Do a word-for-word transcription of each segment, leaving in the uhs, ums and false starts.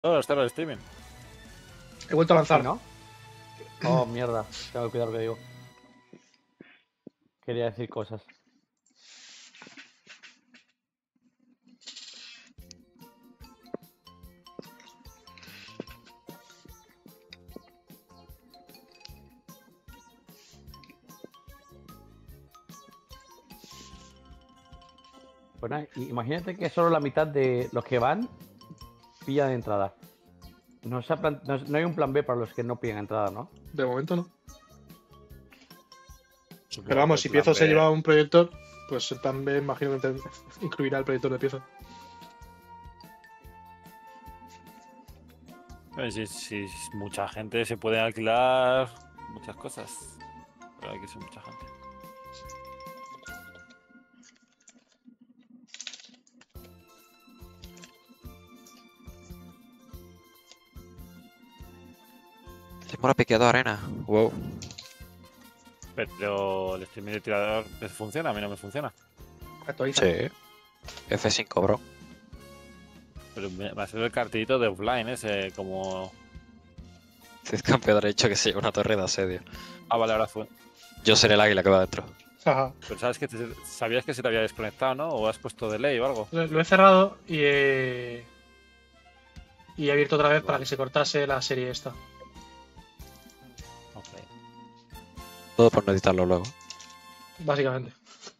No, está en el streaming. He vuelto a lanzar. ¿Sí, no? Oh, mierda. Tengo que cuidar lo que digo. Quería decir cosas. Bueno, imagínate que solo la mitad de los que van pillan de entrada. No, se ha plan- no, no hay un plan B para los que no pillan entrada, ¿no? De momento no. Supongo Pero vamos, que si el plan Piezo se B- lleva un proyector, pues el plan B imagino que te- incluirá el proyector de Piezo. Eh, Si, si mucha gente se puede alquilar muchas cosas. Pero hay que ser mucha gente. Tengo una piqueado arena. Wow. Pero el streaming de tirador me funciona, a mí no me funciona. Actualiza. Sí. F cinco, bro. Pero me va a ser el cartelito de offline ese, como. Cid campeón ha dicho que se lleva una torre de asedio. Ah, vale, ahora fue. Yo seré el águila que va dentro. Ajá. Pero sabes que te- sabías que se te había desconectado, ¿no? O has puesto delay o algo. Lo, lo he cerrado y he... Y he abierto otra vez para que se cortase la serie esta. Ok. Todo por no editarlo luego. Básicamente.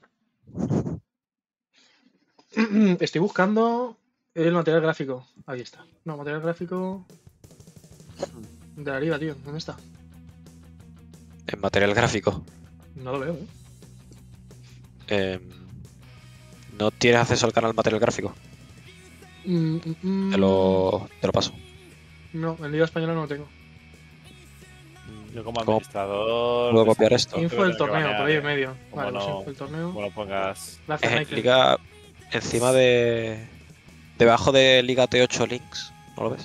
Estoy buscando el material gráfico. Ahí está. No, material gráfico de la liga, tío. ¿Dónde está? En material gráfico. No lo veo, ¿eh? eh, ¿No tienes acceso al canal material gráfico? Mm, mm, mm. Te lo, te lo paso. No, en liga española no lo tengo. Yo como ¿Cómo administrador. puedo de copiar esta- esto? Info creo del que tengo que torneo, por ahí en banear, medio. como Vale, pues no- info del torneo. Como lo pongas. Live Es en Nightclub. liga... Encima de... Debajo de Liga T ocho Links. ¿No lo ves?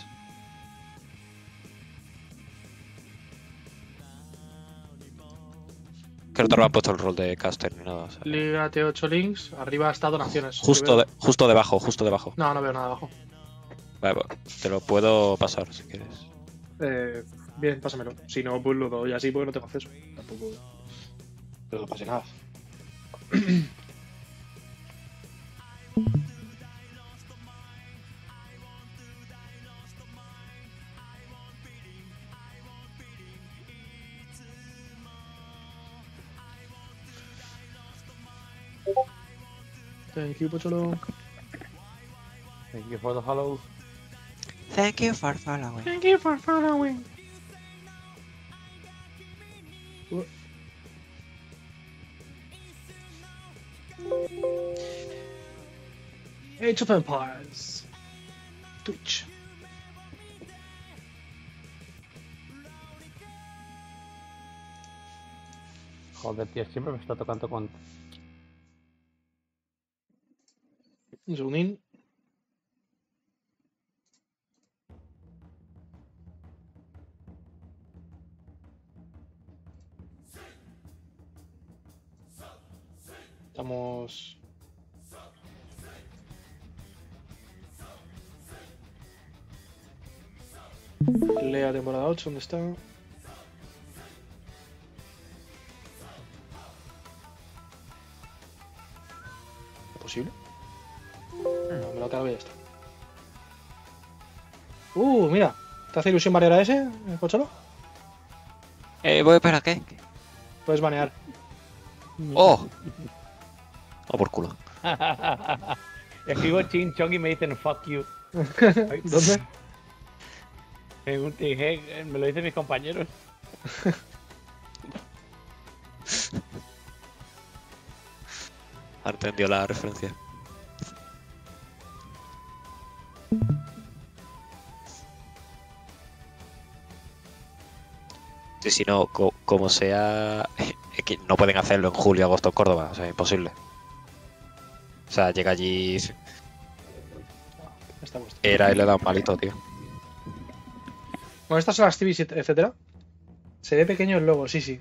Que no te lo han puesto el rol de caster ni nada. o sea, Liga T ocho Links, arriba está donaciones. justo, Yo veo- de- justo debajo, justo debajo. No, no veo nada abajo. Vale, pues, te lo puedo pasar si quieres. Eh, bien, pásamelo. Si no, pues lo doy así porque no tengo acceso. Tampoco. Pero no pase nada. Thank you, Pocholo. Thank you for the follow. Thank you for following. Thank you for following. Age of Empires. Twitch. Joder, tío, siempre me está tocando con... Un segundín. Estamos... Lea temporada ocho, ¿dónde está? ¿Es posible? No, me lo cargo y ya está. Uh, mira. ¿Te hace ilusión banear a ese, Pocholo? Eh, voy a esperar, ¿qué? Puedes banear. ¡Oh! Oh, por culo. Escribo Chin Chong y me dicen fuck you. ¿Dónde? En un T G, me lo dicen mis compañeros. Ahora entendió la referencia. Sí, si no, co- como sea... Es que no pueden hacerlo en julio, agosto en Córdoba, o sea, imposible. O sea, llega allí... Está puesto. Era y le da un malito, tío. Bueno, estas son las T Vs, etcétera. Se ve pequeño el logo, sí, sí.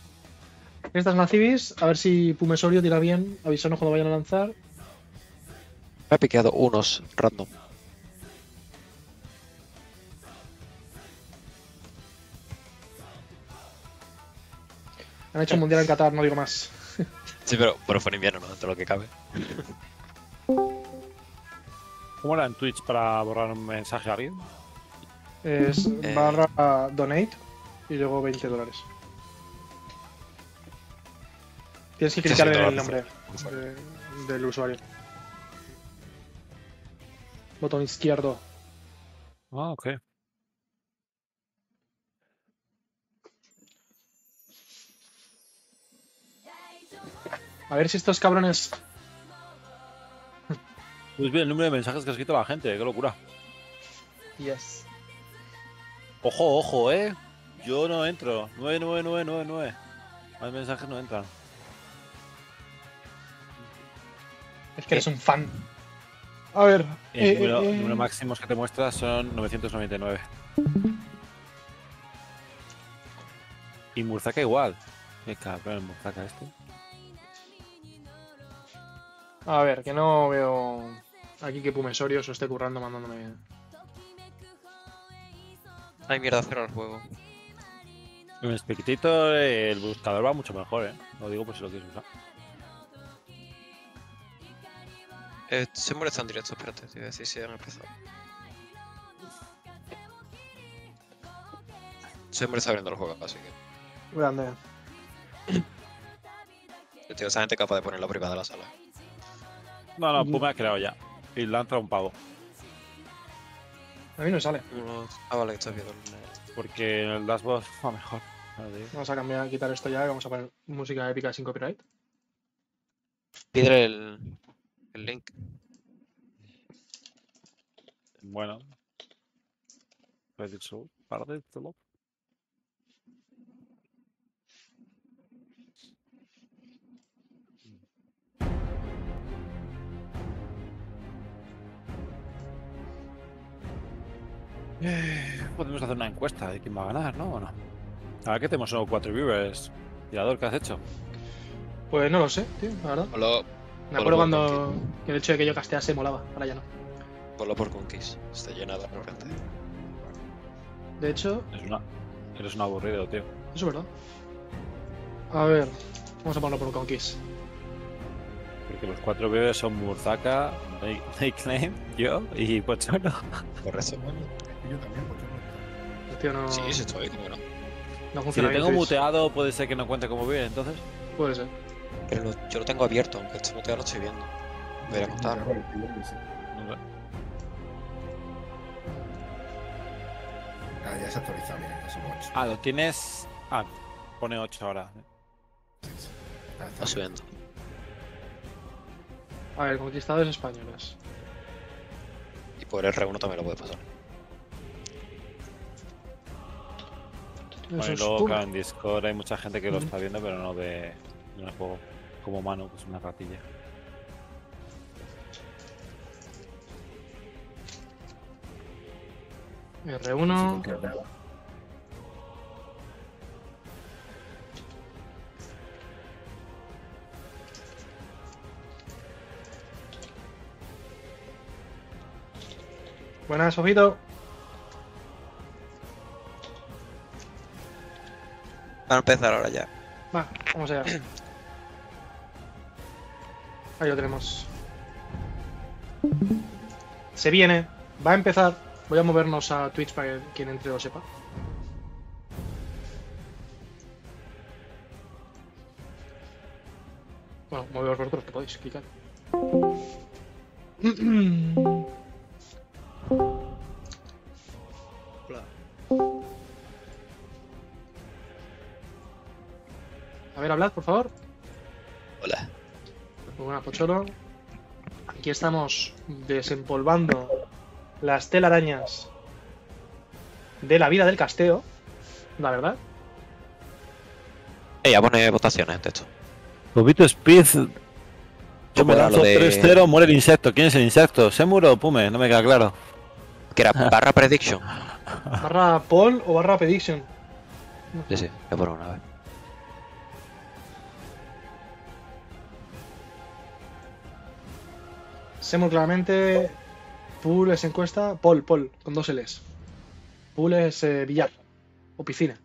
Estas son las Civis, a ver si Pumesorio tira bien, avísanos cuando vayan a lanzar. Me ha piqueado unos random. Han hecho un mundial en Qatar, no digo más. Sí, pero, pero fue en invierno, ¿no? Dentro de lo que cabe. ¿Cómo era en Twitch para borrar un mensaje a alguien? Es Eh. barra donate y luego veinte dólares. Tienes que Sí, clicar sí, en el dólares. nombre de- del usuario. Botón izquierdo. Ah, ok. A ver si estos cabrones. Pues bien, el número de mensajes que ha escrito la gente, qué locura. Yes. Ojo, ojo, eh. Yo no entro. nueve nueve nueve nueve nueve. Más mensajes no entran. Es que eres un fan. A ver. Y el eh, número, eh, número máximos que te muestra son novecientos noventa y nueve. Y Murzaca igual. Qué cabrón el Murzaca este. A ver, que no veo aquí que Pumesorio se esté currando mandándome. Ay, mierda, cerrar el juego. En el Spectator el buscador va mucho mejor, eh. Lo digo por si lo quieres usar. Eh, se muere en directo, espérate, te iba a decir si han empezado. Se muere está abriendo el juego, así que. Grande. Yo tengo esa gente capaz de poner la privada de la sala. No, no, Mm. Puma ha creado ya. Y le ha entrado un pavo. A mí no me sale. Uno... Ah, vale, que estás viendo el. Porque en el dashboard va mejor. Vamos a cambiar, a quitar esto ya y vamos a poner música épica sin copyright. Pídele el. el link. Bueno. Reddit Show. Pártelo. Eh, podemos hacer una encuesta de quién va a ganar, ¿no? ¿O no? Ahora que tenemos solo cuatro viewers. Tirador, ¿qué has hecho? Pues no lo sé, tío, la verdad. Ponlo, Me acuerdo cuando el hecho de que yo castease molaba, ahora ya no. ponlo por Conquist. Está llena de gente. De hecho, Eres, una, eres un aburrido, tío. eso es verdad. A ver, vamos a ponerlo por un conquist. Porque los cuatro viewers son Murzaca, Nickname, yo y Pocholo. Correcto. Y yo también, porque no. El tío no, Sí, sí, estoy, ¿cómo no? no Si lo funciona bien. tengo Twitch. muteado, puede ser que no cuente como viewer, entonces. Puede ser. Pero lo- yo lo tengo abierto, aunque este muteado lo estoy viendo. Voy a ir a contar. No sé. Ah, ya se ha actualizado, mira, ya son ocho. Ah, lo tienes. Ah, pone ocho ahora. Sí, sí. Ah, está Está subiendo. A ver, conquistadores españoles. Y por R uno también lo puede pasar. Bueno, Eso y es luego, Puma. claro, en Discord hay mucha gente que lo Mm. está viendo, pero no ve en el juego. Como Manu, que es una ratilla. R uno. Sí, porque- Buenas, ojito. Van a empezar ahora ya. Va, vamos allá. Ahí lo tenemos. Se viene. Va a empezar. Voy a movernos a Twitch para que quien entre lo sepa. Bueno, moveos vosotros que podéis clicar. A ver, hablad, por favor. Hola. Muy buenas, Pocholo. Aquí estamos desempolvando las telarañas de la vida del casteo, la verdad. Eh, ya pone votaciones de esto. Bobito Speed. Yo me ¿Cómo era lanzo lo de- tres cero, muere el insecto. ¿Quién es el insecto? ¿Semur o Pume? No me queda claro. Que era barra prediction. Barra Paul o barra Prediction. Sí, sí, voy a poner una vez. Semur claramente. Pool es encuesta. Pol, Pol, con dos L's. Pool es eh, billar. O piscina.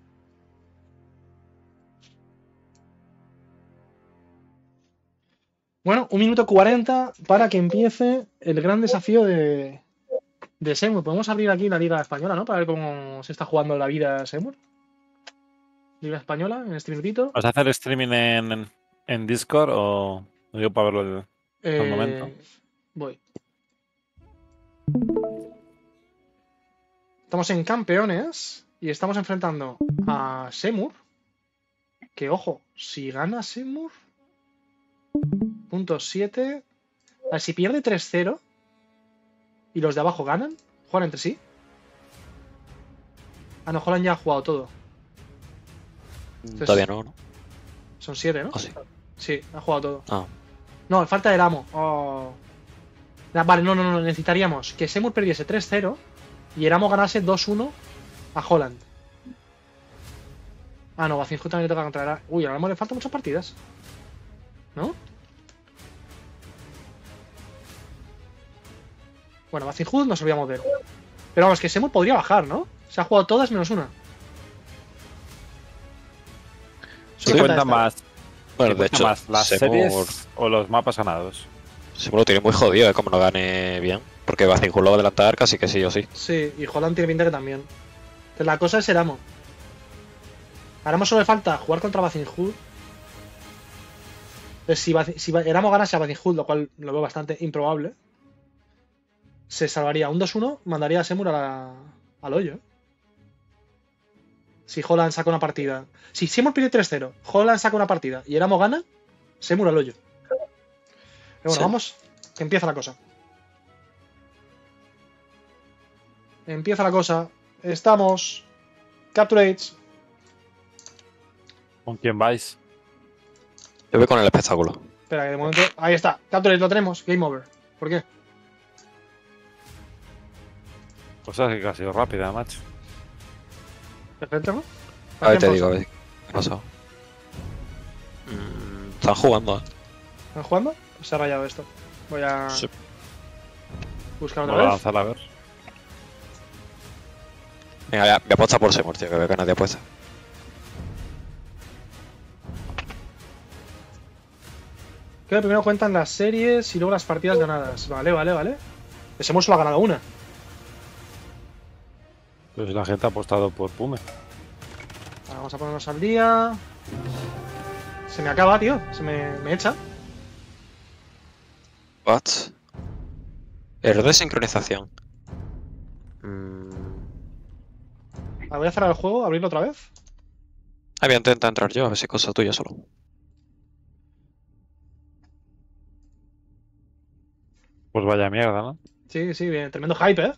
Bueno, un minuto cuarenta para que empiece el gran desafío de, de Semur. Podemos abrir aquí la Liga Española, ¿no? Para ver cómo se está jugando la vida Semur. Liga Española, en este minutito. ¿Vas a hacer streaming en, en Discord o lo digo para verlo el, Eh, al momento? Voy. Estamos en campeones y estamos enfrentando a Semur. Que ojo, si gana Semur, punto siete. A ver, si pierde tres cero y los de abajo ganan, juegan entre sí. Ah, no, Holland ya ha jugado todo. Entonces, Todavía no, ¿no? Son siete, ¿no? ¿O sí? Sí, ha jugado todo. Ah, No, falta el amo. Oh. Ah, Vale, no, no, no. Necesitaríamos que Semur perdiese tres cero y el amo ganase dos uno a Holland. Ah, no, Bazinju también le toca contra el... Uy, al amo le faltan muchas partidas. ¿No? Bueno, Bazinju no sabíamos ver. Pero vamos, que Semur podría bajar, ¿no? Se ha jugado todas menos una. ¿Qué Solo falta cuenta esta. más, bueno, qué de cuenta hecho, más, las Semur, series o los mapas ganados? Semur lo tiene muy jodido, ¿eh? Como no gane bien. Porque Bazinju lo va a adelantar casi que sí o sí. Sí, y Holland tiene pinta que también. Entonces la cosa es el amo. Ahora solo le falta jugar contra Bazinju. Eh, Si, Bazi- si Ba- el amo ganase a Bazinju, lo cual lo veo bastante improbable, se salvaría un dos uno, mandaría a Semur a la- al hoyo. Si Holland saca una partida. Si Semur pierde tres cero, Holland saca una partida y el amo gana, Semur al hoyo. Pero bueno, Sí. vamos, que empieza la cosa. Empieza la cosa. Estamos. Capturates. ¿Con quién vais? Yo voy con el espectáculo. Espera, que de momento. Ahí está. Capturates lo tenemos. Game over. ¿Por qué? Pues es que ha sido rápida, macho. Perfecto, ¿no? A ver, te Hacemos- digo, a ver qué pasó. Mm, están jugando, ¿eh? ¿Están jugando? Se ha rayado esto. Voy a Sí. buscar otra Vamos a vez. lanzar a ver. Venga, ya, me apuesta por Semur, tío, que veo que nadie apuesta. Creo que primero cuentan las series y luego las partidas ganadas. Vale, vale, vale. Ese hemos solo ha ganado una. Pues la gente ha apostado por Pume. Ahora vamos a ponernos al día. Se me acaba, tío. Se me, me echa. What? Error de sincronización. Mm. Ahora voy a cerrar el juego, abrirlo otra vez. Había intentado entrar yo, a ver si es cosa tuya solo. Pues vaya mierda, ¿no? Sí, sí, bien. Tremendo hype, ¿eh?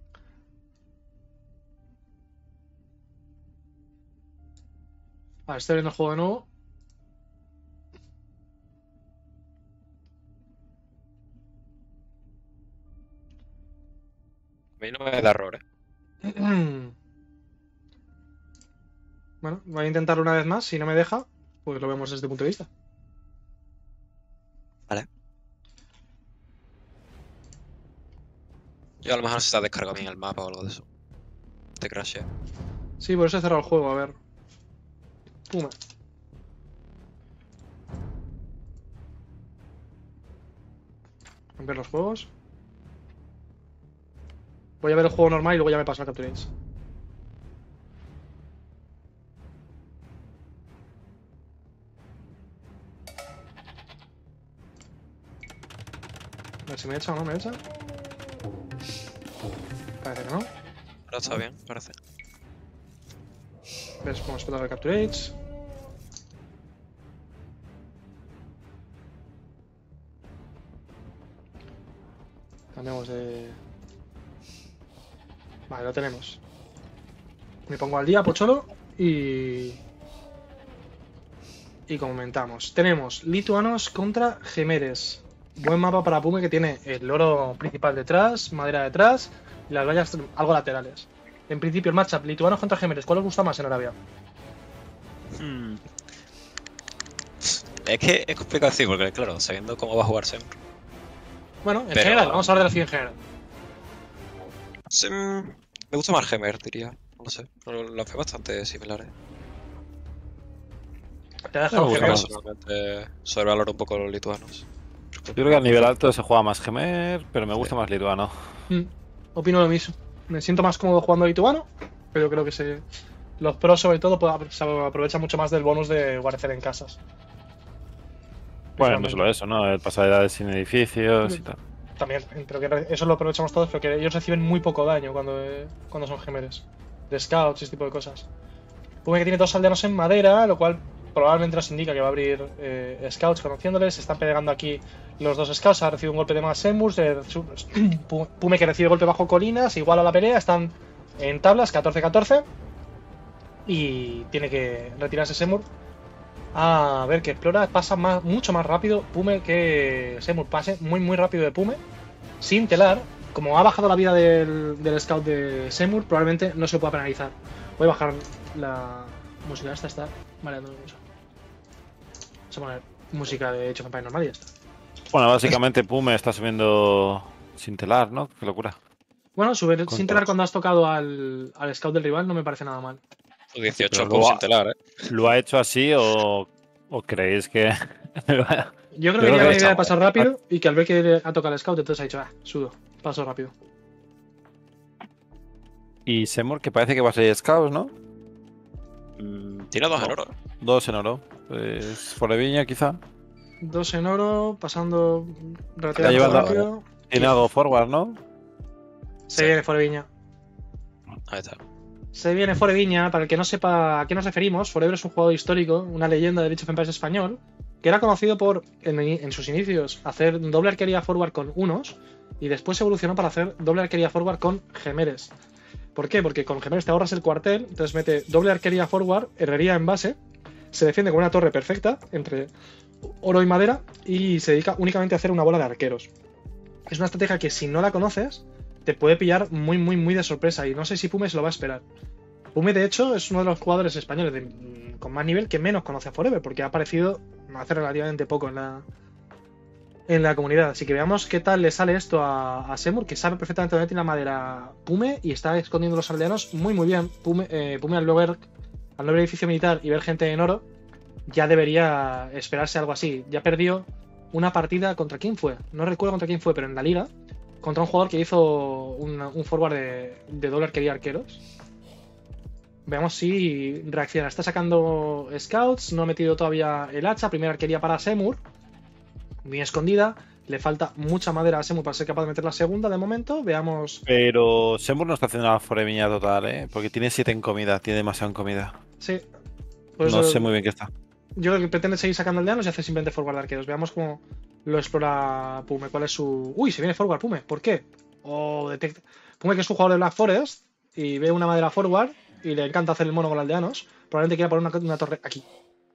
Vale, estoy abriendo el juego de nuevo. A mí no me da error, ¿eh? Bueno, voy a intentarlo una vez más. Si no me deja, pues lo vemos desde este punto de vista. Vale. Yo a lo mejor se te ha descargado bien el mapa o algo de eso. Te crashea. Sí, por eso he cerrado el juego, a ver. Puma. Ver los juegos. Voy a ver el juego normal y luego ya me paso a Capturates. A ver si me echa o no me echa. Parece que no. Ahora está bien, parece. Ves cómo explota el Capturates. Cambiamos de... Vale, lo tenemos. Me pongo al día, Pocholo, y... Y comentamos. Tenemos lituanos contra gemeres. Buen mapa para Pume, que tiene el loro principal detrás, madera detrás y las vallas algo laterales. En principio el matchup lituanos contra gemeres, ¿cuál os gusta más en Arabia? Hmm. Es que es complicado decir, porque claro, sabiendo cómo va a jugar Semur. Bueno, en Pero- general, vamos a hablar de la ciudad en general. Sí, mm, me gusta más Gemer, diría. No sé, pero las veo bastante similares. Te ha Me dejado gusta Gemer. más. Personalmente sobrevaloro un poco los lituanos. Yo creo que a nivel alto se juega más Gemer, pero me gusta más lituano. Mm, opino lo mismo. Me siento más cómodo jugando lituano, pero creo que se... los pros, sobre todo, pues, se aprovechan mucho más del bonus de guarecer en casas. Bueno, no solo eso, ¿no? El pasar edades sin edificios y tal. También, pero que eso lo aprovechamos todos, pero que ellos reciben muy poco daño cuando, eh, cuando son gemeres. De scouts y este tipo de cosas. Pume que tiene dos aldeanos en madera, lo cual probablemente nos indica que va a abrir eh, scouts conociéndoles. Se están pegando aquí los dos scouts. Ha recibido un golpe de más Semus. Eh, Pume que recibe golpe bajo colinas. Igual a la pelea. Están en tablas, catorce catorce. Y tiene que retirarse Semur. A ver, que explora pasa más, mucho más rápido Pume que Semur. Pase muy muy rápido de Pume. Sin telar. Como ha bajado la vida del, del scout de Semur, probablemente no se lo pueda penalizar. Voy a bajar la música. Esta está mareando mucho. Vamos a poner música de Age of Empires normal y ya está. Bueno, básicamente Pume está subiendo sin telar, ¿no? Qué locura. Bueno, subir Con sin telar todos. cuando has tocado al, al scout del rival no me parece nada mal. dieciocho Pero por luego- sin telar, ¿eh? ¿Lo ha hecho así o, o creéis que.? Yo creo que Yo tenía creo la que idea está- de pasar rápido y que al ver que ha tocado al scout, entonces ha dicho, ah, sudo, paso rápido. Y Semur, que parece que va a ser Scouts, ¿no? Mm, Tiene dos en No. oro. Dos en oro. Pues Foreviña, quizá. Dos en oro, pasando Está relativamente llevando- rápido. Tiene algo forward, ¿no? Se Sí. viene Foreviña. Ahí está. Se viene Foreviña, para el que no sepa a qué nos referimos, Forever es un jugador histórico, una leyenda del Age of Empires español, que era conocido por, en, en sus inicios, hacer doble arquería forward con unos, y después evolucionó para hacer doble arquería forward con gemeres. ¿Por qué? Porque con gemeres te ahorras el cuartel, entonces mete doble arquería forward, herrería en base, se defiende con una torre perfecta entre oro y madera, y se dedica únicamente a hacer una bola de arqueros. Es una estrategia que si no la conoces, te puede pillar muy, muy, muy de sorpresa. Y no sé si Pume se lo va a esperar. Pume, de hecho, es uno de los jugadores españoles de- con más nivel que menos conoce a Forever, porque ha aparecido hace relativamente poco en la, en la comunidad. Así que veamos qué tal le sale esto a, a Semur, que sabe perfectamente dónde tiene la madera Pume y está escondiendo los aldeanos muy, muy bien. Pume, eh, Pume al no ver, al no ver edificio militar y ver gente en oro, ya debería esperarse algo así. Ya perdió una partida contra quién fue. No recuerdo contra quién fue, pero en la liga. Contra un jugador que hizo un, un forward de, de doble arquería arqueros. Veamos si reacciona. Está sacando scouts. No ha metido todavía el hacha. Primera arquería para Semur. Bien escondida. Le falta mucha madera a Semur para ser capaz de meter la segunda de momento. Veamos. Pero Semur no está haciendo una Foreviña total, ¿eh? Porque tiene siete en comida, tiene demasiado en comida. Sí. Por No eso sé muy bien qué está. yo creo que pretende seguir sacando aldeanos y hace simplemente forward de arqueros. Veamos cómo lo explora Pume. ¿Cuál es su...? Uy, se viene forward Pume. ¿Por qué? Oh, detecta. Pume, que es un jugador de Black Forest y ve una madera forward y le encanta hacer el mono con aldeanos. Probablemente quiera poner una, una torre aquí.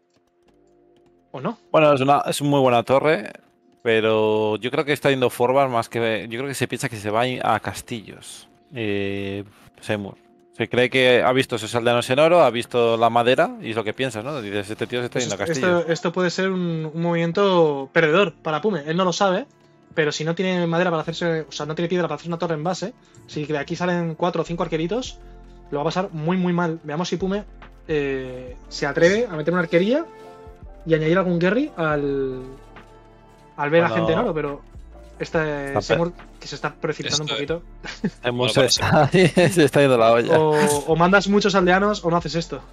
¿O no? Bueno, es una es muy buena torre, pero yo creo que está yendo forward más que. Yo creo que se piensa que se va a ir a castillos. Eh, Semur. Se cree que ha visto esos aldeanos en oro, ha visto la madera y es lo que piensas, ¿no? Dices, este tío se está Pues yendo a esto, castillos. esto, esto puede ser un, un movimiento perdedor para Pume. Él no lo sabe, pero si no tiene madera para hacerse. O sea, no tiene piedra para hacer una torre en base. Si de aquí salen cuatro o cinco arqueritos, lo va a pasar muy, muy mal. Veamos si Pume eh, se atreve a meter una arquería y añadir algún Gerry al, al ver a Bueno, gente en oro, pero este Está Semur que se está precipitando Esto- un poquito. Semur Bueno, se, para está, se está yendo la olla. O, o mandas muchos aldeanos o no haces esto.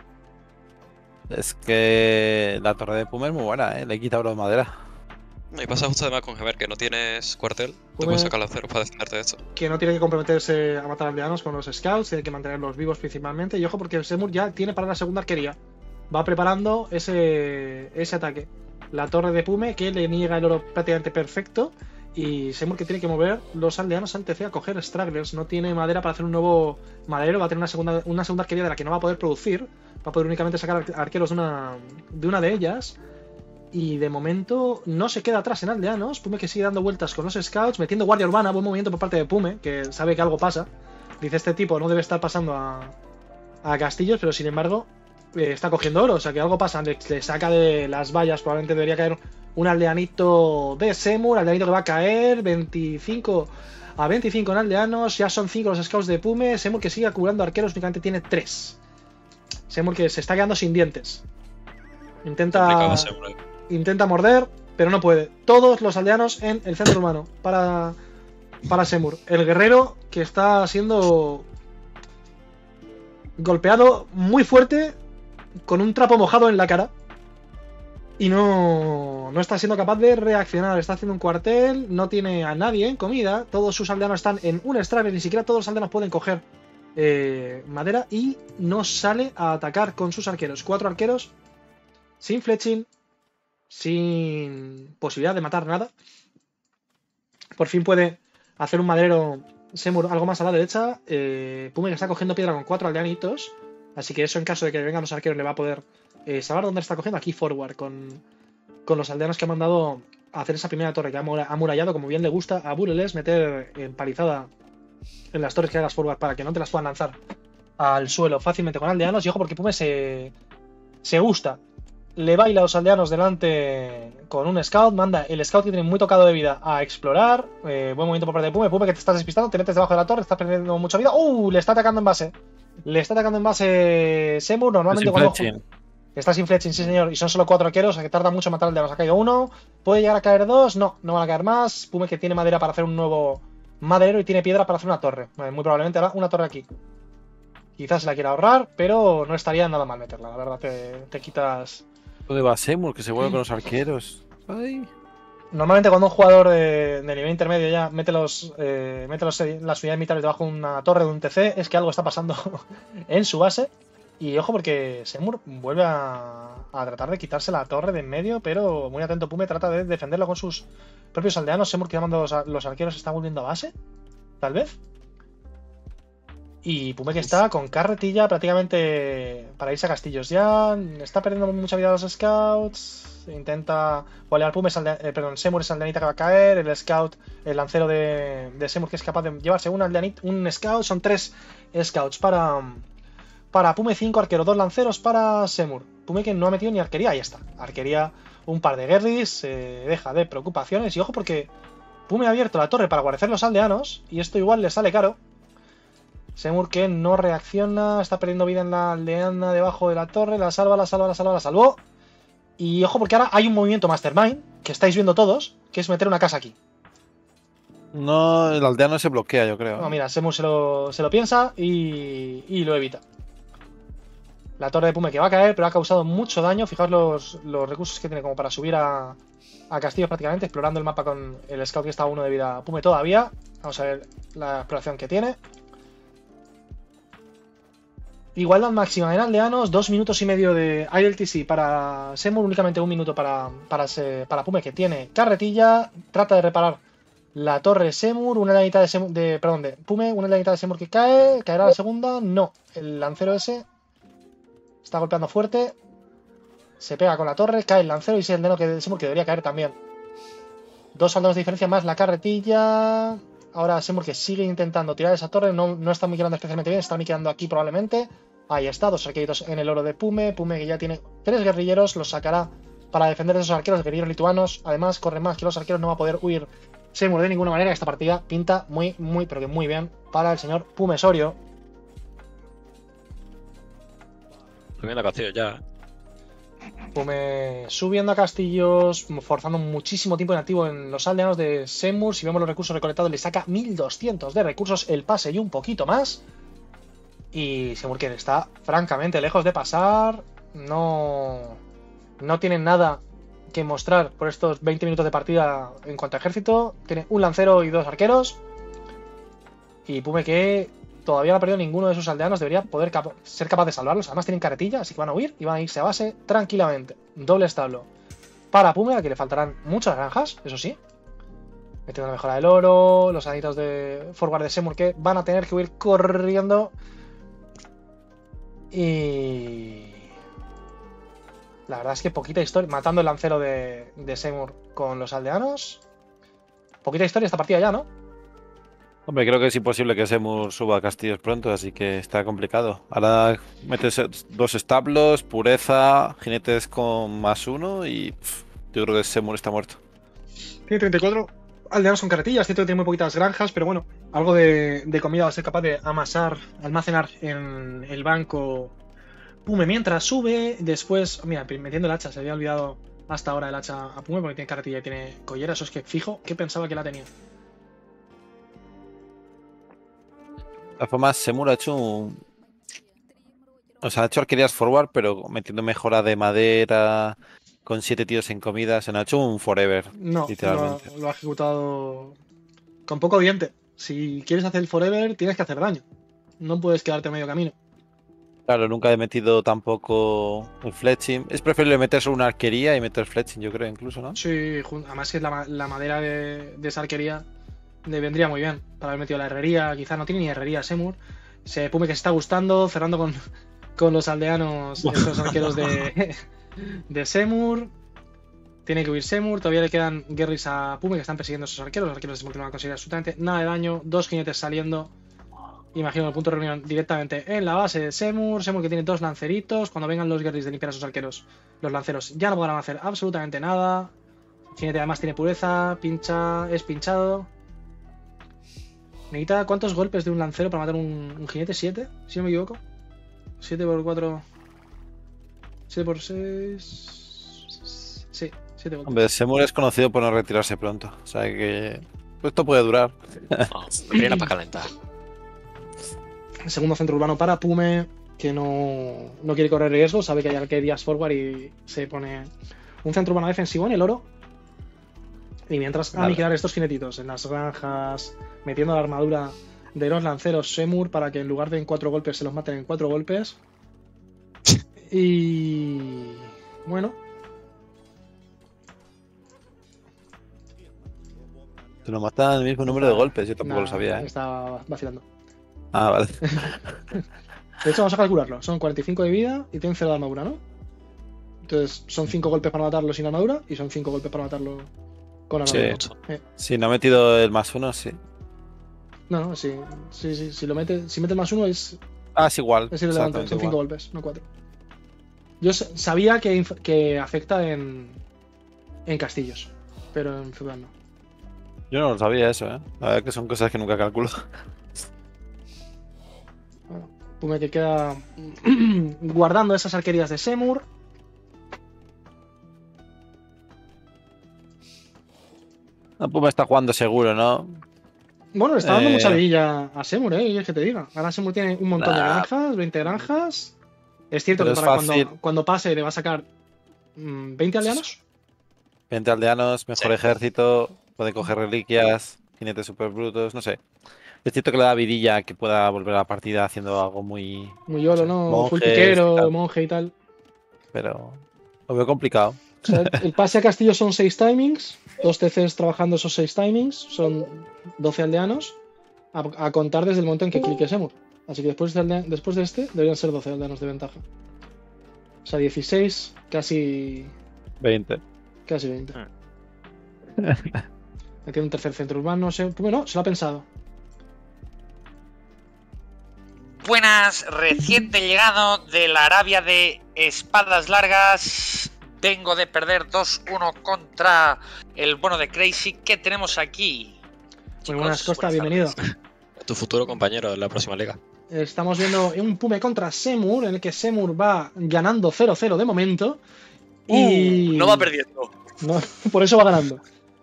Es que la torre de Puma es muy buena, ¿eh? Le he quitado oro de madera. Y pasa justo además con Gemer, que no tienes cuartel. Te Pume- puedes sacar lanceros para defenderte de esto. Que no tiene que comprometerse a matar aldeanos con los scouts, tiene que mantenerlos vivos principalmente. Y ojo, porque Semur ya tiene para la segunda arquería. Va preparando ese, ese ataque. La torre de Pume, que le niega el oro prácticamente perfecto. Y Semur que tiene que mover los aldeanos al T C a coger stragglers. No tiene madera para hacer un nuevo maderero. Va a tener una segunda, una segunda arquería de la que no va a poder producir. Va a poder únicamente sacar ar- arqueros de una, de una de ellas. Y de momento no se queda atrás en aldeanos. Pume que sigue dando vueltas con los scouts, metiendo guardia urbana. Buen movimiento por parte de Pume, que sabe que algo pasa. Dice, este tipo no debe estar pasando a, a castillos, pero sin embargo eh, está cogiendo oro, o sea que algo pasa, le, le saca de las vallas, probablemente debería caer un aldeanito de Semur, aldeanito que va a caer, veinticinco a veinticinco en aldeanos, ya son cinco los scouts de Pume, Semur que sigue acumulando arqueros, únicamente tiene tres. Semur que se está quedando sin dientes. Intenta, intenta morder, pero no puede. Todos los aldeanos en el centro urbano para, para Semur. El guerrero que está siendo golpeado muy fuerte con un trapo mojado en la cara. Y no, no está siendo capaz de reaccionar. Está haciendo un cuartel, no tiene a nadie en comida. Todos sus aldeanos están en un extraver, ni siquiera todos los aldeanos pueden coger eh, madera. Y no sale a atacar con sus arqueros. Cuatro arqueros, sin fletching, sin posibilidad de matar nada. Por fin puede hacer un maderero Semur algo más a la derecha. Eh, Pume que está cogiendo piedra con cuatro aldeanitos. Así que eso, en caso de que vengan los arqueros, le va a poder eh, saber dónde está cogiendo. Aquí forward con, con los aldeanos que ha mandado a hacer esa primera torre que ha amurallado, como bien le gusta a Bureles, meter empalizada en las torres que hagas forward para que no te las puedan lanzar al suelo fácilmente con aldeanos. Y ojo, porque Pume se, se gusta. Le baila a los aldeanos delante con un scout. Manda el scout que tiene muy tocado de vida a explorar. Eh, buen movimiento por parte de Pume. Pume que te estás despistando, te metes debajo de la torre, estás perdiendo mucha vida. ¡Uh! Le está atacando en base. Le está atacando en base Semur. Normalmente Sin cuando fletching. está sin fletching, sí señor. Y son solo cuatro arqueros, o sea que tarda mucho en matar aldeanos. Ha caído uno. ¿Puede llegar a caer dos? No, no van a caer más. Pume que tiene madera para hacer un nuevo maderero y tiene piedra para hacer una torre. Eh, muy probablemente hará una torre aquí. Quizás se la quiera ahorrar, pero no estaría nada mal meterla. La verdad, te, te quitas... ¿Dónde va Semur? Que se vuelve con los arqueros. Ay. Normalmente cuando un jugador de, de nivel intermedio ya mete los eh, mete los, las unidades militares debajo de una torre de un T C, es que algo está pasando en su base. Y ojo porque Semur vuelve a, a tratar de quitarse la torre de en medio, pero muy atento Pume, trata de defenderlo con sus propios aldeanos. Semur que llamando los, los arqueros está volviendo a base, tal vez. Y Pume que está con carretilla prácticamente para irse a castillos ya. Está perdiendo mucha vida a los scouts. Intenta bolear Pume, es alde- eh, perdón, Semur es aldeanita que va a caer. El scout, el lancero de, de Semur que es capaz de llevarse un aldeanit, un scout. Son tres scouts para, para Pume, cinco arqueros, dos lanceros para Semur. Pume que no ha metido ni arquería, ahí está. Arquería, un par de guerris, se eh, deja de preocupaciones. Y ojo porque Pume ha abierto la torre para guarecer los aldeanos. Y esto igual le sale caro. Semur que no reacciona, está perdiendo vida en la aldeana debajo de la torre, la salva, la salva, la salva, la salvó. Y ojo porque ahora hay un movimiento Mastermind, que estáis viendo todos, que es meter una casa aquí. No, el aldeano se bloquea, yo creo. No, mira, Semur se lo, se lo piensa y, y lo evita. La torre de Pume que va a caer, pero ha causado mucho daño. Fijaos los, los recursos que tiene como para subir a, a castillos prácticamente, explorando el mapa con el scout que está a uno de vida. Pume todavía, vamos a ver la exploración que tiene. Igualdad máxima en aldeanos, dos minutos y medio de I L T C para Semur, únicamente un minuto para, para, se, para Pume que tiene carretilla, trata de reparar la torre Semur, una aldeanita de, Semur, de perdón, de Pume, una aldeanita de Semur que cae, caerá la segunda, no, el lancero ese está golpeando fuerte, se pega con la torre, cae el lancero y es el aldeano que de Semur que debería caer también. Dos soldados de diferencia más la carretilla. Ahora Semur que sigue intentando tirar esa torre, no, no está miqueando especialmente bien, está miqueando aquí probablemente. Ahí está, dos arqueritos en el oro de Pume. Pume que ya tiene tres guerrilleros, los sacará para defender de esos arqueros, guerrilleros lituanos. Además, corre más que los arqueros, no va a poder huir Semur de ninguna manera. Esta partida pinta muy, muy, pero que muy bien para el señor Pume Sorio. Subiendo a castillo ya. Pume subiendo a castillos, forzando muchísimo tiempo inactivo en los aldeanos de Semur. Si vemos los recursos recolectados, le saca mil doscientos de recursos, el pase y un poquito más. Y Semur que está francamente lejos de pasar. No, no tiene nada que mostrar por estos veinte minutos de partida en cuanto a ejército. Tiene un lancero y dos arqueros. Y Pume que todavía no ha perdido ninguno de sus aldeanos, debería poder capa ser capaz de salvarlos. Además tienen carretilla, así que van a huir y van a irse a base tranquilamente. Doble establo para Pume, a que le faltarán muchas granjas, eso sí. Metiendo la mejora del oro, los anitos de forward de Semur que van a tener que huir corriendo. Y... la verdad es que poquita historia, matando el lancero de, de Semur con los aldeanos. Poquita historia esta partida ya, ¿no? Hombre, creo que es imposible que Semur suba a castillos pronto, así que está complicado. Ahora metes dos establos, pureza, jinetes con más uno y pff, yo creo que Semur está muerto. Tiene treinta y cuatro aldeanos con carretillas, cierto que tiene muy poquitas granjas, pero bueno, algo de, de comida va a ser capaz de amasar, almacenar en el banco Pume mientras sube. Después, mira, metiendo el hacha, se había olvidado hasta ahora el hacha a Pume porque tiene carretilla y tiene collera. Eso es que fijo que pensaba que la tenía. De todas formas, Semur ha hecho un... O sea, ha hecho arquerías forward, pero metiendo mejora de madera, con siete tíos en comida. Se nos ha hecho un forever, No, lo ha, literalmente. lo ha ejecutado con poco diente. Si quieres hacer el forever, tienes que hacer daño. No puedes quedarte a medio camino. Claro, nunca he metido tampoco el fletching. Es preferible meter solo una arquería y meter fletching, yo creo, incluso, ¿no? Sí, jun- además que la, ma- la madera de, de esa arquería le vendría muy bien para haber metido la herrería. Quizás no tiene ni herrería Semur. Se Pume que se está gustando, cerrando con, con los aldeanos, esos arqueros de, de Semur. Tiene que huir Semur. Todavía le quedan guerris a Pume que están persiguiendo a esos arqueros. Los arqueros de Semur que no van a conseguir absolutamente nada de daño. Dos jinetes saliendo. Imagino el punto de reunión directamente en la base de Semur. Semur que tiene dos lanceritos. Cuando vengan los guerris de limpiar a sus arqueros, los lanceros ya no podrán hacer absolutamente nada. El jinete además tiene pureza. Pincha. Es pinchado. Necesita cuántos golpes de un lancero para matar un, un jinete. ¿siete? Si no me equivoco. siete por cuatro. siete por seis. Sí, siete golpes. Hombre, Semur es conocido por no retirarse pronto. O sea que pues esto puede durar. No, viene para calentar. Segundo centro urbano para Pume, que no, no quiere correr riesgo, sabe que hay arquerías forward y se pone un centro urbano defensivo en el oro. Y mientras Vale. aniquilar estos jinetitos en las granjas, metiendo la armadura de los lanceros Semur para que en lugar de en cuatro golpes se los maten en cuatro golpes. Y bueno, Se nos matan el mismo número de golpes, yo tampoco nada, lo sabía, ¿eh? Estaba vacilando. Ah, vale. De hecho, vamos a calcularlo. Son cuarenta y cinco de vida y tienen cero de armadura, ¿no? Entonces, son cinco golpes para matarlo sin armadura y son cinco golpes para matarlo con Sí. armadura. Eh, Si no ha metido el más uno, sí. no, no, sí, sí, sí, si lo mete, si mete más uno es, Ah, es igual. es irrelevante, exactamente son cinco igual. golpes, no cuatro. Yo s- sabía que, inf- que afecta en, en castillos, pero en feudal no. Yo no lo sabía eso, ¿eh? La verdad que son cosas que nunca calculo. Bueno, Pume que queda guardando esas arquerías de Semur. Ah, pues me está jugando seguro, ¿no? Bueno, le está dando Eh. mucha vidilla a Semur, ¿eh? Y es que te diga. Ahora Semur tiene un montón de Nah. granjas, veinte granjas. Es cierto Pero que es para fácil. cuando, cuando pase le va a sacar mm, veinte aldeanos. veinte aldeanos, mejor Sí. ejército, puede coger reliquias, jinetes super brutos, no sé. Es cierto que le da vidilla que pueda volver a la partida haciendo algo muy... Muy yolo, Sí, ¿no? monjes Full y piquero, tal. monje y tal. Pero lo veo complicado. O sea, el pase a Castillo son seis timings, dos T Cs trabajando esos seis timings, son doce aldeanos, a, a contar desde el momento en que clique Semur. Así que después de, aldea- después de este deberían ser doce aldeanos de ventaja. O sea, dieciséis, casi, veinte. casi veinte. Aquí hay un tercer centro urbano, se, bueno, se lo ha pensado. Buenas, reciente llegado de la Arabia de Espadas Largas. Vengo de perder dos uno contra el bono de Crazy. ¿Qué tenemos aquí? Muy buenas, Chicos, Costa, buenas bienvenido. tardes. Tu futuro compañero en la próxima liga. Estamos viendo un Pume contra Semur, en el que Semur va ganando cero cero de momento. Y... Uh, no va perdiendo. No, por eso va ganando.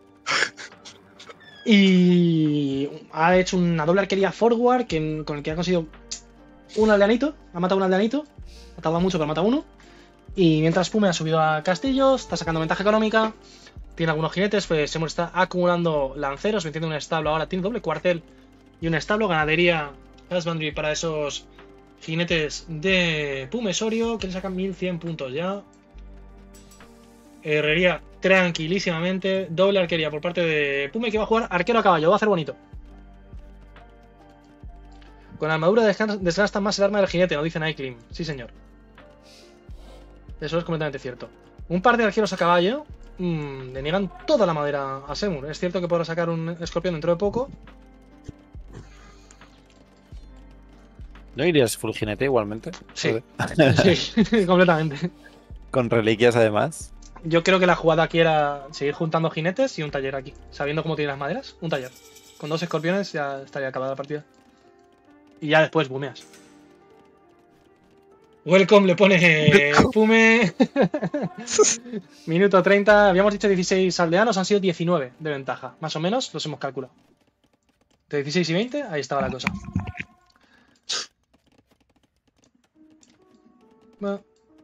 Y ha hecho una doble arquería forward que, con el que ha conseguido un aldeanito. Ha matado un aldeanito. Ha tardado mucho, pero ha matado uno. Y mientras Pume ha subido a castillos, está sacando ventaja económica. Tiene algunos jinetes, pues Semur está acumulando lanceros, metiendo un establo ahora. Tiene doble cuartel y un establo. Ganadería husbandry para esos jinetes de Pume Sorio, que le sacan mil cien puntos ya. Herrería tranquilísimamente. Doble arquería por parte de Pume, que va a jugar arquero a caballo. Va a hacer bonito. Con armadura desgasta, desgasta más el arma del jinete, nos dice Nightclim. Sí, señor. Eso es completamente cierto. Un par de arqueros a caballo mmm, le niegan toda la madera a Semur. Es cierto que podrá sacar un escorpión dentro de poco. ¿No irías full jinete igualmente? Sí. Joder. Sí, completamente. Con reliquias además. Yo creo que la jugada aquí era seguir juntando jinetes y un taller aquí. Sabiendo cómo tiene las maderas, un taller. Con dos escorpiones ya estaría acabada la partida. Y ya después bumeas. Welcome le pone Pume. Minuto treinta. Habíamos dicho dieciséis aldeanos, han sido diecinueve de ventaja. Más o menos los hemos calculado. De dieciséis y veinte, ahí estaba la cosa. Bueno.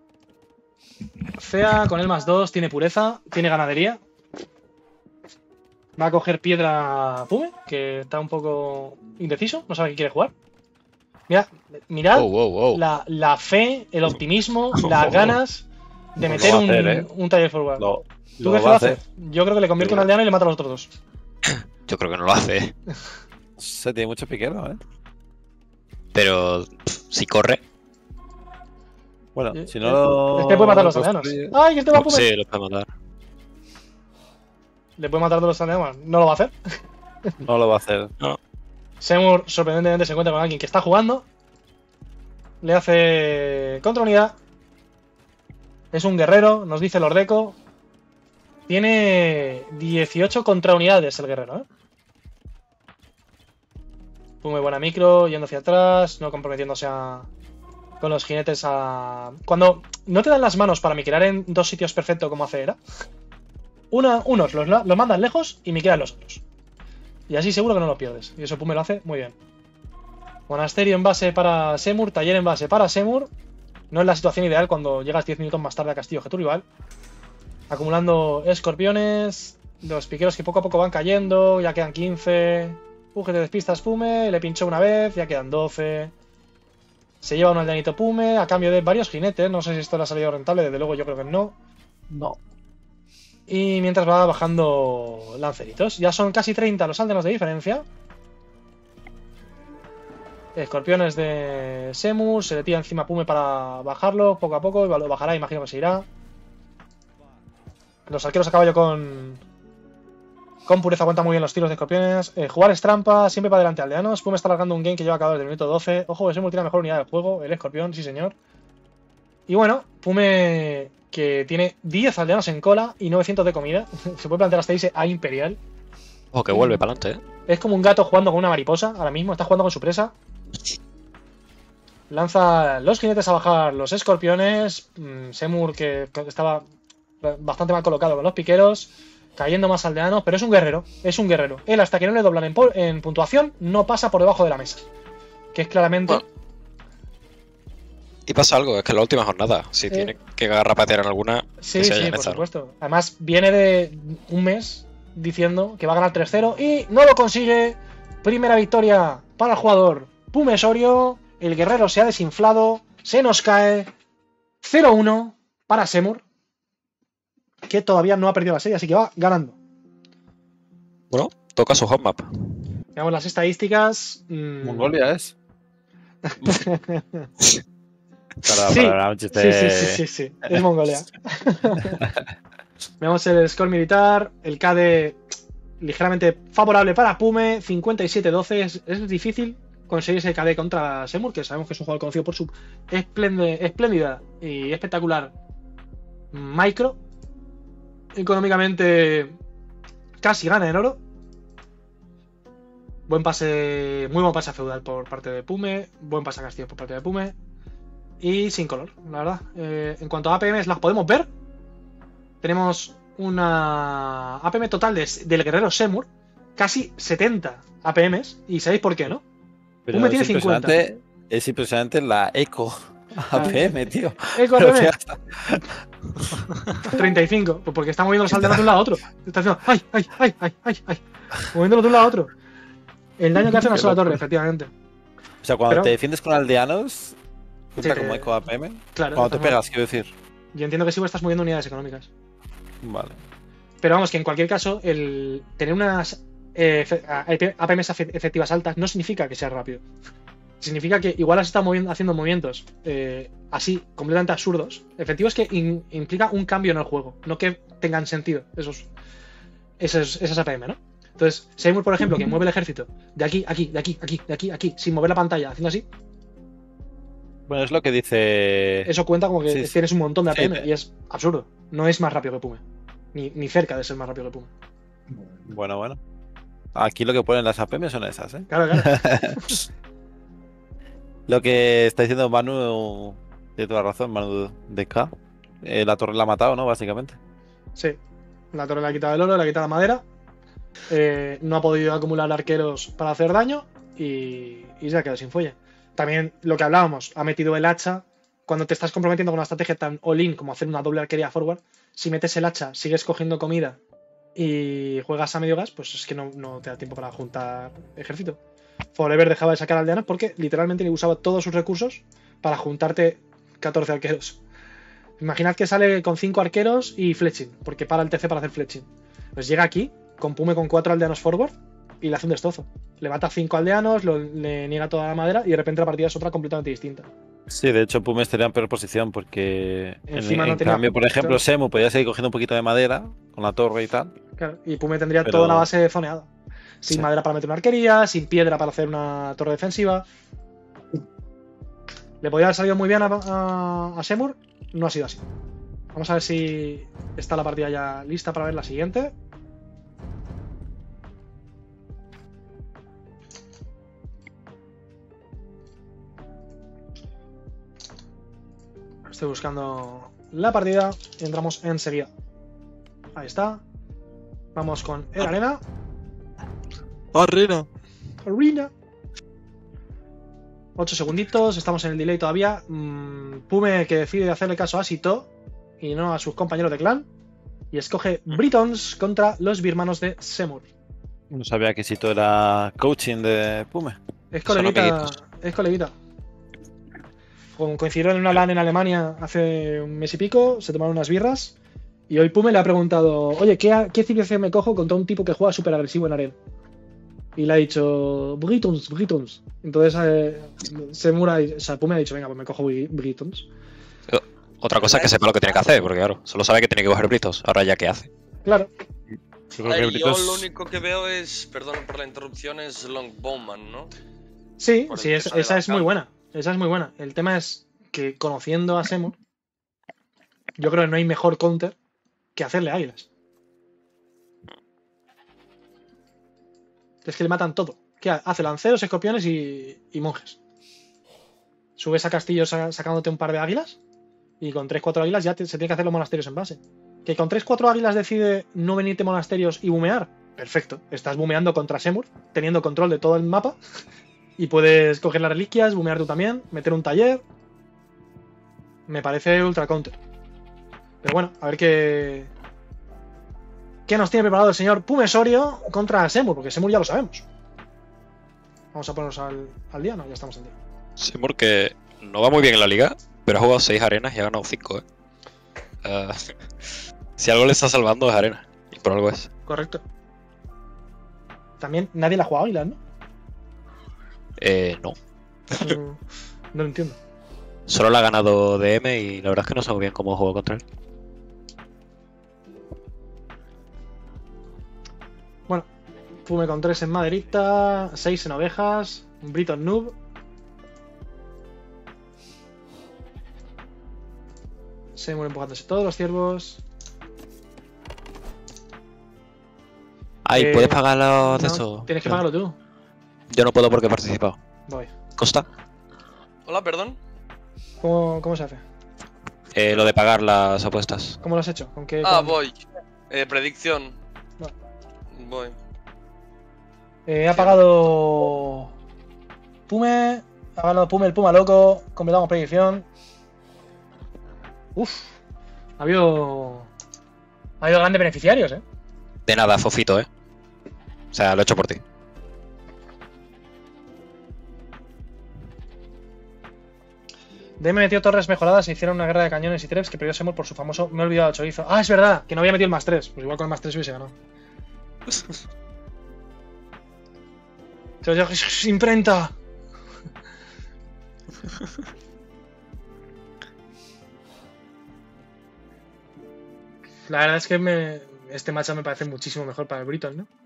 Fea con el más dos, tiene pureza, tiene ganadería. Va a coger piedra Pume, que está un poco indeciso, no sabe qué quiere jugar. Mira, mirad Wow, wow, wow. la, la fe, el optimismo, Oh, las oh, ganas de Lo meter va a un, hacer, ¿eh? un taller forward. Lo, ¿Tú lo crees que va lo a hace? hacer. Yo creo que le convierte en un aldeano y le mata a los otros dos. Yo creo que no lo hace. Se tiene mucho piquero, ¿eh? Pero pff, si corre, Bueno, Eh, si eh, no. Es que puede matar a los pues, aldeanos. sí. ¡Ay, que este va a Pume! sí, lo puede matar. Le puede matar a todos los aldeanos. No lo va a hacer. No lo va a hacer. Seymour sorprendentemente se encuentra con alguien que está jugando. Le hace contraunidad. Es un guerrero, nos dice Lordeco. Tiene dieciocho contraunidades el guerrero, ¿eh? Muy buena micro, yendo hacia atrás, no comprometiéndose a... con los jinetes a... Cuando no te dan las manos para micrar en dos sitios perfecto como hace Era, una, unos los, los mandan lejos y micran los otros. Y así seguro que no lo pierdes. Y eso Pume lo hace muy bien. Monasterio en base para Seymour, taller en base para Seymour. No es la situación ideal cuando llegas diez minutos más tarde a castillo que tu rival. Acumulando escorpiones. Los piqueros que poco a poco van cayendo. Ya quedan quince. Uge de despistas Pume. Le pinchó una vez. Ya quedan doce. Se lleva un aldeanito Pume a cambio de varios jinetes. No sé si esto le ha salido rentable. Desde luego yo creo que no. No. Y mientras va bajando lanceritos. Ya son casi treinta los aldeanos de diferencia. Escorpiones de Seymour. Se le tira encima a Pume para bajarlo poco a poco. Lo bajará, imagino que se irá. Los arqueros a caballo con... Con pureza aguanta muy bien los tiros de escorpiones. Eh, jugar es trampa, siempre para adelante aldeanos. Pume está largando un game que lleva acabado desde el minuto doce. Ojo, Seymour tiene la mejor unidad del juego. El escorpión, sí señor. Y bueno, Pume que tiene diez aldeanos en cola y novecientos de comida. Se puede plantear hasta irse a Imperial. Ojo, que vuelve para adelante, ¿eh? Es como un gato jugando con una mariposa ahora mismo. Está jugando con su presa. Lanza los jinetes a bajar los escorpiones. Mm, Seymour que estaba bastante mal colocado con los piqueros. Cayendo más aldeanos, pero es un guerrero. Es un guerrero. Él hasta que no le doblan en, en puntuación no pasa por debajo de la mesa. Que es claramente... Bueno. Y pasa algo, es que en la última jornada, si Eh. tiene que garrapatear en alguna, Sí, que se sí, haya por empezado. supuesto. Además, viene de un mes diciendo que va a ganar tres cero y no lo consigue. Primera victoria para el jugador Pume Osorio. El guerrero se ha desinflado. Se nos cae. cero uno para Seymour, que todavía no ha perdido la serie, así que va ganando. Bueno, toca su hot map. Veamos las estadísticas. Mm. Mongolia es. Para, Sí, para la noche Sí, sí, sí, sí, sí. Es Mongolia. Veamos el score militar. El K D ligeramente favorable para Pume. cincuenta y siete doce. Es, es difícil conseguir ese K D contra Seymour, que sabemos que es un jugador conocido por su esplende- espléndida y espectacular micro. Económicamente casi gana en oro. Buen pase, muy buen pase a feudal por parte de Pume. Buen pase a castillo por parte de Pume. Y sin color, la verdad. Eh, en cuanto a A P Ms, las podemos ver. Tenemos una A P M total de- del guerrero Seymour. Casi setenta A P Ms. Y sabéis por qué, ¿no? Pero Pume es tiene cincuenta. impresionante, es impresionante la eco A P M, tío. Eco Pero A P M, ya está. treinta y cinco. Pues porque está moviendo los aldeanos de un lado a otro. Está haciendo ¡ay, ay, ay, ay, ay, ay! Moviéndolo de un lado a otro. El daño que hace una Qué sola locura. torre, efectivamente. O sea, cuando Pero- te defiendes con aldeanos, cuenta Sí, como te- eco A P M. Claro. Cuando te estás- pegas, quiero decir. Yo entiendo que sí estás moviendo unidades económicas. Vale. Pero vamos, que en cualquier caso, el tener unas eh, efe- A P Ms efe- efectivas altas no significa que sea rápido. Significa que igual has estado moviendo, haciendo movimientos eh, así, completamente absurdos. Efectivos que in- implica un cambio en el juego, no que tengan sentido esos, esos, esas A P M, ¿no? Entonces, Seymour, por ejemplo, que mueve el ejército de aquí, aquí, de aquí, aquí, de aquí, aquí, sin mover la pantalla, haciendo así, Bueno, es lo que dice. Eso cuenta como que Sí, sí. tienes un montón de A P M Sí, y es absurdo. No es más rápido que Pume. Ni, ni cerca de ser más rápido que Pume. Bueno, bueno. Aquí lo que ponen las A P M son esas, ¿eh? Claro, claro. Lo que está diciendo Manu, tiene toda la razón, Manu de K. Eh, la torre la ha matado, ¿no? Básicamente. Sí. La torre le ha quitado el oro, le ha quitado la madera. Eh, no ha podido acumular arqueros para hacer daño. Y, y se ha quedado sin fuelle. También lo que hablábamos, ha metido el hacha. Cuando te estás comprometiendo con una estrategia tan all-in como hacer una doble arquería forward, si metes el hacha, sigues cogiendo comida y juegas a medio gas, pues es que no, no te da tiempo para juntar ejército. Forever dejaba de sacar aldeanos porque literalmente le usaba todos sus recursos para juntarte catorce arqueros. Imaginad que sale con cinco arqueros y fletching, porque para el T C para hacer fletching. Pues llega aquí, con Pume con cuatro aldeanos forward y le hace un destrozo. Le mata cinco aldeanos, lo- le niega toda la madera y de repente la partida es otra completamente distinta. Sí, de hecho, Pume estaría en peor posición porque. En, Encima en no tenía cambio, por justo- ejemplo, Semu podía seguir cogiendo un poquito de madera con la torre y tal. Claro, y Pume tendría Pero- toda la base zoneada. Sin Sí. madera para meter una arquería, sin piedra para hacer una torre defensiva. ¿Le podría haber salido muy bien a, a, a Semur? No ha sido así. Vamos a ver si está la partida ya lista para ver la siguiente. Estoy buscando la partida y entramos enseguida. Ahí está. Vamos con el arena. Arena. Arena. ocho segunditos, estamos en el delay todavía. Mm, Pume que decide hacerle caso a Sito y no a sus compañeros de clan. Y escoge Britons contra los birmanos de Semur. No sabía que si todo era coaching de Pume. Es Son coleguita. amiguitos. Es coleguita. Con- Coincidieron en una LAN en Alemania hace un mes y pico, se tomaron unas birras. Y hoy Pume le ha preguntado: Oye, ¿qué, qué civilización me cojo contra un tipo que juega súper agresivo en arena? Y le ha dicho: Britons, Britons. Entonces eh, Semur ha, o sea, Pume ha dicho: Venga, pues me cojo Bri- Britons. Otra cosa es que sepa lo que tiene que hacer, porque claro, solo sabe que tiene que coger britos. Ahora ya qué hace. Claro. Yo creo A que ver, yo Britos- lo único que veo es, perdón por la interrupción, es Longbowman, ¿no? Sí, Por el sí, que es- sale esa es muy bacán. buena. Esa es muy buena. El tema es que conociendo a Semur, yo creo que no hay mejor counter que hacerle águilas. Es que le matan todo. ¿Qué ha- hace? Lanceros, escorpiones y, y monjes. Subes a castillos sa- sacándote un par de águilas y con tres cuatro águilas ya te- se tiene que hacer los monasterios en base. Que con tres cuatro águilas decide no venirte monasterios y bumear. Perfecto. Estás bumeando contra Semur, teniendo control de todo el mapa. Y puedes coger las reliquias, bumear tú también, meter un taller. Me parece ultra counter. Pero bueno, a ver qué. ¿Qué nos tiene preparado el señor Pumesorio contra Semur? Porque Semur ya lo sabemos. Vamos a ponernos al, al día, no, ya estamos al día. Seymour que no va muy bien en la liga, pero ha jugado seis arenas y ha ganado cinco, ¿eh? Eh, si algo le está salvando es arena, y por algo es. Correcto. También nadie la ha jugado a Águilas, ¿no? Eh, no. No, no lo entiendo. Solo la ha ganado D M y la verdad es que no sé muy bien cómo juego contra él. Bueno, Pume con tres en maderita, seis en ovejas, un Briton noob. Semur empujándose todos los ciervos. Ay, Eh, ¿puedes pagar los de No, eso? tienes que pagarlo tú. Yo no puedo porque he participado. Voy. ¿Costa? Hola, perdón. ¿Cómo, cómo se hace? Eh, lo de pagar las apuestas. ¿Cómo lo has hecho? ¿Con qué? Ah, con- voy. Eh, predicción. Vale. Voy. Eh, ha pagado Pume. Ha ganado Pume, el Puma loco. Completamos predicción. Uf. Ha habido. Ha habido grandes beneficiarios, eh. De nada, Fofito, ¿eh? O sea, lo he hecho por ti. D M metió torres mejoradas e hicieron una guerra de cañones y trebs que perdió Semur por su famoso. Me he olvidado el chorizo. Ah, es verdad, que no había metido el más tres. Pues igual con el más tres hubiese ganado. Se lo digo, imprenta. La verdad es que me, este match me parece muchísimo mejor para el Briton, ¿no?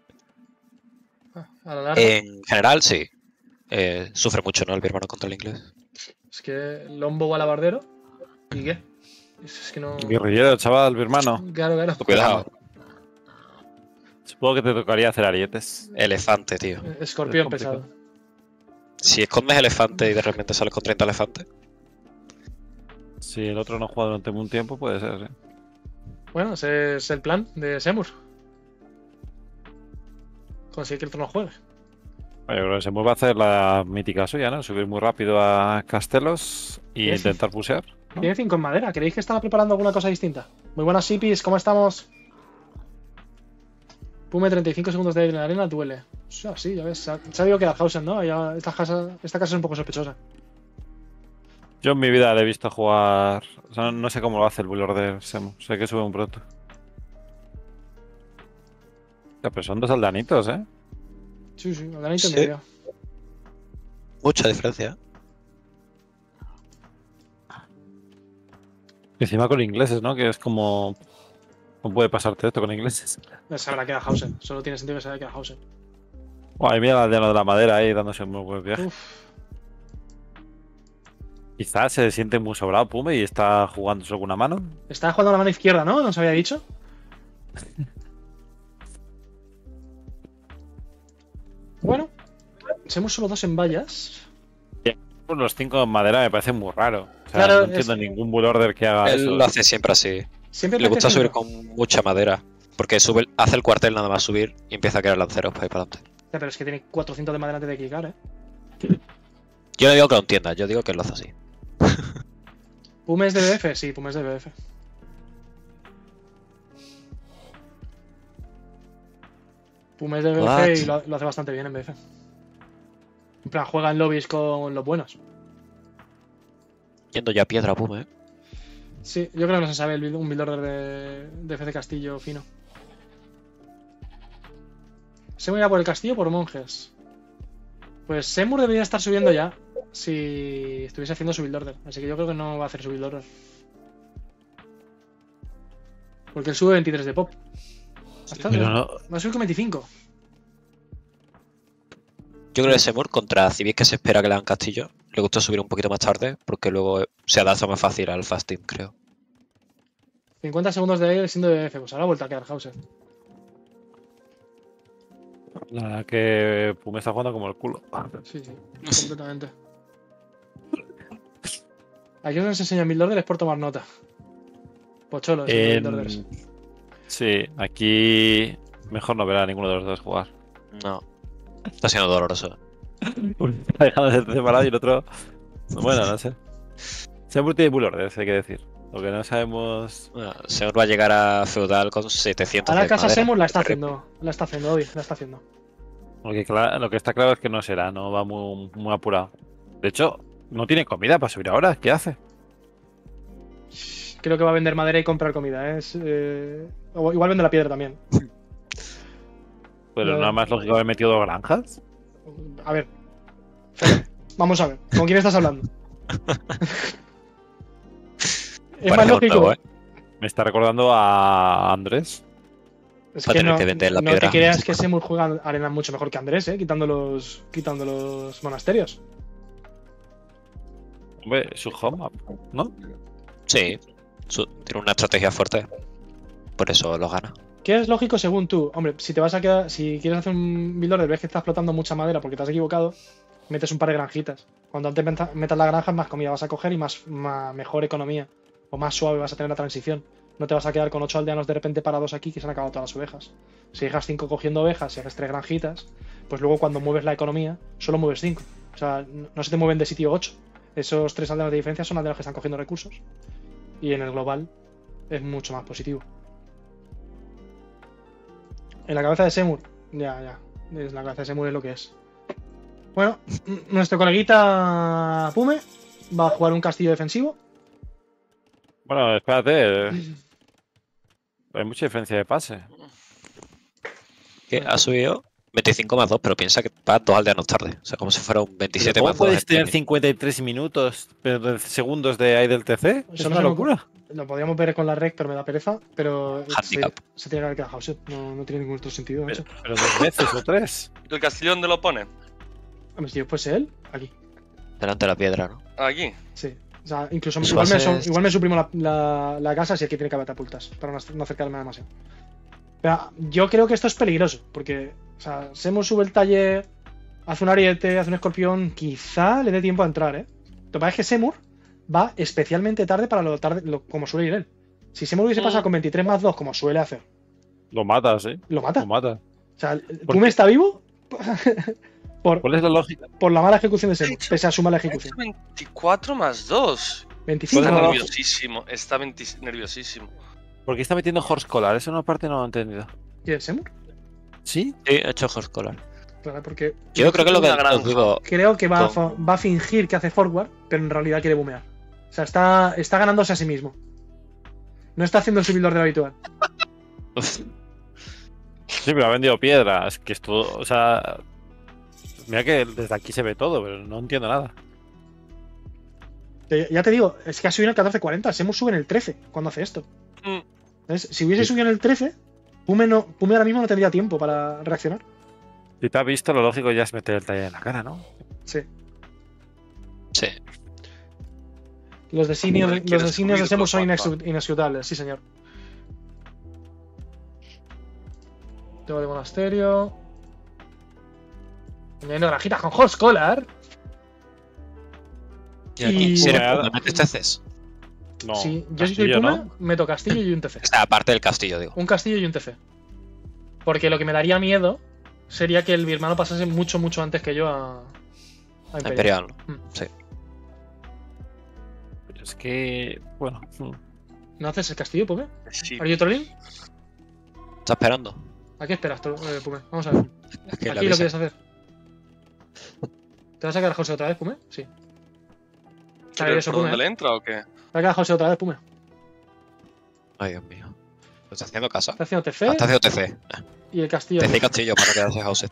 Ah, a la larga. En general, sí. Eh, sufre mucho, ¿no? El birmano contra el inglés. Es Es que Lombo alabardero. ¿Y qué? Es que no. Guerrillero, chaval, mi hermano. Claro, claro. Cuidado. Supongo que te tocaría hacer arietes. Elefante, tío. Escorpión Es complicado. pesado. Si escondes elefante y de repente sales con treinta elefantes. Si el otro no juega durante un tiempo, puede ser, ¿eh? Bueno, ese es el plan de Semur. Conseguir que el otro no juegue. Oye, creo que se va a hacer la mítica suya, ¿no? Subir muy rápido a Castelos y Sí, sí. intentar pusear. ¿no? Tiene cinco en madera. ¿Creéis que estaba preparando alguna cosa distinta? Muy buenas, Sipis. ¿Cómo estamos? Pume, treinta y cinco segundos de en la arena, duele. O sea, sí, ya ves. Se ha sabido que Hausen, ¿no? Ya, esta, casa, esta casa es un poco sospechosa. Yo en mi vida le he visto jugar. O sea, no sé cómo lo hace el Bull Order Semu. Sé que sube un pronto. Ya, pero son dos aldanitos, ¿eh? Sí, sí, aldanito en Sí. medio. Mucha diferencia. Y encima con ingleses, ¿no? Que es como. ¿Cómo puede pasarte esto con ingleses? Se habrá quedado Hausen. Solo tiene sentido que se haya quedado Hausen. Guay, mira el aldeano de la madera ahí dándose un muy buen viaje. Uf. Quizás se siente muy sobrado Pume y está jugando solo con una mano. Está jugando a la mano izquierda, ¿no? ¿Nos había dicho? Bueno, somos solo dos en vallas. Pues los cinco en madera me parece muy raro. O sea, Claro, no entiendo es- ningún Bull Order que haga Él eso. lo hace siempre así. Siempre Le parece gusta subir cinco. con mucha madera. Porque sube, hace el cuartel nada más subir y empieza a crear lanceros para ir para adelante. Ya, pero es que tiene cuatrocientos de madera antes de clicar, ¿eh? Yo no digo que lo entienda, yo digo que lo hace así. ¿Pume es de B F? Sí, Pume es de B F. Pume es de B F What? y lo, lo hace bastante bien en B F. En plan, juega en lobbies con los buenos. Yendo ya a piedra, pum, eh. Sí, yo creo que no se sabe el build- un build order de, de F C Castillo fino. ¿Semur irá por el castillo o por monjes? Pues Semur debería estar subiendo ya si estuviese haciendo su build order. Así que yo creo que no va a hacer su build order. Porque él sube veintitrés de pop. Hasta Pero no, va a subir con veinticinco. Yo creo que Semur contra civiles que se espera que le hagan castillo, le gusta subir un poquito más tarde porque luego se adapta más fácil al fast team, creo. cincuenta segundos de él siendo de B F. Pues ahora ha vuelto a quedar Hauser. la verdad que Pume está jugando como el culo. Sí, sí, completamente. Aquí os enseño build order es por tomar nota. Pocholo, es En- build orders. Sí, aquí mejor no ver a ninguno de los dos jugar. No. Está siendo doloroso. Uno está dejando de ser separado y el otro. Bueno, no sé. Siempre tiene Bull Orders, hay que decir. Lo que no sabemos. Bueno, Semur va a llegar a feudal con setecientos Ahora de casa madera. Semur la está Terrible. haciendo. La está haciendo, hoy, la está haciendo. Lo que, cla- lo que está claro es que no será, no va muy, muy apurado. De hecho, no tiene comida para subir ahora. ¿Qué hace? Creo que va a vender madera y comprar comida. ¿eh? Es, eh, o igual vende la piedra también. Pero No. nada más lógico haber metido dos granjas. A ver. Fede, vamos a ver. ¿Con quién estás hablando? es Parece más un lógico. nuevo, ¿eh? Me está recordando a Andrés. Es Va a que tener no, que vender la no piedra. te creas que Semur juega arena mucho mejor que Andrés, ¿eh? Quitando los, quitando los monasterios. Hombre, su home up, ¿no? Sí. Su- tiene una estrategia fuerte. Por eso lo gana. ¿Qué es lógico según tú? Hombre, si te vas a quedar, si quieres hacer un build order, ves que estás explotando mucha madera porque te has equivocado, metes un par de granjitas. Cuando antes meta- metas la granja, más comida vas a coger y más, más- mejor economía. O más suave vas a tener la transición. No te vas a quedar con ocho aldeanos de repente parados aquí que se han acabado todas las ovejas. Si dejas cinco cogiendo ovejas y haces tres granjitas, pues luego cuando mueves la economía, solo mueves cinco. O sea, no no se te mueven de sitio ocho. Esos tres aldeanos de diferencia son aldeanos que están cogiendo recursos. Y en el global es mucho más positivo. En la cabeza de Semur, ya, ya. En la cabeza de Semur es lo que es. Bueno, n- nuestro coleguita Pume va a jugar un castillo defensivo. Bueno, espérate. eh. Hay mucha diferencia de pase. Que ha subido veinticinco más dos, pero piensa que va dos aldeanos tarde. O sea, como si fuera un veintisiete ¿Cómo más dos. puedes en tener tenis. cincuenta y tres minutos pero de segundos de ahí del T C? Es Eso no una se me locura. Lo podríamos ver con la rec, pero me da pereza. Pero se, Handicap. se tiene que haber quedado Hauser. No, no tiene ningún otro sentido. Pero, macho. pero dos veces o tres. ¿El castillo dónde lo pone? Hombre, si yo fuese él, aquí. Delante de la piedra, ¿no? Aquí. Sí. O sea, incluso Eso igual me, hace- so- igual me suprimo la, la, la casa si aquí tiene catapultas, para no, no acercarme demasiado. Pero yo creo que esto es peligroso, porque, o sea, Semur sube el taller, hace un ariete, hace un escorpión, quizá le dé tiempo a entrar, ¿eh? Lo que pasa es que Semur va especialmente tarde para lo tarde, lo- como suele ir él. Si Semur hubiese pasado con veintitrés más dos, como suele hacer, Lo matas, ¿eh? lo mata. Lo mata. O sea, ¿Por Pume qué? está vivo por, ¿Cuál es la lógica? por la mala ejecución de Semur, hecho- pese a su mala Ha hecho ejecución. veinticuatro más dos. veinticinco Está ¿Cuál es la más lógica? dos. nerviosísimo. Está veinti- nerviosísimo. ¿Por qué está metiendo Horse Collar? Eso una parte no lo he entendido. ¿Quién es Semur? ¿Sí? Sí, he hecho Horse Collar. Claro, porque Yo creo que lo que Una granja. os digo. creo que va a, Con- fa- va a fingir que hace forward, pero en realidad quiere bumear. O sea, está, está ganándose a sí mismo. No está haciendo el subidor del habitual. Uf, Sí, pero ha vendido piedra. Es que esto, o sea. Mira que desde aquí se ve todo, pero no entiendo nada. Te- Ya te digo, es que ha subido en el catorce cuarenta. Semur sube en el trece cuando hace esto. Mm. Entonces, si hubiese Sí. subido en el trece, Pume, no, Pume ahora mismo no tendría tiempo para reaccionar. Si te has visto, lo lógico ya es meter el taller en la cara, ¿no? Sí. sí. Los designios, Joder, los quieres designios de subir Semur dos son mapas. inexu- inexecutables, sí señor. Tengo de monasterio. Añadiendo granjitas con Horse Collar. Y aquí, Y- si eres Bueno, Pume, ¿metes T Cs? No. sí, yo si soy Castillo, Pume, ¿no? meto castillo y un T C. O sea, aparte del castillo, digo. Un castillo y un T C. Porque lo que me daría miedo sería que el birmano pasase mucho, mucho antes que yo a, a Imperial. Imperial, ¿no? Mm. Sí. Es que. Bueno. mm. ¿No haces el castillo, Pume? Sí. ¿Are you trolling? ¿Estás esperando? ¿A qué esperas, tro- eh, Pume? Vamos a ver. Es que la Aquí lo avisa. quieres hacer. ¿Te vas a quedar José otra vez, Pume? Sí. Está ¿Pero eso, por Pume. dónde ¿eh? le entra o qué? ¿Te vas a quedar José otra vez, Pume? Ay, Dios mío. ¿Estás haciendo caso? Está haciendo T Ah, C estás haciendo T C. y el castillo. T C y castillo para quedarse house.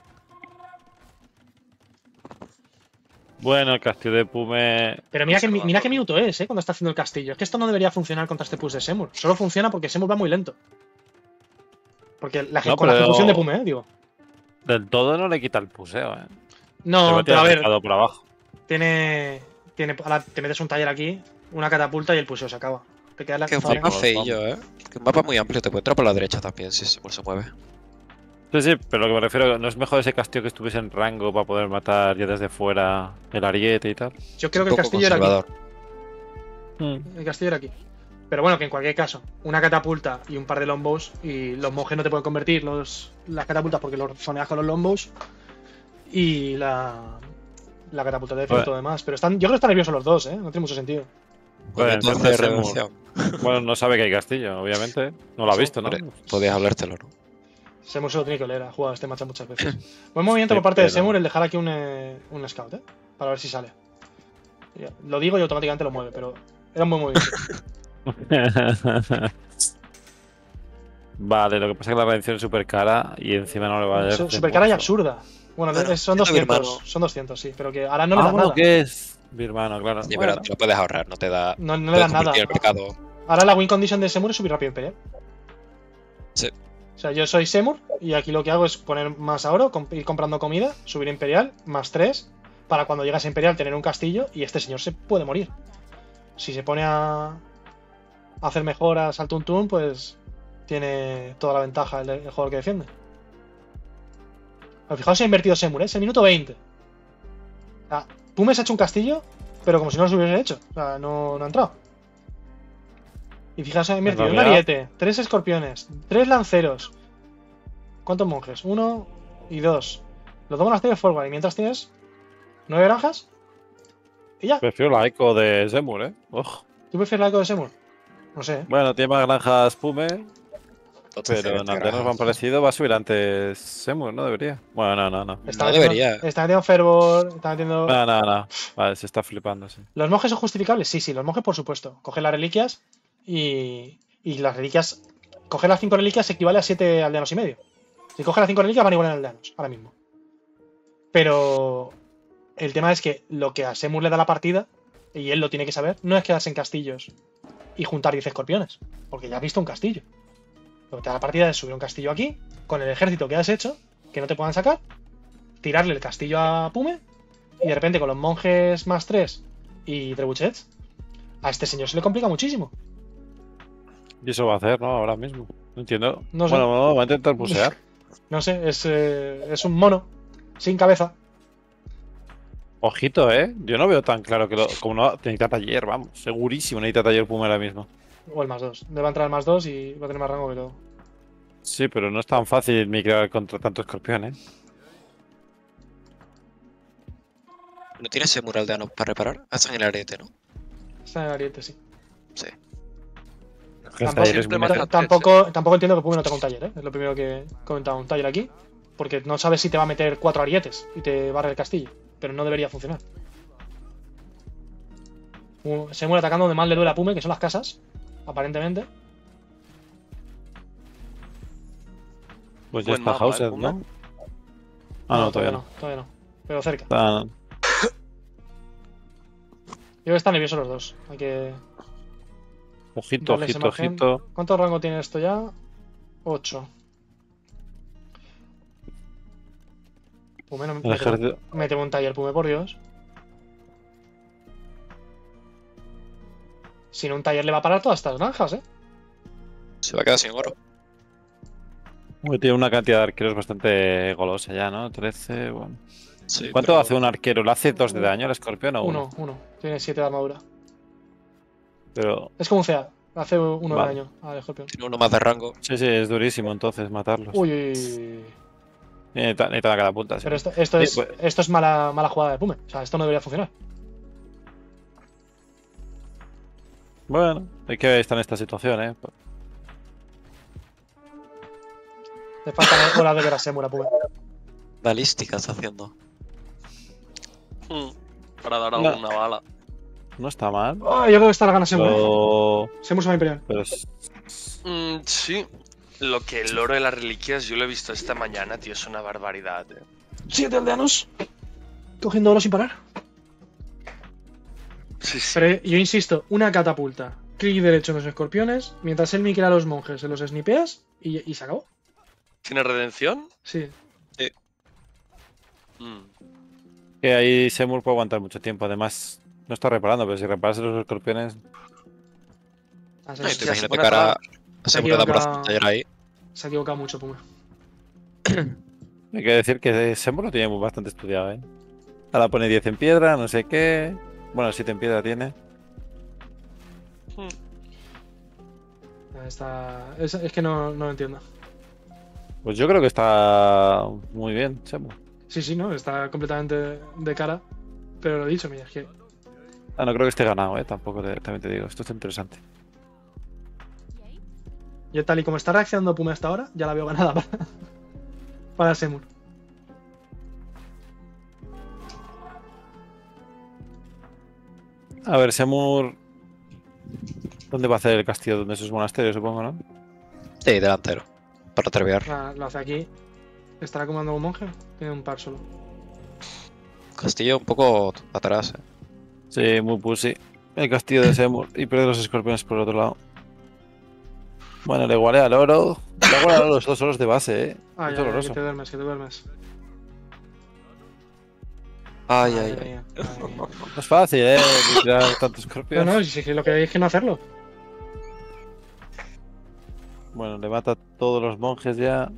Bueno, el castillo de Pume. Pero mira que, Conservador. mira qué minuto es, ¿eh? Cuando está haciendo el castillo. Es que esto no debería funcionar contra este push de Semur. Solo funciona porque Semur va muy lento. Porque la, No, con la pero- ejecución de Pume, ¿eh? Digo. Del todo no le quita el puseo, ¿eh? Se No, va a pero tirar a ver, mercado por abajo. tiene, tiene. Ahora te metes un taller aquí, una catapulta y el puseo se acaba. Te queda la Que un todavía- mapa feillo, ¿eh? Que un mapa muy amplio. Te puede entrar por la derecha también si se se mueve. Sí, sí, pero lo que me refiero, ¿no es mejor ese castillo que estuviese en rango para poder matar ya desde fuera el ariete y tal? Yo creo que Un el poco castillo era aquí. conservador. Mm. El castillo era aquí. Pero bueno, que en cualquier caso, una catapulta y un par de longbows, y los monjes no te pueden convertir los, las catapultas porque los zoneas con los longbows, y la, la catapulta de defensa y Bueno. todo demás. Pero están, yo creo que están nerviosos los dos, ¿eh? No tiene mucho sentido. Bueno, Entonces, entonces, redención. Bueno, no sabe que hay castillo, obviamente. No lo ha visto, ¿no? Hombre, podías hablártelo, ¿no? Semur se lo tiene que oler, ha jugado este match muchas veces. Buen movimiento Sí, por parte de pero- Semur el dejar aquí un, eh, un scout, ¿eh? Para ver si sale. Ya, lo digo y automáticamente lo mueve, pero era un buen movimiento. Vale, lo que pasa es que la redención es súper cara y encima no le va a dar. Su- de Super cara y mucho. absurda. Bueno, Bueno, es- son siendo mi doscientos, hermano- son doscientos, sí, pero que ahora no le Ah, dan bueno, nada. ¿qué es? Mi hermano, claro. Sí, Bueno, pero te lo puedes ahorrar, no te da. No, no le puedes dan nada. convertir el mercado. Ahora la win condition de Semur es subir rápido Imperial. Sí. O sea, yo soy Semur y aquí lo que hago es poner más a oro, comp- ir comprando comida, subir Imperial, más tres, para cuando llegas a Imperial tener un castillo y este señor se puede morir. Si se pone a, a hacer mejoras al Tuntun, pues tiene toda la ventaja el, el jugador que defiende. Pero fijaos si ha invertido Semur, ¿eh? Es el minuto veinte. O sea, Pume se ha hecho un castillo, pero como si no lo hubiese hecho. O sea, no, no ha entrado. Y fijaos, ha invertido un realidad- ariete, tres escorpiones, tres lanceros. ¿Cuántos monjes? Uno y dos. Los dos monasterios forward. Y mientras tienes nueve granjas. Y ya. Prefiero la eco de Semur, ¿eh? Ojo. ¿Tú prefieres la eco de Semur? No sé. ¿eh? Bueno, tiene más granjas Pume, Entonces, pero en te antenas me han grabas. parecido. Va a subir antes Semur, ¿no? Debería. Bueno, no, no, no. Está No metiendo- debería. Está metiendo fervor. Está metiendo. No, no, no. Vale, se está flipando, sí. ¿Los monjes son justificables? Sí, sí, los monjes por supuesto. Coge las reliquias y, y las reliquias... Coger las cinco reliquias equivale a siete aldeanos y medio. Si coge las cinco reliquias van igual en aldeanos, ahora mismo. Pero el tema es que lo que a Semur le da la partida, y él lo tiene que saber, no es quedarse en castillos y juntar diez escorpiones, porque ya has visto un castillo. Lo que te da la partida es subir un castillo aquí, con el ejército que has hecho, que no te puedan sacar, tirarle el castillo a Pume y de repente con los monjes más tres y trebuchets, a este señor se le complica muchísimo. Y eso va a hacer, ¿no? Ahora mismo. No entiendo. No sé. Bueno, bueno, va a intentar pusear. No sé, es, eh, es un mono sin cabeza. Ojito, ¿eh? Yo no veo tan claro que lo... Como no... Necesita taller, vamos. Segurísimo necesita taller Puma ahora mismo. O el más dos. Le va a entrar el más dos y va a tener más rango que todo. Sí, pero no es tan fácil migrar contra tanto escorpión, ¿eh? ¿No tienes ese mural de Anos para reparar? Ah, está en el arete, ¿no? Está en el ariete, sí. Sí. Que el Tampoco, taller es muy simplemente- necesario. tampoco, tampoco entiendo que Puma no tenga un taller, ¿eh? Es lo primero que he comentado. Un taller aquí. Porque no sabes si te va a meter cuatro arietes y te barre el castillo. Pero no debería funcionar. Uh, Se muere atacando donde más le duele a Pume, que son las casas. Aparentemente. Pues ya Buen está mapa, Hauser, ¿eh, Puma? ¿no? Ah, no, todavía no. Todavía no. Pero cerca. Está- Yo creo que están nerviosos los dos. Hay que. Ojito, darle ese ojito, margen. ojito. ¿Cuánto rango tiene esto ya? ocho. Pume, no, El mete, ejército... mete un taller, Pume, por Dios. Sin un taller le va a parar todas estas granjas, ¿eh? Se va a quedar sin oro. Uy, tiene una cantidad de arqueros bastante golosa ya, ¿no? trece, bueno. Sí, ¿Cuánto pero hace un arquero? ¿Le hace dos de daño al escorpión o uno? Uno, uno. Tiene siete de armadura. Pero... Es como un C A. Hace uno Vale. de daño al escorpión. Tiene uno más de rango. Sí, sí, es durísimo entonces matarlos. Uy, uy, uy. Necesita necesita cada punta, sí. Pero esto, esto Sí, es, pues- esto es mala, mala jugada de Pume. O sea, esto no debería funcionar. Bueno, hay que estar en esta situación, ¿eh? Le faltan horas de que la se muera Pume. Balística está haciendo. Hmm, Para dar No. alguna bala. No está mal. Oh, yo creo que esta la gana Semur. Pero... Semur se va a Imperial. pero es- Mm, sí. Lo que el oro de las reliquias yo lo he visto esta mañana, tío, es una barbaridad, eh. Siete aldeanos. Cogiendo oro sin parar. Sí, sí. Pero yo insisto, una catapulta. Clic derecho en los escorpiones. Mientras él miquela a los monjes, se los snipeas y, y se acabó. ¿Tiene redención? Sí. Mm. Que ahí Semur puede aguantar mucho tiempo. Además, no está reparando, pero si reparas los escorpiones... Ah, se, No, y Hostia, tú se imagínate pone que ahora para- se Se puede dar por equivoca. hacer un taller ahí. se ha equivocado mucho, Pume. Hay que decir que Semur lo tiene bastante estudiado, ¿eh? Ahora pone diez en piedra, no sé qué... Bueno, siete en piedra tiene. Hmm. Está... Es, es que no, no lo entiendo. Pues yo creo que está muy bien, Semur. Sí, sí, no, está completamente de cara. Pero lo he dicho, mira, es que Ah, no creo que esté ganado, ¿eh? Tampoco te- también te digo. Esto está interesante. yo tal y como está reaccionando Pume hasta ahora, ya la veo ganada para, para Semur. A ver, Semur... ¿Dónde va a hacer el castillo? ¿Dónde sus monasterios, supongo, no? Sí, delantero. Para terbiar. Ah, lo hace aquí. ¿Estará comandando un monje? Tiene un par solo. Castillo un poco atrás, eh. Sí, muy pussy. El castillo de Semur. Y pierde los escorpiones por el otro lado. Bueno, le igualé al oro. Le igualé a los dos oros de base, eh. Ah, Muy ya, ya, doloroso. que te duermes, que te duermes. Ay, ay, ay. mía, ay, mía. No es fácil, eh. Tirar tantos No, escorpiones. no, si, si lo que hay es que no hacerlo. Bueno, le mata a todos los monjes ya.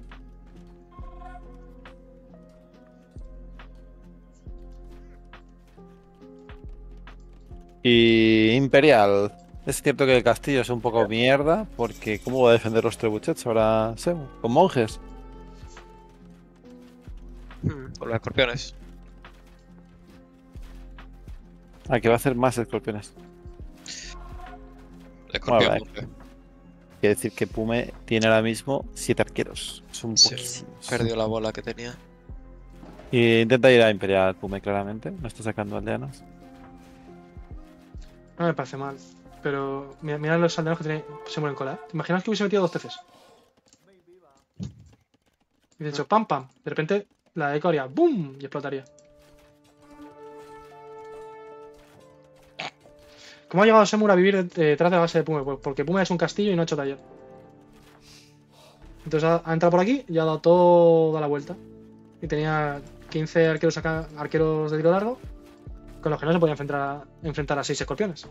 Y Imperial. Es cierto que el castillo es un poco mierda, porque ¿cómo va a defender los trebuchets ahora Semur? ¿Con monjes? Con los escorpiones. Ah, que va a hacer más escorpiones. El escorpión. Vale. Quiere decir que Pume tiene ahora mismo siete arqueros. Son Sí, poquísimos. perdió la bola que tenía. Y intenta ir a Imperial Pume, claramente. No está sacando aldeanos. No me parece mal. Pero mira, mira los aldeanos que tiene, se mueren cola. ¿Te imaginas que hubiese metido dos T Cs? Y de hecho, pam, pam. De repente la eco haría ¡boom! Y explotaría. ¿Cómo ha llegado Semur a vivir eh, detrás de la base de Pume? Pues porque Pume es un castillo y no ha hecho taller. Entonces ha, ha entrado por aquí y ha dado toda la vuelta. Y tenía quince arqueros, acá- arqueros de tiro largo, con los que no se podía enfrentar a, enfrentar a seis escorpiones.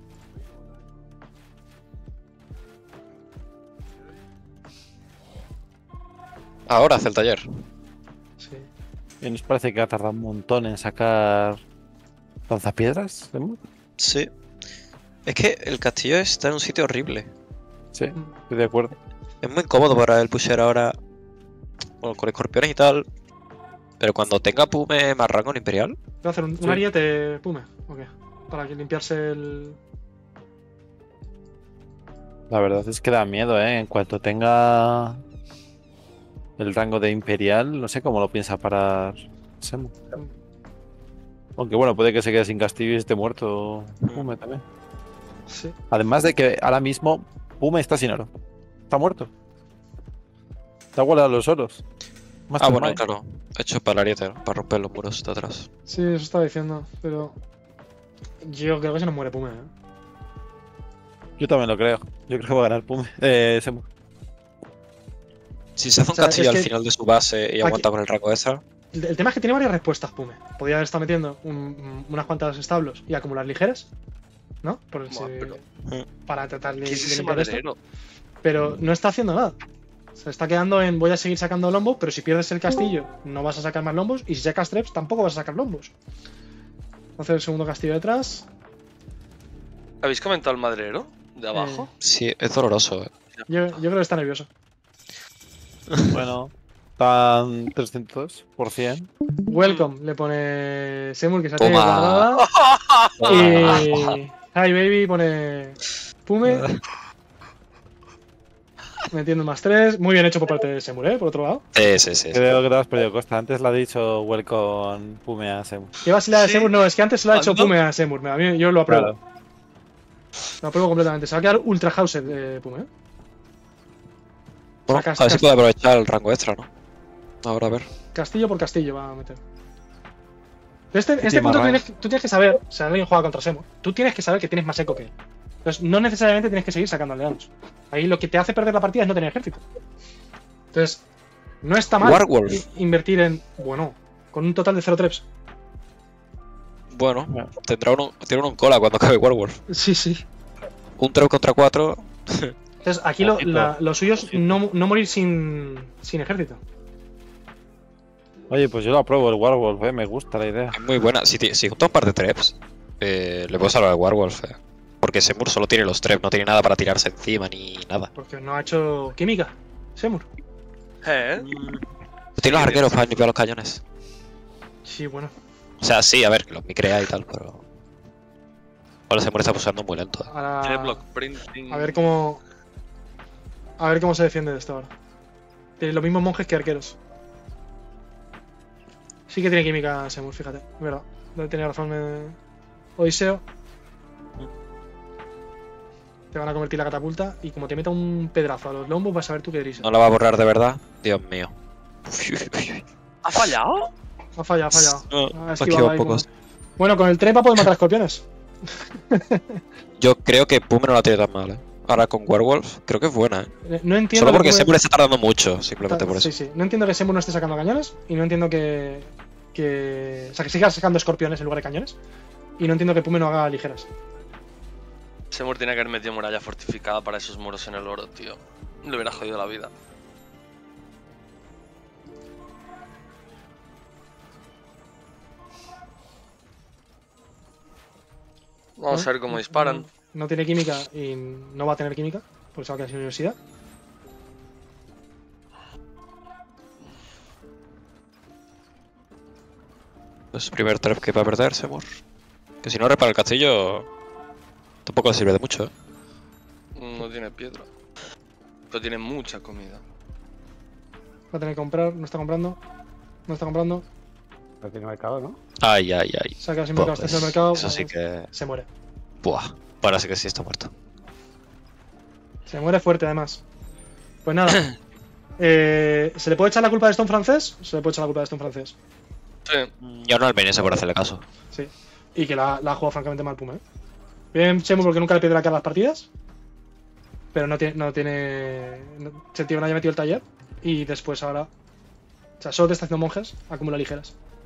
Ahora hace el taller. Sí. Y nos parece que ha tardado un montón en sacar lanzapiedras. ¿Semur? Sí. Es que el castillo está en un sitio horrible. Sí, estoy de acuerdo. Es muy incómodo para el pusher ahora. Bueno, con escorpiones y tal. Pero cuando tenga Pume más rango en Imperial. Voy a hacer un, Sí. un ariete Pume, ¿o qué? Para que limpiarse el. La verdad es que da miedo, ¿eh? En cuanto tenga el rango de Imperial, no sé cómo lo piensa parar Semur. Aunque bueno, puede que se quede sin castillo y esté muerto Pume también. Sí. Además de que ahora mismo Pume está sin oro. Está muerto. Está guardado los oros. Ah, Mastermind. bueno, claro. Hecho para el ariete, ¿no? Para romper los muros de atrás. Sí, eso estaba diciendo, pero. Yo creo que se nos muere Pume, ¿eh? Yo también lo creo. Yo creo que va a ganar Pume. Eh, Semur. Si se hace un O sea, castillo es al que final de su base y aquí- aguanta con el rango extra. El, el tema es que tiene varias respuestas Pume. Podría haber estado metiendo un- unas cuantas establos y acumular ligeras, ¿no? Por si- Buah, pero- para tratar de, ¿Qué es de ese limpiar esto. maderero? Pero no está haciendo nada. Se está quedando en voy a seguir sacando lombos, pero si pierdes el castillo no vas a sacar más lombos y si sacas treps tampoco vas a sacar lombos. Voy a hacer el segundo castillo detrás. ¿Habéis comentado el maderero? ¿De abajo? Sí, es doloroso, eh. Yo, yo creo que está nervioso. Bueno, están trescientos por ciento. Welcome, le pone Semur que se ha tenido Toma. guardada. Y Hi Baby pone Pume. Metiendo más tres. Muy bien hecho por parte de Semur, ¿eh? Por otro lado. Sí, sí, sí. sí. Creo que te has perdido Costa. Antes le ha dicho Welcome Pume a Semur. ¿Qué vacilada de Sí. Semur? No, es que antes se lo ha hecho ¿Cuándo? Pume a Semur. A mí, yo lo apruebo. Claro. Lo apruebo completamente. Se va a quedar Ultra House de Pume, ¿eh? Bueno, Sacas- a ver si cas- puede aprovechar el rango extra, ¿no? Ahora a ver. Castillo por castillo va a meter. Este, este tiene punto más tienes, tú tienes que saber, si alguien juega contra Semur, tú tienes que saber que tienes más eco que él. Entonces, no necesariamente tienes que seguir sacando aldeanos. Ahí lo que te hace perder la partida es no tener ejército. Entonces, no está mal Warwolf. i- invertir en. Bueno, con un total de cero treps. Bueno, Bueno. tendrá uno, tiene uno en cola cuando acabe Werewolf. Sí, sí. Un treo contra cuatro. Entonces, aquí lo, Ojito, la- lo suyo es ojito. no, no morir sin, sin ejército. Oye, pues yo lo apruebo el Warwolf, eh. Me gusta la idea. Es muy buena. Si, ti- si junta un par de treps, eh, le puedo salvar al Werewolf. Eh. Porque Semur solo tiene los treps, no tiene nada para tirarse encima ni nada. Porque no ha hecho química. Semur. ¿Eh? Tiene los arqueros para limpiar los cañones. Sí, bueno. O sea, sí, a ver, que los micrea y tal, pero. Ahora Semur está pulsando muy lento. eh. Ahora. Tiene block printing. A ver cómo. A ver cómo se defiende de esto ahora. Tiene los mismos monjes que arqueros. Sí que tiene química Semur, fíjate. Es verdad. No tenía razón eh, Odiseo. Te van a convertir la catapulta y como te meta un pedrazo a los lombos vas a ver tú qué eres. No la va a borrar de verdad. Dios mío. ¿Ha fallado? Ha fallado, ha fallado. No, Ha ha esquivado esquivado ahí un poco. como- Bueno, con el trepa puede matar a escorpiones. Yo creo que Pume no la tiene tan mal, eh. Ahora con Werewolf, creo que es buena, eh. Eh, No entiendo. Solo que porque Pume- Semur está tardando mucho, simplemente por eso. Sí, sí. No entiendo que Semur no esté sacando cañones y no entiendo que. que... O sea, que siga sacando escorpiones en lugar de cañones. Y no entiendo que Pume no haga ligeras. Semur tiene que haber metido muralla fortificada para esos muros en el oro, tío. Le hubiera jodido la vida. Vamos ¿No? a ver cómo disparan. No, no tiene química y no va a tener química, porque se va a quedar sin universidad. Pues primer trap que va a perder Semur. Que si no repara el castillo, tampoco le sirve de mucho, eh. No tiene piedra. Pero tiene mucha comida. Va a tener que comprar, no está comprando. No está comprando. No tiene mercado, ¿no? Ay, ay, ay. Se ha quedado sin Buah, mercado, está pues, en el mercado. eso sí que. Se muere. Buah. Ahora sí que sí está muerto. Se muere fuerte además. Pues nada. Eh, ¿Se le puede echar la culpa de Stone francés? Se le puede echar la culpa de Stone francés. Sí. Yo no al Benese por hacerle caso. Sí. Y que la, la ha jugado francamente mal Puma, ¿eh? Bien Chemu porque nunca le pide la cara a las partidas. Pero no tiene. No tiene no- sentido que no haya metido el taller. Y después ahora. O sea, solo te está haciendo monjes, acumula ligeras.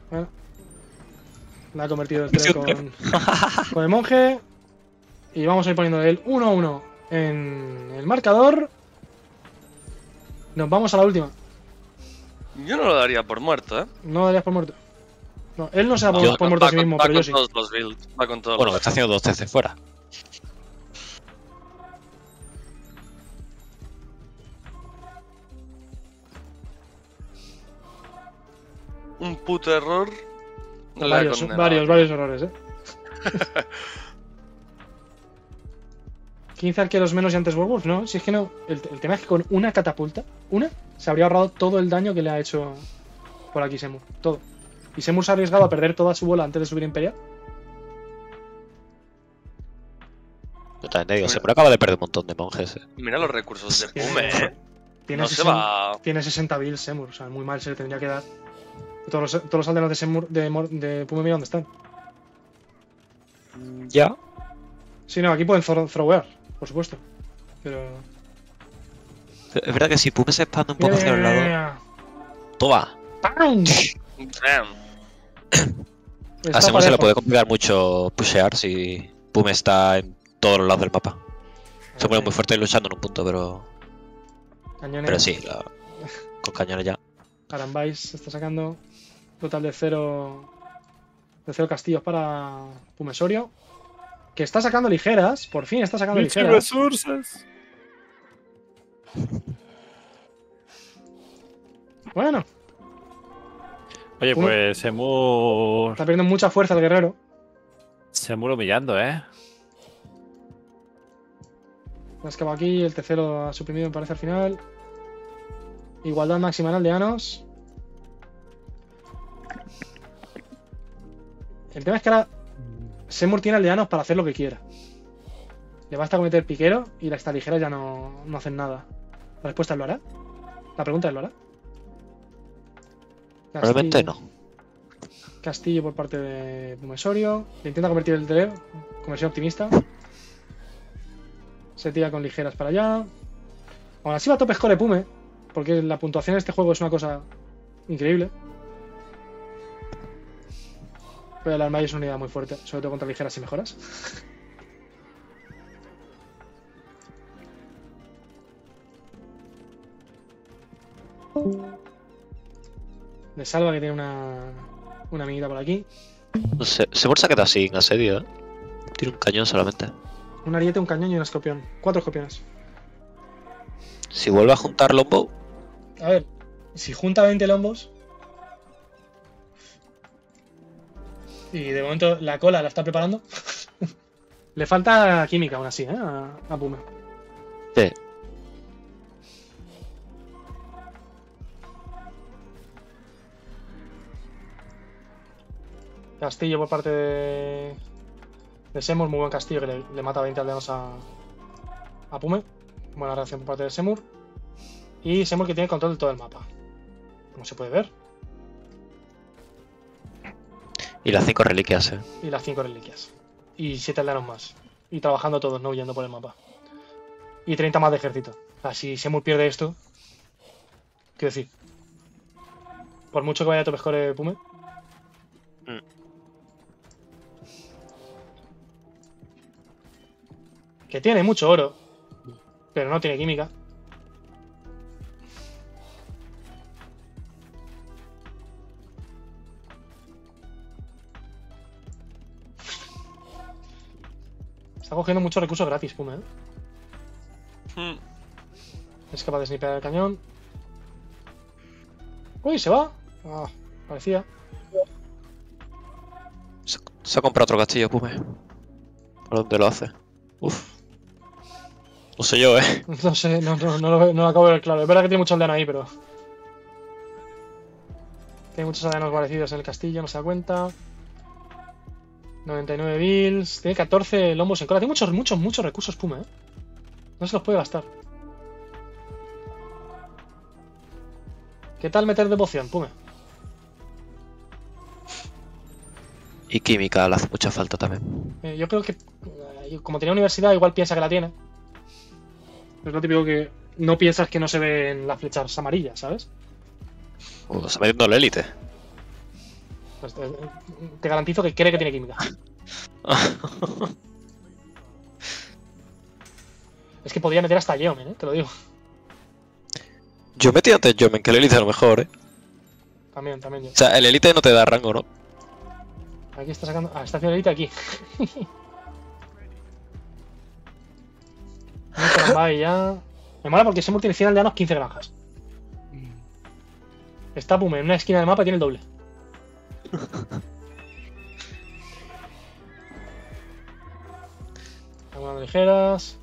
Bueno. La ha convertido el tres con, con el monje. Y vamos a ir poniendo el uno uno en el marcador. Nos vamos a la última. Yo no lo daría por muerto, ¿eh? No darías por muerto. No, él no se da por, Yo- por muerto a va sí con, mismo, va pero yo con sí. todos los builds. Va con todos Bueno, los está haciendo dos T C fuera. Un puto error. No le ha Varios, condenado. varios, varios errores, eh. quince arqueros menos y antes Werewolf, no, si es que no. El, el tema es que con una catapulta, una, se habría ahorrado todo el daño que le ha hecho por aquí Semur. Todo. Y Semur se ha arriesgado a perder toda su bola antes de subir Imperial. Yo también te digo, se me acaba de perder un montón de monjes. eh. Mira los recursos de Tiene- Pume, ¿eh? Tiene, No se sesenta, va. tiene sesenta bills Semur, o sea, muy mal se le tendría que dar. Todos los, todos los aldeanos de Semur, de, Mor- de Pume, mira dónde están. Ya. Sí, no, aquí pueden throw- throwear, por supuesto. Pero. Es verdad que si Pume se expande un Mira, poco hacia el mira, lado. mira, Toma. mira. ¡Pam! Damn. Está A Semur se le parejo. puede complicar mucho pushear si Pume está en todos los lados del mapa. Se pone muy fuerte luchando en un punto, pero. Cañones. Pero sí, la- con cañones ya. Arambais se está sacando total de cero de cero castillos para Pumesorio, que está sacando ligeras, por fin está sacando ligeras. resources. Bueno, Oye, ¿Cómo? pues Semur. está perdiendo mucha fuerza el guerrero. Semur humillando, ¿eh? La escapa aquí, el tercero ha suprimido me parece al final. Igualdad máxima en aldeanos. El tema es que ahora Semur tiene aldeanos para hacer lo que quiera. Le basta con meter piquero y las ligeras ya no, no hacen nada. La respuesta es lo hará. La pregunta es lo hará. Probablemente Castillo- no. Castillo por parte de Pumesorio. Le intenta convertir el Dread. Conversión optimista. Se tira con ligeras para allá. Aún así va a top score Pume. Porque la puntuación en este juego es una cosa increíble. Pero el Armay es una unidad muy fuerte. Sobre todo contra ligeras y mejoras. Le salva que tiene una, una amiguita por aquí. No sé, Semur se ha quedado sin asedio, ¿eh? Tiene un cañón solamente. Un ariete, un cañón y un escorpión. Cuatro escorpiones. Si vuelve a juntar Longbow, A ver, si junta veinte lombos. Y de momento la cola la está preparando. Le falta química aún así, ¿eh? A, a Pume. sí. Castillo por parte de, de Semur. Muy buen castillo que le, le mata veinte aldeanos a, a Pume. Buena reacción por parte de Semur. Y Semur que tiene control de todo el mapa. Como se puede ver. Y las cinco reliquias, ¿eh? Y las cinco reliquias. Y siete aldeanos más. Y trabajando todos, no huyendo por el mapa. Y treinta más de ejército. Así Semur pierde esto. Quiero decir. Por mucho que vaya a top score Pume. Mm. Que tiene mucho oro. Pero no tiene química. Está cogiendo muchos recursos gratis, Pume, ¿eh? Hmm. Es capaz de snipear el cañón. Uy, se va. Ah, parecía. Se, se ha comprado otro castillo, Pume. ¿Por dónde lo hace? Uf. No sé yo, ¿eh? No sé, no, no, no, lo, veo- no lo acabo de ver claro. Es verdad que tiene mucho aldeano ahí, pero. Tiene muchos aldeanos parecidos en el castillo, no se da cuenta. noventa y nueve bills. Tiene catorce lombos en cola. Tiene muchos, muchos, muchos recursos Puma, ¿eh? No se los puede gastar. ¿Qué tal meter devoción, Pume? Y química le hace mucha falta también. Eh, yo creo que, eh, como tenía universidad, igual piensa que la tiene. Es lo típico que no piensas que no se ven las flechas amarillas, ¿sabes? Uh, está metiendo la élite. Pues te, te garantizo que cree que tiene química. Es que podría meter hasta Yeomen, ¿eh? Te lo digo. Yo metí antes Yomen, que el Elite a lo mejor, ¿eh? También, también yo. O sea, el Elite no te da rango, ¿no? Aquí está sacando. Ah, está haciendo Elite aquí. Vale, ya. Me mola porque Semur tiene cien aldeanos, quince granjas. Está Pume en una esquina del mapa y tiene el doble. Algunas ligeras.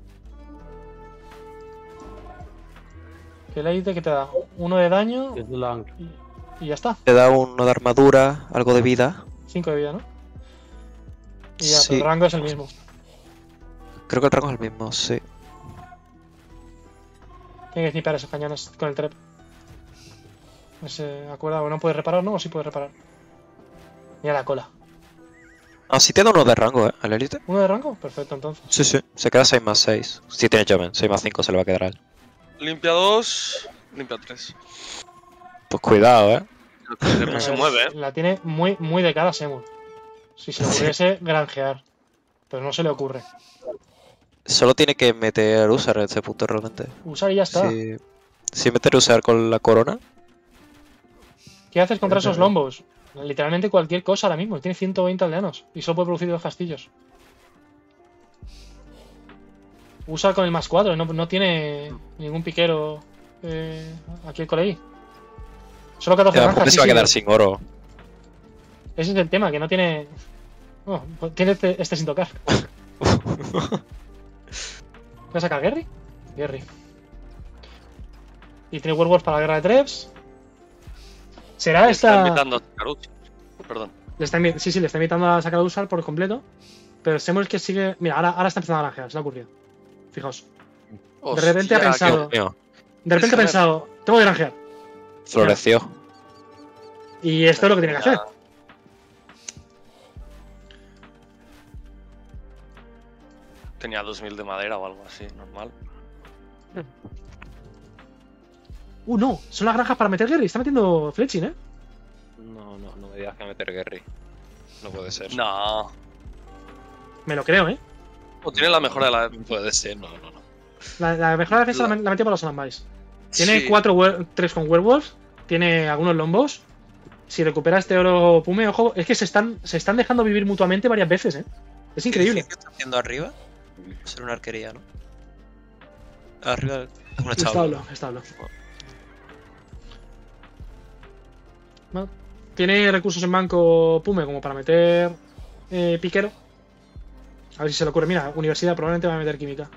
¿Qué Elite que te da? Uno de daño Es la- y, y ya está. Te da uno de armadura, algo de vida. cinco de vida, ¿no? Y ya, Sí. pero el rango es el mismo. Creo que el rango es el mismo, sí. Tiene que snipear esos cañones con el trep. Ese, acuerdo, no puedes reparar, ¿no? O sí puedes reparar. Mira la cola. Ah, sí te da uno de rango, ¿eh? El Elite. ¿Uno de rango? Perfecto, entonces. Sí, sí. Se queda seis más seis. Si tiene Yomen, seis más cinco se le va a quedar a él. Limpia dos, limpia tres. Pues cuidado, ¿eh? El Cruiser no se mueve, ¿eh? La tiene muy, muy de cara Semur. Si se le ocurriese granjear. Pero no se le ocurre. Solo tiene que meter usar en este punto realmente. Usar y ya está. Si, si meter usar con la corona. ¿Qué haces contra esos lombos? Literalmente cualquier cosa ahora mismo. Tiene ciento veinte aldeanos. Y solo puede producir dos castillos. Usa con el más cuatro. No, no tiene ningún piquero eh, aquí el colegio. Solo catorce Ya, granjas. Pume sí, se va a sí, quedar sin ore. Ese es el tema, que no tiene... Oh, tiene este, este sin tocar. ¿Qué saca Gary? Gary. Y tiene Werewolf para la guerra de Trebs. ¿Será Le está esta...? invitando a Karut. Perdón. Le está invi- sí, sí, le está invitando a sacar a Usar por completo. Pero Semur es que sigue... Mira, ahora, ahora está empezando a granjear, se le ha ocurrido. Fijaos. De repente ha Hostia, pensado... Mío, De repente ha Déjame- pensado... Tengo que granjear. floreció. Y esto es lo que tiene que hacer. Tenía dos mil de madera o algo así, normal. Uh, no. Son las granjas para meter Gary. Está metiendo Fletching, ¿eh? No, no, no me digas que meter Gary. No puede ser. No. Me lo creo, ¿eh? O tiene la mejora de la. No puede ser, no, no, no. La, la mejor defensa la, La- la metió para los Alambais. Tiene Sí. cuatro wer- tres con Werewolf. Tiene algunos lombos. Si recupera este oro Pume, ojo, es que se están, se están dejando vivir mutuamente varias veces, ¿eh? Es increíble. ¿Qué está haciendo arriba? Ser una arquería, ¿no? Arriba es un Establo, establo. Bueno, tiene recursos en banco Pume como para meter eh, piquero. A ver si se le ocurre. Mira, universidad probablemente va a meter química.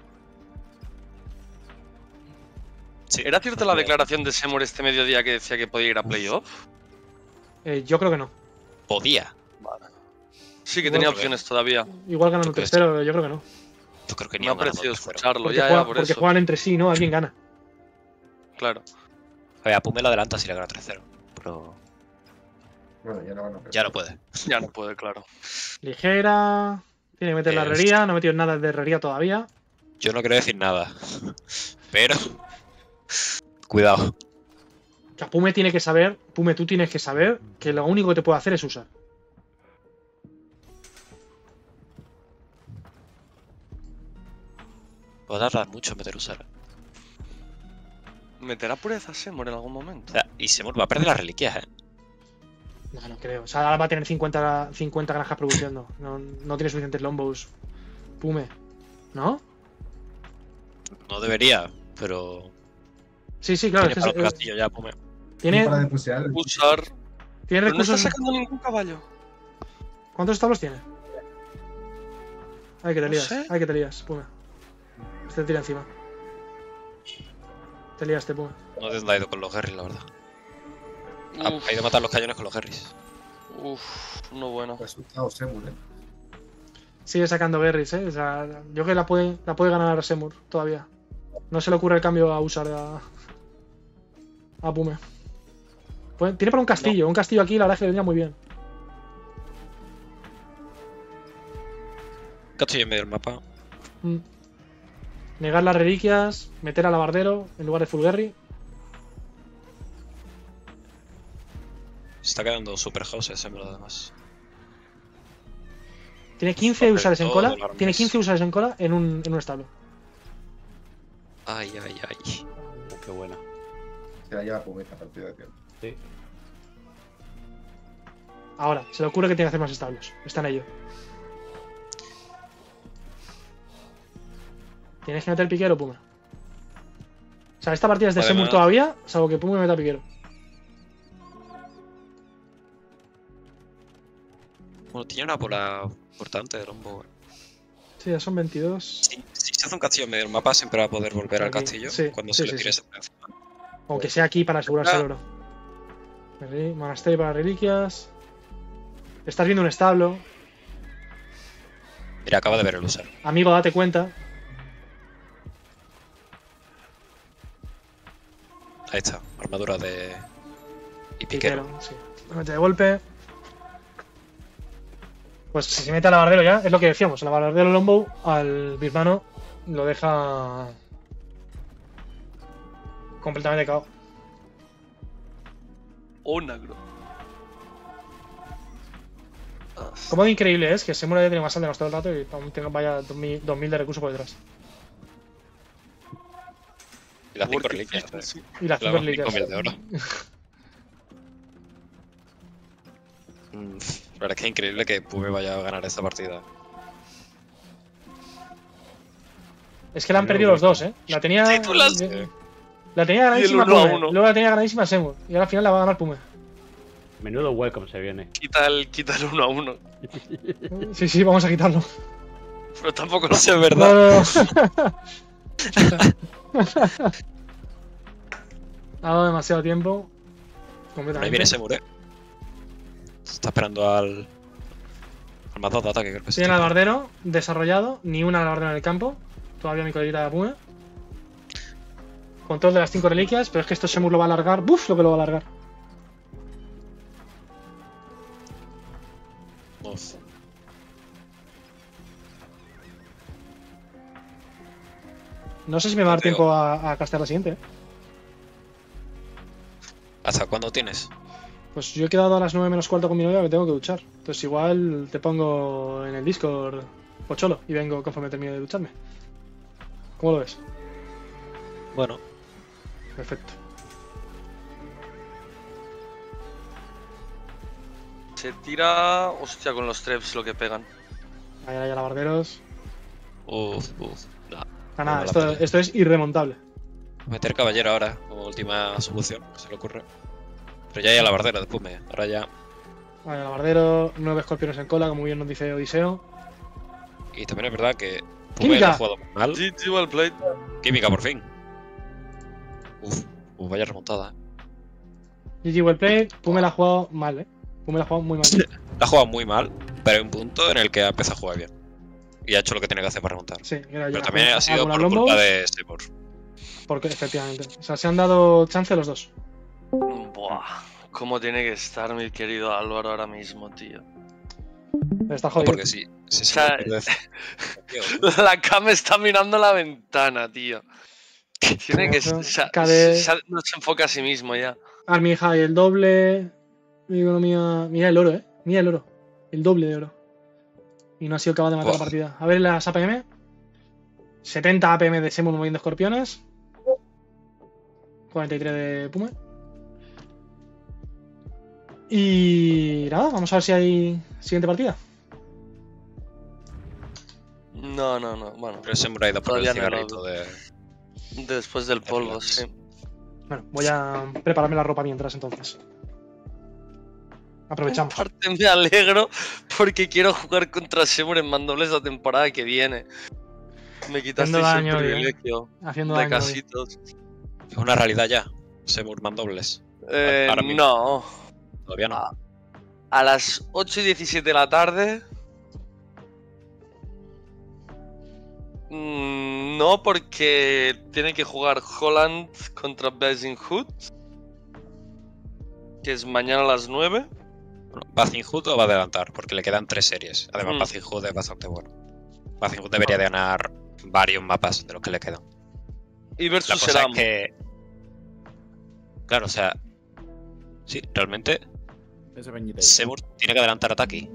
Sí. ¿Era cierta la declaración de Semur este mediodía que decía que podía ir a playoff? Eh, yo creo que no. Podía. Sí, que Igual tenía que- opciones todavía. Igual ganan ¿Tú un crees? tercero, pero yo creo que no. Yo creo que ni Me ha una parecido mano tercero. escucharlo, Porque, ya, juega- ya, por porque eso. juegan entre sí, ¿no? Alguien gana. Claro. A ver, a Pume la adelanta si le gana tres cero. Pero Bueno, ya no van a ya no puede. Ya no puede, claro. Ligera. Tiene que meter la Eh, herrería. No ha metido nada de herrería todavía. Yo no quiero decir nada. Pero. Cuidado. O sea, Pume tiene que saber. Pume, tú tienes que saber que lo único que te puede hacer es usar. Puedo tardar mucho en meter usar. ¿Meterá pureza Semur en algún momento? O sea, y Semur va a perder las reliquias, eh. No, no creo. O sea, ahora va a tener cincuenta, cincuenta granjas produciendo. No, no tiene suficientes lombos. Pume. ¿No? No debería, pero. Sí, sí, claro. Tiene es que para es- un castillo ya, Pume. tiene, para depusear. Usar. tiene Pero no está recursos. sacando ningún caballo. ¿Cuántos establos tiene? Ay, que te No lías. sé. Ay, que te lías, Pume. Este te tira encima. Te liaste, Pume. No te han ido con los Gerris, la verdad. Ha, Uf, ha ido a matar los cañones con los Gerris. uf, no bueno. Resultado Semur, eh. Sigue sacando berries, ¿eh? O sea, yo creo que la puede, la puede ganar Semur todavía. No se le ocurre el cambio a usar a, a Pume. Puede- tiene para un castillo. Un castillo aquí, la verdad es que le vendría muy bien. Castillo en medio del mapa. Mm. Negar las reliquias, meter al labardero en lugar de Fulgerry. está quedando super house ese, pero además. Tiene quince Sobre usuarios en todo cola. el armas. Tiene quince usuarios en cola en un, en un establo. Ay, ay, ay. Uh, qué buena. Se la lleva Puma esta partida, tío. Sí. Ahora, se le ocurre que tiene que hacer más establos. Está en ello. Tienes que meter piquero, Puma. O sea, esta partida es de Además- Semur todavía, salvo que Puma me meta piquero. Bueno, tiene una bola importante de Lombo. Sí, ya son veintidós. Si, si se hace un castillo en medio del mapa, siempre va a poder volver al Aquí, castillo sí, cuando sí, se le sí, tire sí. ese precio. Aunque sea aquí para asegurarse el Ah. oro. Reli- Monasterio para reliquias. Estás viendo un establo. Mira, acaba de ver el user. Amigo, date cuenta. Ahí está, armadura de. Y piquero. Piquero, sí. Lo mete de golpe. Pues si se mete al alabardero ya, es lo que decíamos. El alabardero Longbow al birmano lo deja completamente cao. Un agro. Ah, Como de increíble es que Semur haya tenido más aldeanos todo el rato y aún tenga vaya dos mil de recursos por detrás. Y las cinco work reliquias. efficiency. Y las Claro, super cinco reliquias. mil de oro. Mm, La verdad es que es increíble que Pume vaya a ganar esta partida. Es que la han perdido los dos, eh. La tenía. Titulas. La tenía ganadísima Y el uno a Pume. uno. Luego la tenía ganadísima Semur. Y ahora al final la va a ganar Pume. Menudo welcome se viene. Quita el, quita el uno a uno. Sí, sí, vamos a quitarlo. Pero tampoco No lo sé, es No, verdad. no, no. Ha dado demasiado tiempo. Ahí Completamente. viene Semur, eh. Está esperando al. Al más dos de ataque, creo que sí. Tiene el albardero desarrollado, ni una albardero en el campo. Todavía mi coleguita de Pume. Control de las cinco reliquias, pero es que esto Semur lo va a alargar. ¡Buf! Lo que lo va a alargar. Uf. No sé si me va a dar Creo. tiempo a, a castear la siguiente. ¿eh? ¿Hasta cuándo tienes? Pues yo he quedado a las nueve menos cuarto con mi novia que tengo que duchar. Entonces igual te pongo en el Discord Pocholo y vengo conforme termine de ducharme. ¿Cómo lo ves? Bueno, Perfecto. Se tira. Hostia, con los traps lo que pegan. Ahí hay alabarderos. uff, uff. Nah. Ah, nada, No me la esto, pelea. esto es irremontable. Meter caballero ahora, como última solución, que se le ocurre. Pero ya hay alabardero después me. Ahora ya. Hay alabardero, nueve escorpiones en cola, como bien nos dice Odiseo. Y también es verdad que Pume ¡Química! lo ha jugado muy mal. G G well played. Química por fin. Uf, uf, vaya remontada. eh. G G well played. Pume la ha jugado mal, eh. Pume la ha jugado muy mal. La ha jugado muy mal, pero hay un punto en el que ha empezado a jugar bien. Y ha hecho lo que tiene que hacer para remontar. Sí, era Pero ya también a- ha sido a por Longbow, culpa de Semur. Porque, efectivamente. O sea, se han dado chance los dos. Buah. ¿Cómo tiene que estar mi querido Álvaro ahora mismo, tío? Pero está No, jodido. porque sí. Si O sea, se pierde- Tío, La cama está mirando la ventana, tío. Tiene que. Eso, O sea, K D. se- no se enfoca a sí mismo ya. Army High el doble. Mi economía. Mira el oro, eh. Mira el oro. El doble de oro. Y no ha sido capaz de matar Buah. la partida. A ver las A P M. setenta A P M de Semur moviendo escorpiones. cuarenta y tres de Pume. Y nada, vamos a ver si hay siguiente partida. No, no, no. Bueno, Pero Semur ha ido por el Todavía no lo- cigarrito de. después del polvo, relax. sí. Bueno, voy a prepararme la ropa mientras entonces. Aprovechamos. Aparte me alegro porque quiero jugar contra Semur en mandobles la temporada que viene. Me quitaste Haciendo el daño, tío. privilegio Haciendo de daño. hoy. casitos. Es una realidad ya. Semur mandobles. Eh, Ahora mismo. no. Todavía no. Ah. A las ocho y diecisiete de la tarde. Mm, no, porque tiene que jugar Holland contra Basinghood. Que es mañana a las nueve. Bueno, Basinghood lo va a adelantar porque le quedan tres series. Además, Mm. Basinghood es bastante bueno. Basinghood debería de ganar varios mapas de los que le quedan. Y La versus cosa Seram. es que. Claro, o sea. Sí, realmente. Ese peñita. Semur tiene que adelantar a Taki.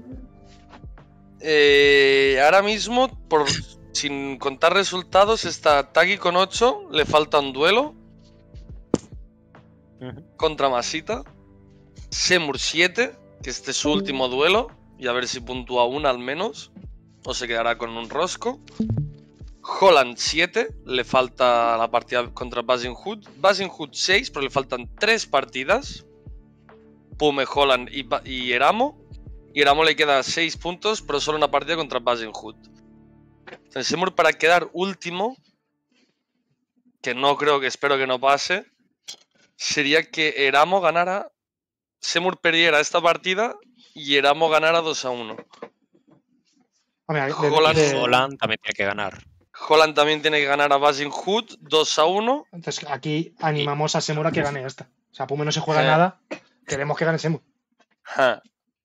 Eh, ahora mismo, por sin contar resultados, está Taki con ocho. Le falta un duelo Ujú. contra Masita. Semur siete, que este es su último duelo. Y a ver si puntúa una al menos. O se quedará con un rosco. Holland siete, le falta la partida contra Basing Hood. Basing Hood seis, pero le faltan tres partidas. Pume, Holland y, Ba- y Eramo. Y Eramo le queda seis puntos, pero solo una partida contra Basing Hood. Entonces, Semur para quedar último, que no creo que espero que no pase, sería que Eramo ganara. Semur perdiera esta partida y Eramo ganara dos a uno. Hombre, de- Holland- de- Holland también tiene que ganar. Holland también tiene que ganar a Basing Hood dos a uno. Entonces aquí animamos a Semur a que gane esta. O sea, Pume no se juega Eh. nada. Queremos que gane Semur. Ja.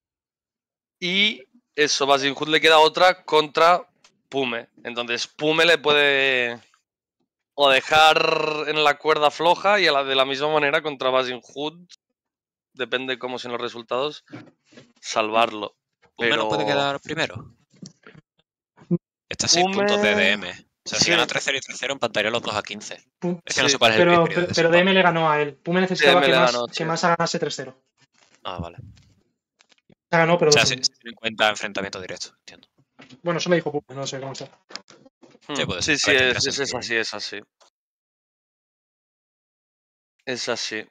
Y eso, Basing Hood le queda otra contra Pume. Entonces Pume le puede o dejar en la cuerda floja y a la de la misma manera contra Basing Hood, depende cómo sean los resultados, salvarlo. Pume Pero no puede quedar primero. Está a seis Pume- puntos de D M. O sea, si Sí. gana tres cero y tres cero, empataría los dos a quince. Pum- Es que no Sí, sé cuál es el Pero, periodo pero, de pero desempate. D M le ganó a él. Pume necesitaba D M que, le más, ganó, que sí. Masa ganase tres cero. Ah, vale. Se ganó, pero O sea, dos si, uno. si tiene en cuenta enfrentamiento directo, entiendo. Bueno, eso me dijo Pume, no sé cómo está. Hmm, Sí, puede sí, ser. sí, A ver, tendrá es, es, es sentido. así, es así. Es así.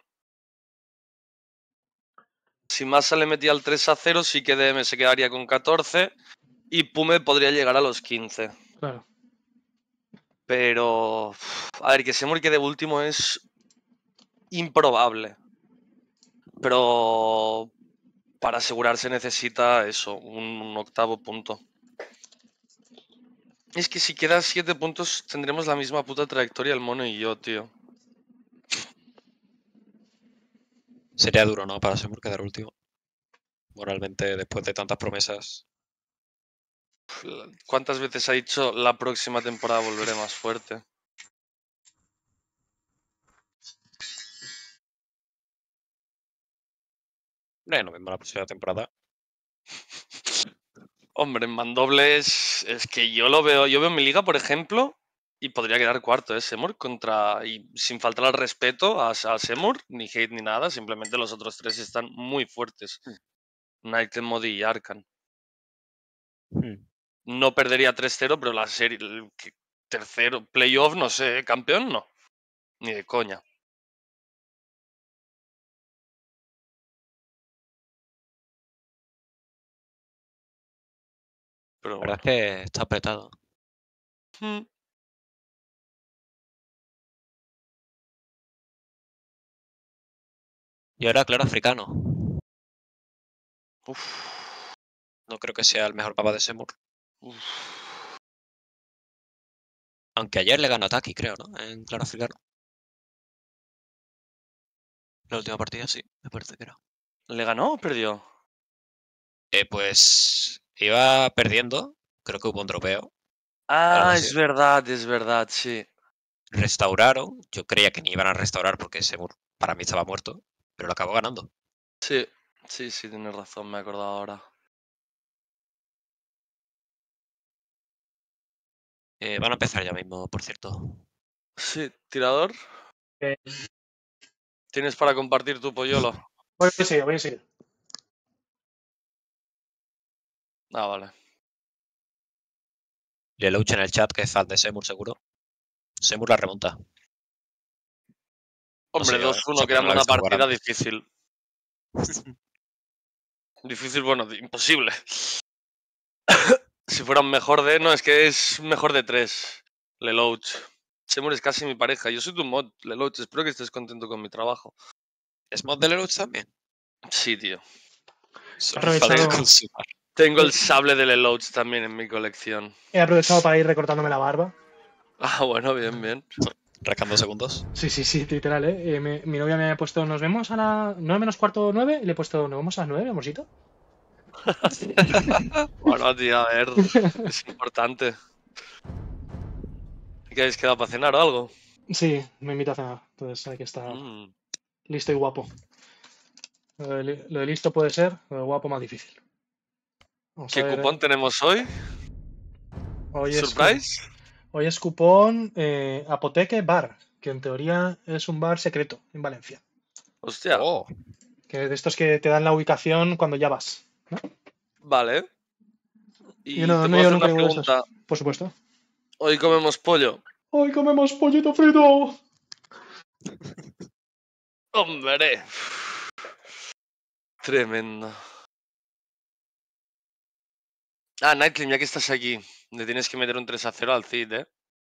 Si Massa le metía el tres a cero, sí que D M se quedaría con catorce y Pume podría llegar a los quince. Claro. Pero, uf, a ver, que Semur quede último es improbable. Pero para asegurarse necesita eso, un, un octavo punto. Es que si queda siete puntos tendremos la misma puta trayectoria el mono y yo, tío. Sería duro, ¿no? Para Semur quedar último. Moralmente, después de tantas promesas. ¿Cuántas veces ha dicho la próxima temporada volveré más fuerte? No es lo mismo la próxima temporada. Hombre, en mandobles es que yo lo veo, yo veo mi liga, por ejemplo, y podría quedar cuarto, ¿eh? Semur contra, y sin faltar al respeto a, a Semur, ni hate ni nada, simplemente los otros tres están muy fuertes. Night, Modi y Arkan. Hmm. No perdería tres cero, pero la serie, el que- tercero, playoff, no sé, campeón no. Ni de coña. Pero La verdad bueno. es que está apretado. Hmm. Y ahora, claro, africano. Uf, No creo que sea el mejor mapa de Semur. uf. Aunque ayer le ganó a Taki, creo, ¿no? En claro africano. La última partida, sí, me parece que era. ¿Le ganó o perdió? Eh, pues iba perdiendo. Creo que hubo un dropeo. Ah, así. es verdad, es verdad, sí. Restauraron. Yo creía que ni iban a restaurar porque Semur para mí estaba muerto. Pero lo acabó ganando. Sí, sí, sí, tienes razón, me he acordado ahora. Eh, van a empezar ya mismo, por cierto. Sí, tirador. Eh, ¿Tienes para compartir tu polluelo? voy a seguir, voy a seguir. Ah, vale. Le lucha en el chat que es fan de Semur, seguro. Semur la remonta. No sé Hombre, yo, dos ¿eh? uno, O sea, que no quedando la he una visto jugar partida antes. difícil. Difícil, bueno, di- imposible. Si fuera un mejor de... No, es que es mejor de tres. Lelouch. Semur es casi mi pareja. Yo soy tu mod, Lelouch. Espero que estés contento con mi trabajo. ¿Es mod de Lelouch también? Sí, tío. Solo Aprovechado- falta consumar. Tengo el sable de Lelouch también en mi colección. He aprovechado para ir recortándome la barba. Ah, bueno, bien, bien. Rascando segundos. Sí, sí, sí, literal, ¿eh? Eh, me- mi novia me ha puesto, nos vemos a las nueve menos cuarto nueve, y le he puesto, ¿nos vemos a las nueve, amorcito? Bueno, tío, a ver. Es importante. ¿Qué habéis quedado para cenar o algo? Sí, me invita a cenar, entonces hay que estar Mm. listo y guapo. Lo de, li- lo de listo puede ser, lo de guapo más difícil. Vamos a ¿Qué ver, cupón eh. tenemos hoy? Hoy es, ¿Surprise? hoy es cupón eh, Apoteque Bar, que en teoría es un bar secreto en Valencia. Hostia. Oh, Que de estos que te dan la ubicación cuando ya vas. Vale. Y Yo no, te no puedo yo hacer nunca una he ido de estos. pregunta. Por supuesto. Hoy comemos pollo. Hoy comemos pollito frito. Hombre. Tremendo. Ah, Nightclub, ya que estás aquí, le tienes que meter un tres a cero al Cid, ¿eh?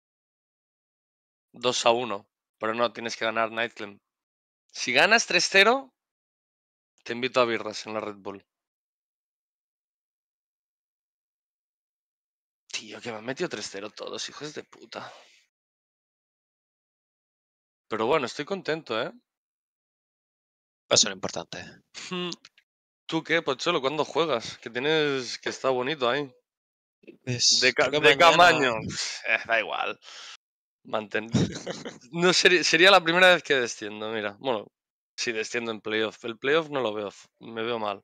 dos a uno. Pero no, tienes que ganar Nightclub. Si ganas tres cero, te invito a birras en la Red Bull. Tío, que me han metido tres cero todos, hijos de puta. Pero bueno, estoy contento, ¿eh? eso es lo importante. Hmm. ¿Tú qué, Pocholo? ¿Cuándo juegas? Que tienes... que está bonito ahí. Pues, De, ca- creo que de mañana- Camaño. Eh, da igual. Mantén. No sería, sería la primera vez que desciendo, mira. Bueno, sí, desciendo en playoff. El playoff no lo veo, f- me veo mal.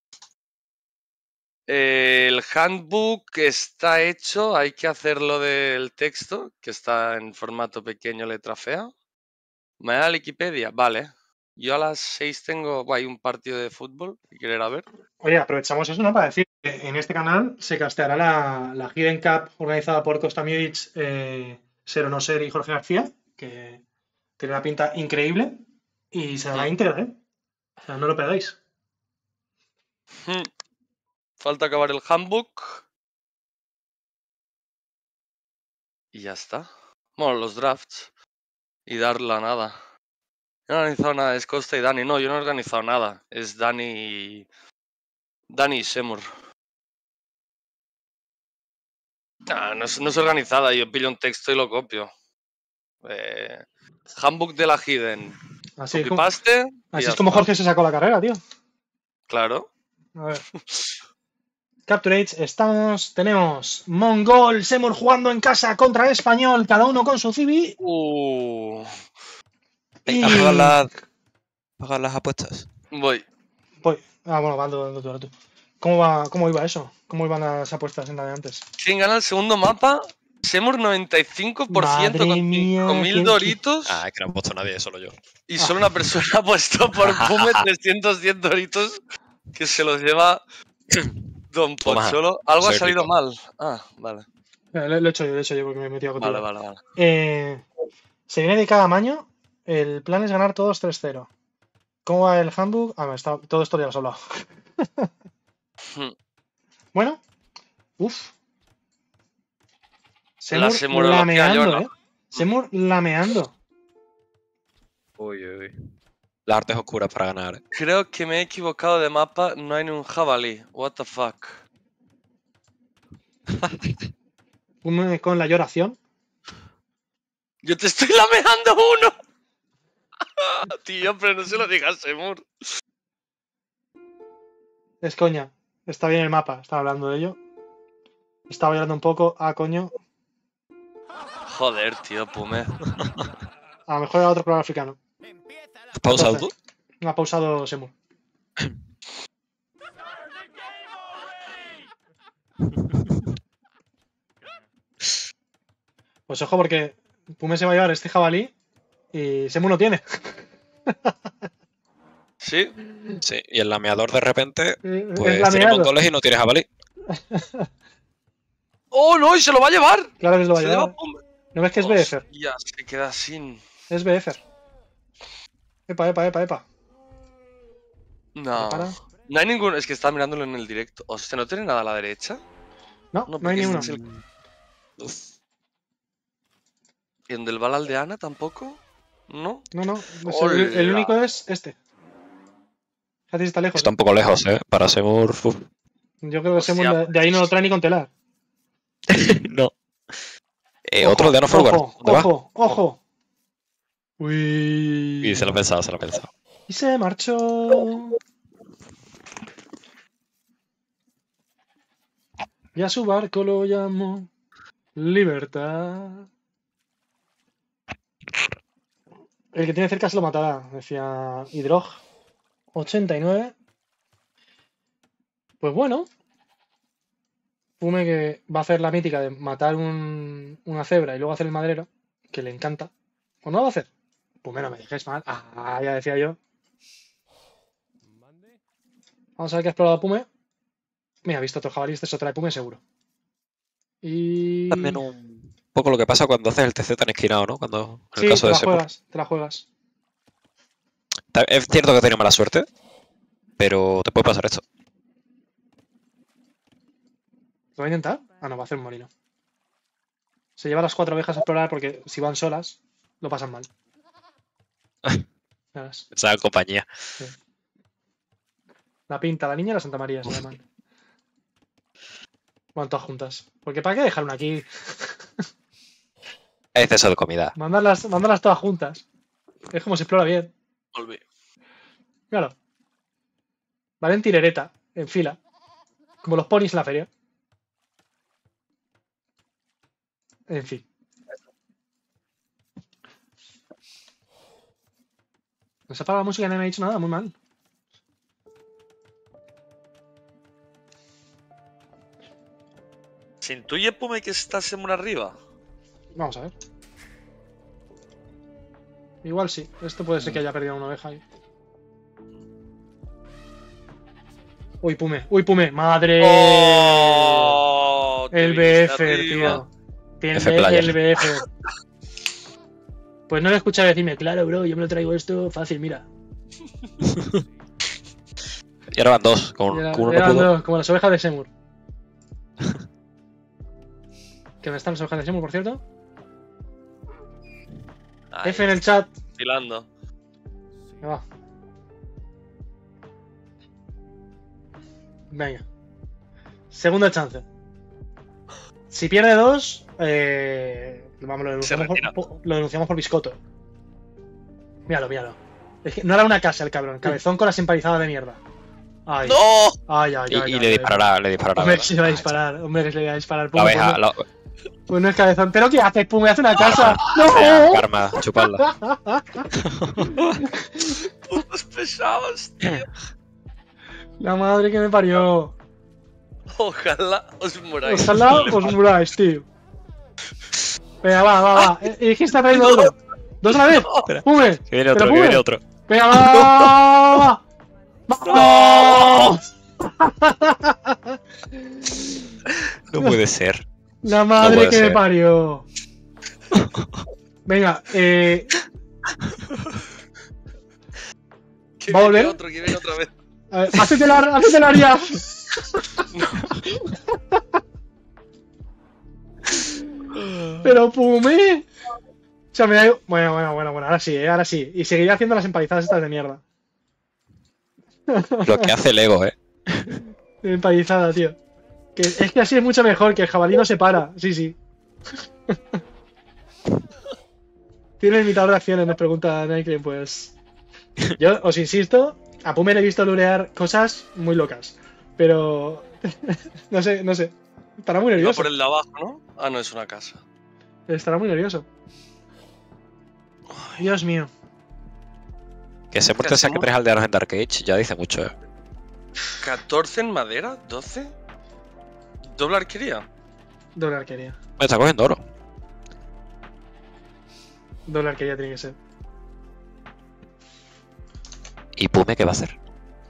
Eh, el handbook está hecho, hay que hacerlo del texto, que está en formato pequeño, letra fea. Mañana Wikipedia, vale. Yo a las seis tengo, buah, hay un partido de fútbol que quiero ir a ver. Oye, aprovechamos eso, ¿no? Para decir que en este canal se casteará la, la Hidden Cup organizada por Kostamiewicz, eh, Ser o no Ser y Jorge García, que tiene una pinta increíble y se dará Hmm. íntegra, ¿eh? O sea, no lo pegáis. Hmm. Falta acabar el handbook. Y ya está. Bueno, los drafts. Y dar la nada. Yo no he organizado nada, es Costa y Dani. No, yo no he organizado nada. Es Dani y. Dani y Seymour. Nah, no es, no es organizada, yo pillo un texto y lo copio. Eh, handbook de la Hidden. Así es como, Copy-paste. y así ya es como está. Jorge se sacó la carrera, tío. Claro. A ver. Capture-Age, estamos, tenemos Mongol, Semur jugando en casa contra Español, cada uno con su civi. Uh, Y... ¿A pagar, la- pagar las apuestas? voy. Voy. Ah, bueno, va, ando, ando tú, ando tú. ¿Cómo, va, ¿Cómo iba eso? ¿Cómo iban las apuestas en la de antes? ¿Quién gana el segundo mapa? Seymour noventa y cinco por ciento Madre con mía, cinco mil qué- doritos. Ah, es que no ha puesto nadie, solo yo. Y solo una persona ha puesto por Pume trescientos diez doritos que se los lleva Don Toma, Pocholo. Algo ha soy salido rico. mal. Ah, vale. Eh, Lo, lo he hecho yo, lo he hecho yo porque me he metido contigo. Vale, vale, vale. Eh, se viene de cada maño. El plan es ganar todos tres cero. ¿Cómo va el handbook? Ah, no, está, todo esto ya lo has hablado. Hmm. Bueno, uff. La Semur Seymour lo lameando, yo, ¿no? ¿eh? Semur lameando. Uy, uy, uy. Las artes oscuras para ganar. ¿eh? Creo que me he equivocado de mapa. No hay ni un jabalí. What the fuck. Un- Con la lloración. Yo te estoy lameando uno. Tío, pero no se lo digas, Seymour. Es coña. Está bien el mapa, estaba hablando de ello. Estaba llorando un poco. Ah, coño. Joder, tío, Pume. A lo mejor era otro color africano. ¿Has pausado tú? Entonces, no ha pausado Semur. Pues ojo, porque Pume se va a llevar este jabalí y Semur no tiene. ¿Sí? Sí, y el lameador de repente, Es pues tiene lameado. mongoles y no tiene jabalí. ¡Oh, no! ¡Y se lo va a llevar! Claro que se lo va a Se llevar. lleva Pume. ¿No ves que es B F? Hostia, se queda sin. Es B F. Epa, epa, epa, epa. No. Para. No hay ningún. Es que estaba mirándolo en el directo. Hostia, ¿no tiene nada a la derecha? No, No, no hay porque ni este uno. es el- Uf. ¿Y donde el va la aldeana tampoco? ¿No? No, no. es el, el Hola. único es este. Fíjate si está lejos. Está un poco lejos, ¿eh? Para Seymour. uf. Yo creo que Hostia, Semur de, de ahí no lo trae ni con telar. No. Eh, Ojo, otro de no forward. Ojo, ¿Dónde va? ojo, ojo. Uy. Y se lo ha pensado, se lo ha pensado. Y se marchó. Y a su barco lo llamó Libertad. El que tiene cerca se lo matará, decía Hidrog. ochenta y nueve. Pues bueno. Pume que va a hacer la mítica de matar un, una cebra y luego hacer el madrero, que le encanta. ¿O no lo va a hacer? Pume, no me dejes mal. Ah, ya decía yo. Vamos a ver qué ha explorado Pume. Mira, ha visto otro jabalí, este es otra de Pume seguro. Y... También un poco lo que pasa cuando haces el T C tan esquinado, ¿no? Cuando, en Sí, el caso te de la Seymour. juegas, te la juegas. Ta- Es cierto que tiene mala suerte, pero te puede pasar esto. ¿Lo va a intentar? Ah, no, va a hacer un molino. Se lleva las cuatro ovejas a explorar porque si van solas, lo pasan mal. Ya ves. Esa compañía. La Pinta, la Niña y la Santa María se llaman. Van todas juntas. Porque ¿para qué dejar una aquí? Hay exceso de comida. Mandarlas, mandarlas todas juntas. Es como se explora bien. Volví. Claro. Van en tirereta, en fila. Como los ponis en la feria. En fin. No se apaga la música y no me ha dicho nada, muy mal. ¿Se intuye, Pume, que está Seymour arriba? Vamos a ver. Igual sí. Esto puede ser que haya perdido una oveja ahí. Uy, Pume. Uy, Pume. ¡Madre! ¡Oh! Te el viniste B F, arriba. tío. Tiene F player. el B F. Pues no le escucha decirme, claro, bro, yo me lo traigo esto fácil, mira. Y ahora van dos, con, Y era- con uno no eran pudo. dos, como las ovejas de Seymour. ¿Que me están las ovejas de Seymour, por cierto? Ahí, F en el chat. filando. Ahí va. Venga. Segunda chance. Si pierde dos, eh, vamos, lo denunciamos, Se retira. por, por- lo denunciamos por biscoto. Míralo, míralo. Es que no hará una casa el cabrón. Cabezón con las empalizadas de mierda. Ay, ¡No! ay, ay, Y, ay, y ay, le ay. disparará, le disparará. Hombre, que ¿verdad? se le va a Ah, disparar. Hombre, que se le va a disparar. La Pum, abeja, pues, no, la, pues no es cabezón. ¿Pero qué haces, Pum? Me hace una casa. Venga, ¡No! karma, chupadla. ¡Putos pesados, tío! La madre que me parió. Ojalá os muráis. Ojalá os muráis, tío. Venga, va, va, va. Eh, Es que está trayendo otro. ¿Dos a la vez? Espera. ¡Pume! Que viene otro, Pero que viene Pume. otro. ¡Venga, va! va, va, va! ¡Vamos! No puede ser. La madre puede que me ser. parió. Venga, eh. Que ¿Va a viene volver? otro, que viene otra vez. A ver, ¡Hácete la, hácete la Arias! Pero Pume. O sea, me da. Bueno, bueno, bueno, bueno, ahora sí, eh, ahora sí. Y seguiré haciendo las empalizadas estas de mierda. Lo que hace el ego, eh. Empalizada, tío. Que, es que así es mucho mejor, que el jabalí no se para. Sí, sí. Tiene limitador de acciones, nos pregunta Nike, pues. Yo os insisto, a Pume le he visto lurear cosas muy locas. Pero. no sé, no sé. Estará muy Va nervioso. por el de abajo, ¿no? Ah, no, es una casa. Estará muy nervioso. Dios mío. Que se ¿Qué muerte saque hacemos? tres aldeanos en Dark Age ya dice mucho, eh. ¿catorce en madera? ¿doce? ¿Doble arquería? Doble arquería. Me está cogiendo oro. Doble arquería tiene que ser. ¿Y Pume qué va a hacer?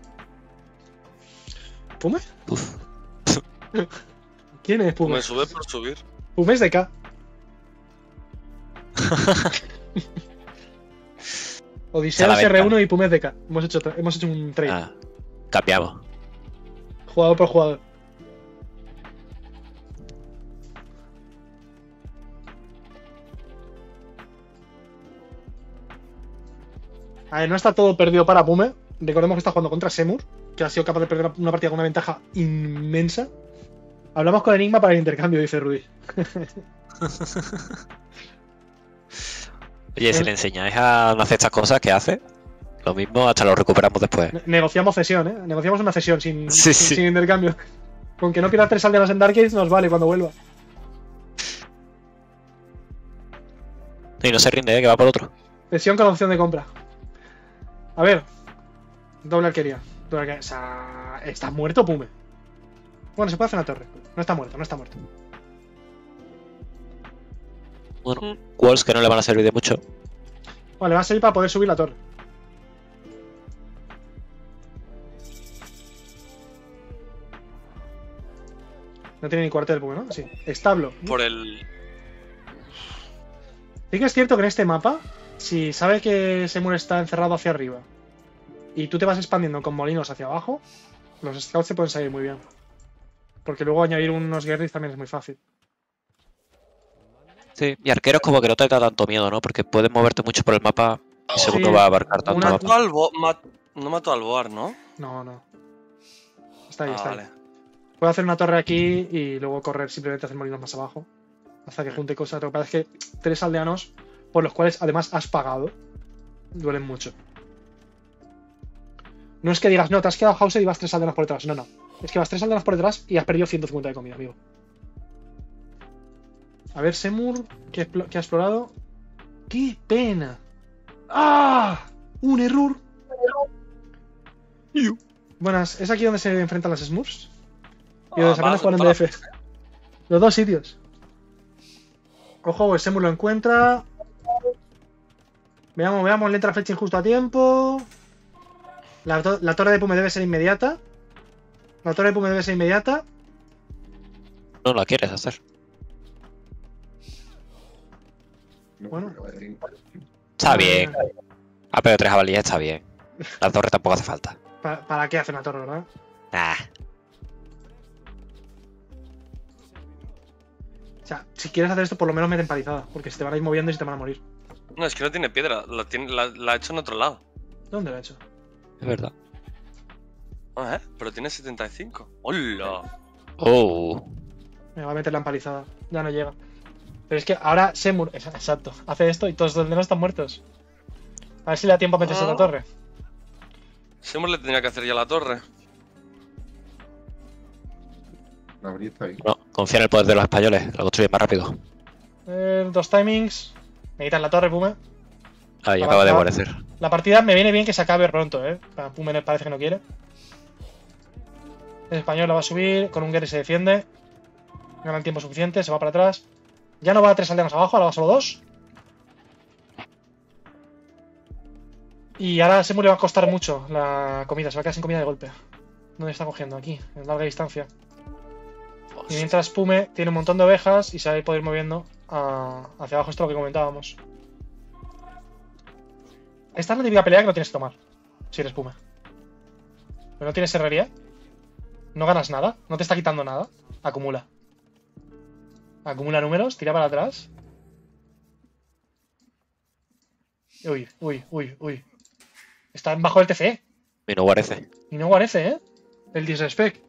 ¿Pume? Uf. ¿Quién es Pume? Me sube por subir. Pume es de K. Odisea A la es R uno venta. y Pume es de K. Hemos hecho, tra- hemos hecho un trade. Ah, cambiamos. Jugador por jugador. A ver, no está todo perdido para Pume. Recordemos que está jugando contra Seymour, que ha sido capaz de perder una partida con una ventaja inmensa. Hablamos con Enigma para el intercambio, dice Rudy. Oye, si le enseñáis a no hacer estas cosas, ¿qué hace? Lo mismo hasta lo recuperamos después. Ne- negociamos cesión, ¿eh? Negociamos una cesión sin, Sí, sin, sí. sin intercambio. Con que no pierda tres aldeanos en Dark Age nos vale cuando vuelva. Y no se rinde, ¿eh? Que va por otro. Cesión con opción de compra. A ver. Doble arquería. Doble arquería. O sea, está muerto, Pume. Bueno, se puede hacer una torre. No está muerto, no está muerto. Bueno, walls que no le van a servir de mucho. Vale, va a servir para poder subir la torre. No tiene ni cuartel, Pume, ¿no? Sí. Establo. Por el. Sí que es cierto que en este mapa, si sabe que Semur está encerrado hacia arriba y tú te vas expandiendo con molinos hacia abajo, los scouts te pueden salir muy bien. Porque luego añadir unos guerris también es muy fácil. Sí, y arqueros como que no te da tanto miedo, ¿no? Porque puedes moverte mucho por el mapa y según no va a abarcar tanto una- mapa. Mató al Bo- mat- No mató al Boar, ¿no? No, no. Está ahí, Ah, está ahí. vale. Puedo hacer una torre aquí y luego correr simplemente hacer molinos más abajo. Hasta que junte cosas. Lo que pasa es que tres aldeanos, por los cuales además has pagado, duelen mucho. No es que digas, no, te has quedado Hauser y vas tres aldeanos por detrás. No, no. Es que vas tres aldeanos por detrás y has perdido ciento cincuenta de comida, amigo. A ver, Semur, ¿qué, explo- qué ha explorado? ¡Qué pena! ¡Ah! ¡Un error! Buenas, ¿es aquí donde se enfrentan las Smurfs? Y donde se van a Ah, jugar en vale, D F. Los dos sitios. Ojo, el Semur lo encuentra. Veamos, veamos, le entra fletching justo a tiempo. La, to- la torre de Pume debe ser inmediata. La torre de Pume debe ser inmediata. No la quieres hacer. No, Bueno. porque vaya bien. Está bien. Ha pedido tres jabalíes, está bien. La torre tampoco hace falta. ¿Para, para qué hace una torre, verdad? Nah. O sea, si quieres hacer esto, por lo menos mete empalizada. Porque se te van a ir moviendo y se te van a morir. No, es que no tiene piedra. La, tiene, la, la ha hecho en otro lado. ¿Dónde lo ha hecho? Es verdad. Ah, ¿eh? Pero tiene setenta y cinco. ¡Hola! Oh. Me va a meter la empalizada. Ya no llega. Pero es que ahora Semur, es- exacto, hace esto y todos los aldeanos están muertos. A ver si le da tiempo a meterse en la torre. Semur le tendría que hacer ya la torre. La brilla está bien. No, confía en el poder de los españoles. Lo construyen más rápido. Eh, dos timings. Necesitas la torre, Pume. Ahí Avanza. acaba de amanecer. La partida me viene bien que se acabe pronto, eh. A Pume parece que no quiere. El español la va a subir, con un Gary se defiende. Gana el tiempo suficiente, se va para atrás. Ya no va a tres aldeanos abajo, ahora va solo dos. Y ahora a Semur le va a costar mucho la comida, se va a quedar sin comida de golpe. ¿Dónde está cogiendo? Aquí, en larga distancia. Y mientras Pume tiene un montón de ovejas y se va a poder ir moviendo a- hacia abajo, esto es lo que comentábamos. Esta es la típica pelea que no tienes que tomar, si eres Pume. Pero no tienes herrería, no ganas nada, no te está quitando nada, acumula. Acumula números, tira para atrás. Uy, uy, uy, uy. Está bajo el T C E. Y no parece. Y no parece, ¿eh? El disrespect.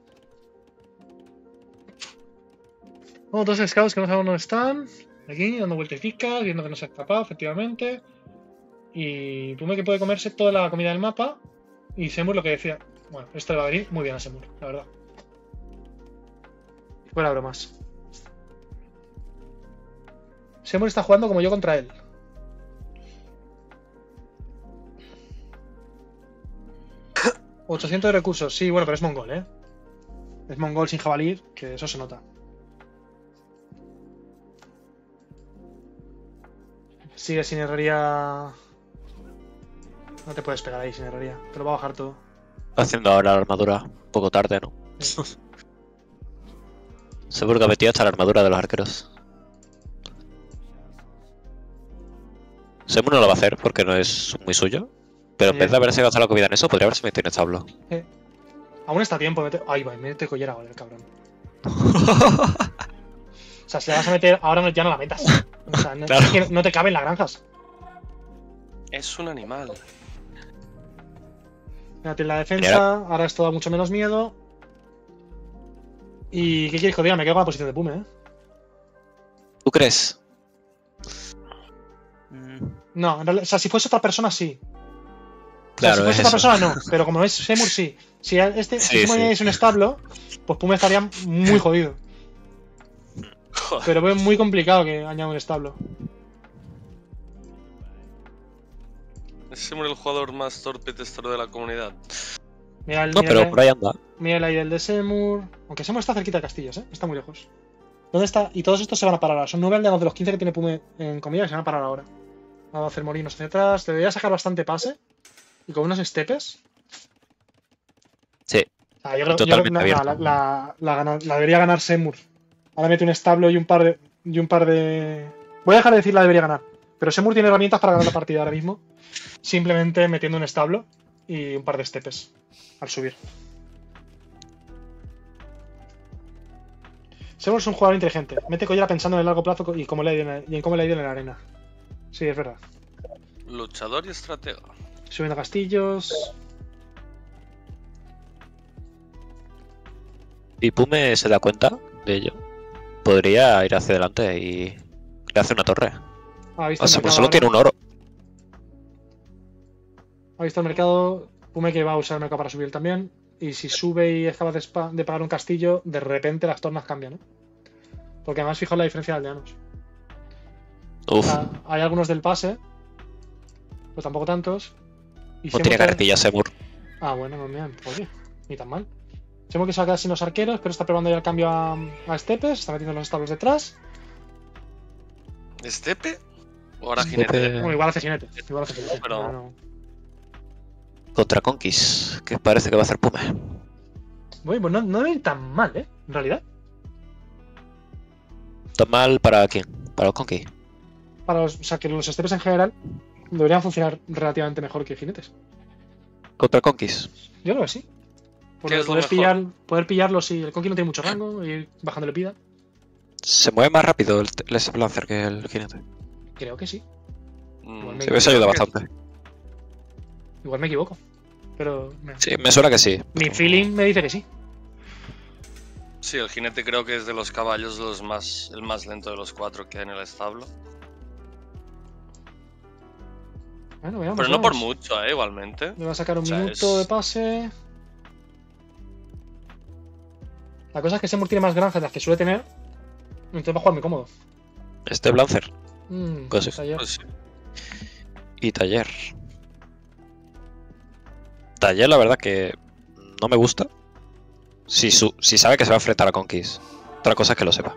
Bueno, dos scouts que no sabemos dónde están. Aquí, dando vueltecicas, viendo que no se ha escapado, efectivamente. Y Pume que puede comerse toda la comida del mapa. Y Semur lo que decía. Bueno, esto le va a venir muy bien a Semur, la verdad. Fuera bromas. Semur está jugando como yo contra él. ochocientos de recursos, sí, bueno, pero es mongol, ¿eh? Es mongol sin jabalí, que eso se nota. Sigue sin herrería. No te puedes pegar ahí sin herrería. Te lo va a bajar todo. Haciendo ahora la armadura. Un poco tarde, ¿no? Seguro que ha metido hasta la armadura de los arqueros. Semur no lo va a hacer porque no es muy suyo. Pero en Sí. vez de haberse gastado la comida en eso, podría haberse metido en establo. Eh. Aún está a tiempo. Mete... Ay, va, mete collera ahora el cabrón. O sea, si la vas a meter ahora no- ya no la metas. O sea, no, Claro. es que no te caben las granjas. Es un animal. Mira, tiene la defensa, ahora esto da mucho menos miedo. ¿Y qué quieres que os diga? Me quedo con la posición de Pume, ¿eh? ¿Tú crees? Mm, No, en realidad, o sea, si fuese otra persona, sí. O sea, Claro, si fuese es otra eso. persona, no. Pero como es Semur, sí. Si a- este Sí, si Pume sí. es un establo, pues Pume estaría muy jodido. Joder. Pero veo muy complicado que añada un establo. Es Semur el jugador más torpe y testero de la comunidad. Mira el, No, mira pero el- por ahí anda. mira el aire del de Semur. Aunque Semur está cerquita de castillos, ¿eh? Está muy lejos. ¿Dónde está? Y todos estos se van a parar ahora. Son nueve aldeanos de los quince que tiene Pume en comida que se van a parar ahora. Va a hacer molinos hacia atrás. Te debería sacar bastante pase. Y con unos estepes. Sí. Ah, yo creo, yo creo que Totalmente la, abierto. la- la- la gana- la debería ganar Semur. Ahora mete un establo y un par de. Y un par de. Voy a dejar de decir la debería ganar. Pero Semur tiene herramientas para ganar la partida ahora mismo. Simplemente metiendo un establo y un par de estepes al subir. Semur es un jugador inteligente. Mete collera pensando en el largo plazo y, cómo le ha ido en la- y en cómo le ha ido en la arena. Sí, es verdad. Luchador y estratega. Subiendo castillos. Y Pume se da cuenta de ello. Podría ir hacia adelante y le hace una torre. Ha visto O el sea, mercado pues solo ahora. tiene un oro. Ha visto el mercado. Pume que va a usar el mercado para subir también. Y si sube y es capaz de, spa- de pagar un castillo, de repente las tornas cambian, ¿eh? Porque además fijaos la diferencia de aldeanos. Uf, Ah, hay algunos del pase, pero tampoco tantos. Y no Semur tiene que- carpilla Semur. Ah, bueno, no, mira, oye, ni tan mal. Semur que se va a quedar sin los arqueros, pero está probando ya el cambio a, a Estepes. Está metiendo los establos detrás. ¿Estepe? ¿O ahora Estepe. jinete? Bueno, igual hace jinete. Igual hace jinete. Pero- Ah, no. Contra Conquist, que parece que va a hacer Pume. Bueno, pues no, no debe ir tan mal, ¿eh? En realidad. ¿Tan mal para quién? Para los Conquist. Para los, o sea, que los Estepes en general deberían funcionar relativamente mejor que jinetes. Contra Conquist. Yo creo que sí. Porque ¿Qué es lo poder, mejor? pillar, poder pillarlo si el Conky no tiene mucho rango y ir bajándole vida. Se mueve más rápido el, el S Lancer que el jinete. Creo que sí. Mm, Igual me- Sí, eso ayuda creo que- bastante. Igual me equivoco. Pero me- Sí, me suena que sí. mi pero- feeling me dice que sí. Sí, el jinete creo que es de los caballos los más, el más lento de los cuatro que hay en el establo. Bueno, veamos. Pero no por veamos. mucho, ¿eh? Igualmente. Le va a sacar un O sea, minuto es- de pase. La cosa es que Semur tiene más granjas de las que suele tener. Entonces va a jugar muy cómodo. Este Lancer Mm, Pues sí. pues ayer- Pues sí. y Taller. Taller, la verdad que no me gusta. Si, su- si sabe que se va a enfrentar a Conquist. Otra cosa es que lo sepa.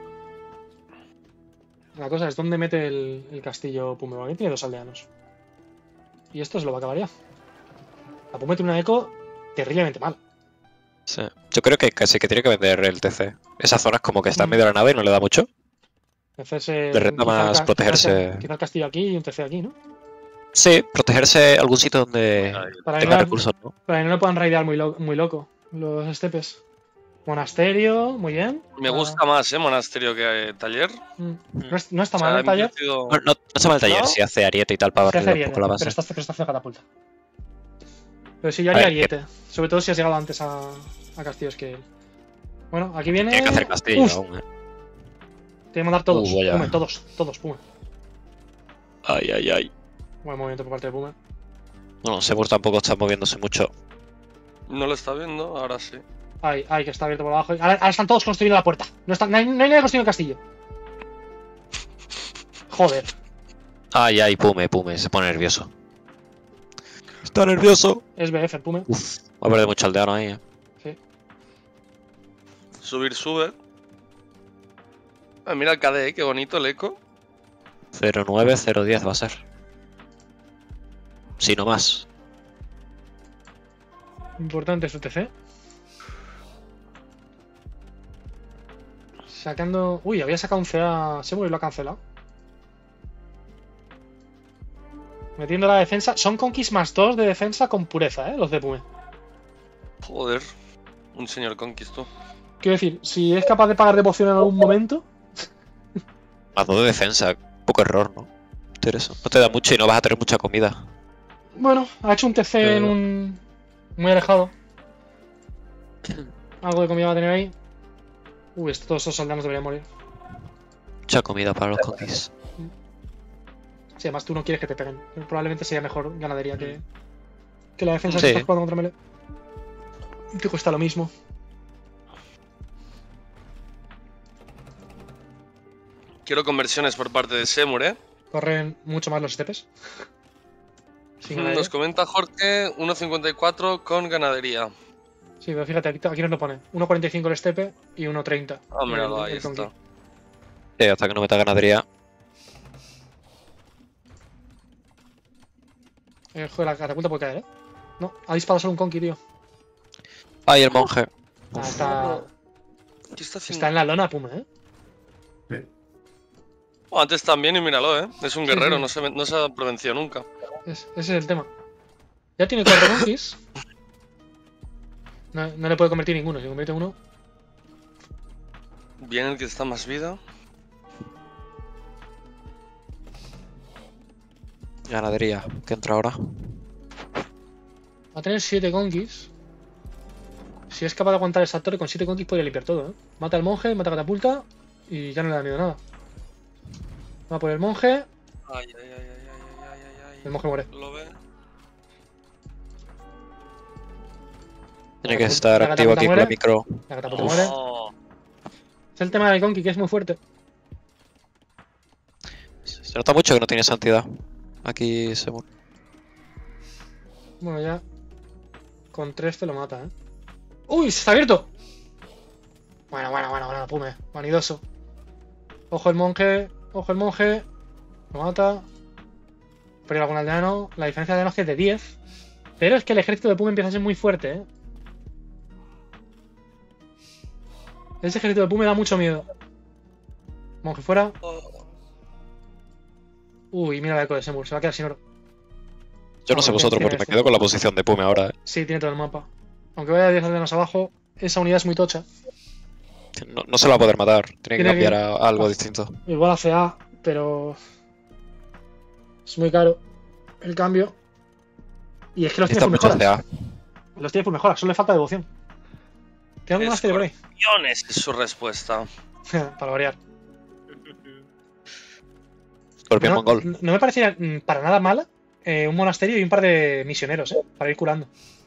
La cosa es dónde mete el, el castillo Pume. Aquí tiene dos aldeanos. Y esto se lo va a acabar ya. La Pume tiene una eco terriblemente mal. Sí. Yo creo que casi que tiene que vender el T C. Esa zona es como que está en Mm. medio de la nada y no le da mucho. Hacerse, Le renta quizá el más ca- protegerse. Quizá, quizá el castillo aquí y un T C aquí, ¿no? Sí, protegerse algún sitio donde Ahí. Para que, tenga no, recursos, ¿no? para que no lo puedan raidear muy, lo- muy loco los estepes. Monasterio, muy bien. Me Ah, gusta más, ¿eh? Monasterio que eh, taller. mm. No, es- no está O sea, mal el he taller. invertido- No, no, no está mal el taller ¿No? si hace ariete y tal para Se hace barrer un ariete, poco la base. pero está, pero está haciendo catapulta. Pero sí, yo A haría ver, ariete. Sobre todo si has llegado antes a, a castillos que él. Bueno, aquí viene. Tiene que hacer castillo Uf, aún, ¿eh? Tiene que mandar todos. Uh, vaya. Pume, todos, todos, Pume. Ay, ay, ay. Buen movimiento por parte de Pume. Bueno, Semur tampoco está moviéndose mucho. No lo está viendo, ahora sí. Ay, ay, que está abierto por abajo. Ahora, ahora están todos construyendo la puerta. No, está, no, hay, no hay nadie construyendo el castillo. Joder. Ay, ay, Pume, Pume, se pone nervioso. Está nervioso. Es B F el Pume. Uf, va a perder mucho aldeano ahí, ¿eh? Sí. Subir, sube. Ah, mira el K D, qué bonito el eco. cero nueve, cero diez va a ser. Si no más. Importante su T C. Sacando. Uy, había sacado un C A Semur y lo ha cancelado. Metiendo la defensa. Son Conquist más dos de defensa con pureza, ¿eh? Los de Pume. Joder. Un señor conquistó. Quiero decir, si es capaz de pagar devoción en algún momento. Más dos de defensa. Poco error, ¿no? Interesa. No te da mucho y no vas a tener mucha comida. Bueno, ha hecho un T C en Pero- un. Muy alejado. Algo de comida va a tener ahí. Uy, esto- todos estos soldados deberían morir. Mucha comida para los conquist. Si además tú no quieres que te peguen. Probablemente sería mejor ganadería que, que la defensa Sí. que estás jugando contra melee. Te cuesta lo mismo. Quiero conversiones por parte de Semur, ¿eh? Corren mucho más los estepes. Sin ganadería. Nos comenta Jorge uno cincuenta y cuatro con ganadería. Sí, pero fíjate, aquí, aquí nos lo pone. uno cuarenta y cinco el estepe y uno treinta. Ah, míralo, el- ahí el está. conky. Sí, hasta que no meta ganadería. Eh, joder, la catapulta puede caer, ¿eh? No, ha disparado solo un conky, tío. ¡Ay, el monje! Ah, está, ¿Qué está haciendo? está en la lona, Pume, ¿eh? Oh, antes también, y míralo, ¿eh? Es un Sí, guerrero, sí. No, se, no se ha prevenciado nunca. Es- ese es el tema. Ya tiene cuatro conquis. No, no le puede convertir ninguno. Si convierte uno, Bien el que está más vida. Ganadería, que entra ahora. va a tener siete conquis. Si es capaz de aguantar esa torre, con siete conquis puede limpiar todo, ¿eh? Mata al monje, mata a catapulta y ya no le da miedo nada. Va por el monje. Ay, ay, ay, ay, ay, ay, ay, ay. El monje muere. ¿Lo ve? Tiene que La estar catapulta activo aquí con la muere. micro. La catapulta muere. Oh, Es el tema del conqui, que es muy fuerte. Se nota mucho que no tiene santidad. Aquí se muere. Bueno, ya. Con tres te lo mata, ¿eh? ¡Uy! ¡Se está abierto! Bueno, bueno, bueno, bueno, Pume. Vanidoso. Ojo el monje. Ojo el monje. Lo mata. Pero algún aldeano. La diferencia de aldeanos es de diez. Pero es que el ejército de Pume empieza a ser muy fuerte, ¿eh? Ese ejército de Pume da mucho miedo. Monje fuera. oh. Uy, mira el eco de Semur. Se va a quedar sin oro. Yo no sé Vamos, vosotros, tiene porque me este. quedo con la posición de Pume ahora. ¿eh? Sí, tiene todo el mapa. Aunque vaya diez aldeanos abajo, esa unidad es muy tocha. No, no se la va a poder matar. Tiene que Tiene cambiar que- a, a algo distinto. Igual hace A, pero es muy caro el cambio. Y es que los tiene Necesita por mucha mejoras. C A. Los tiene por mejoras, solo le falta devoción. ¿Tiene algún máster por ahí? Escorpiones es su respuesta. Para variar. Scorpion No, Mongol. no me parecía mm, para nada mala eh, un monasterio y un par de misioneros, ¿eh? Para ir curando.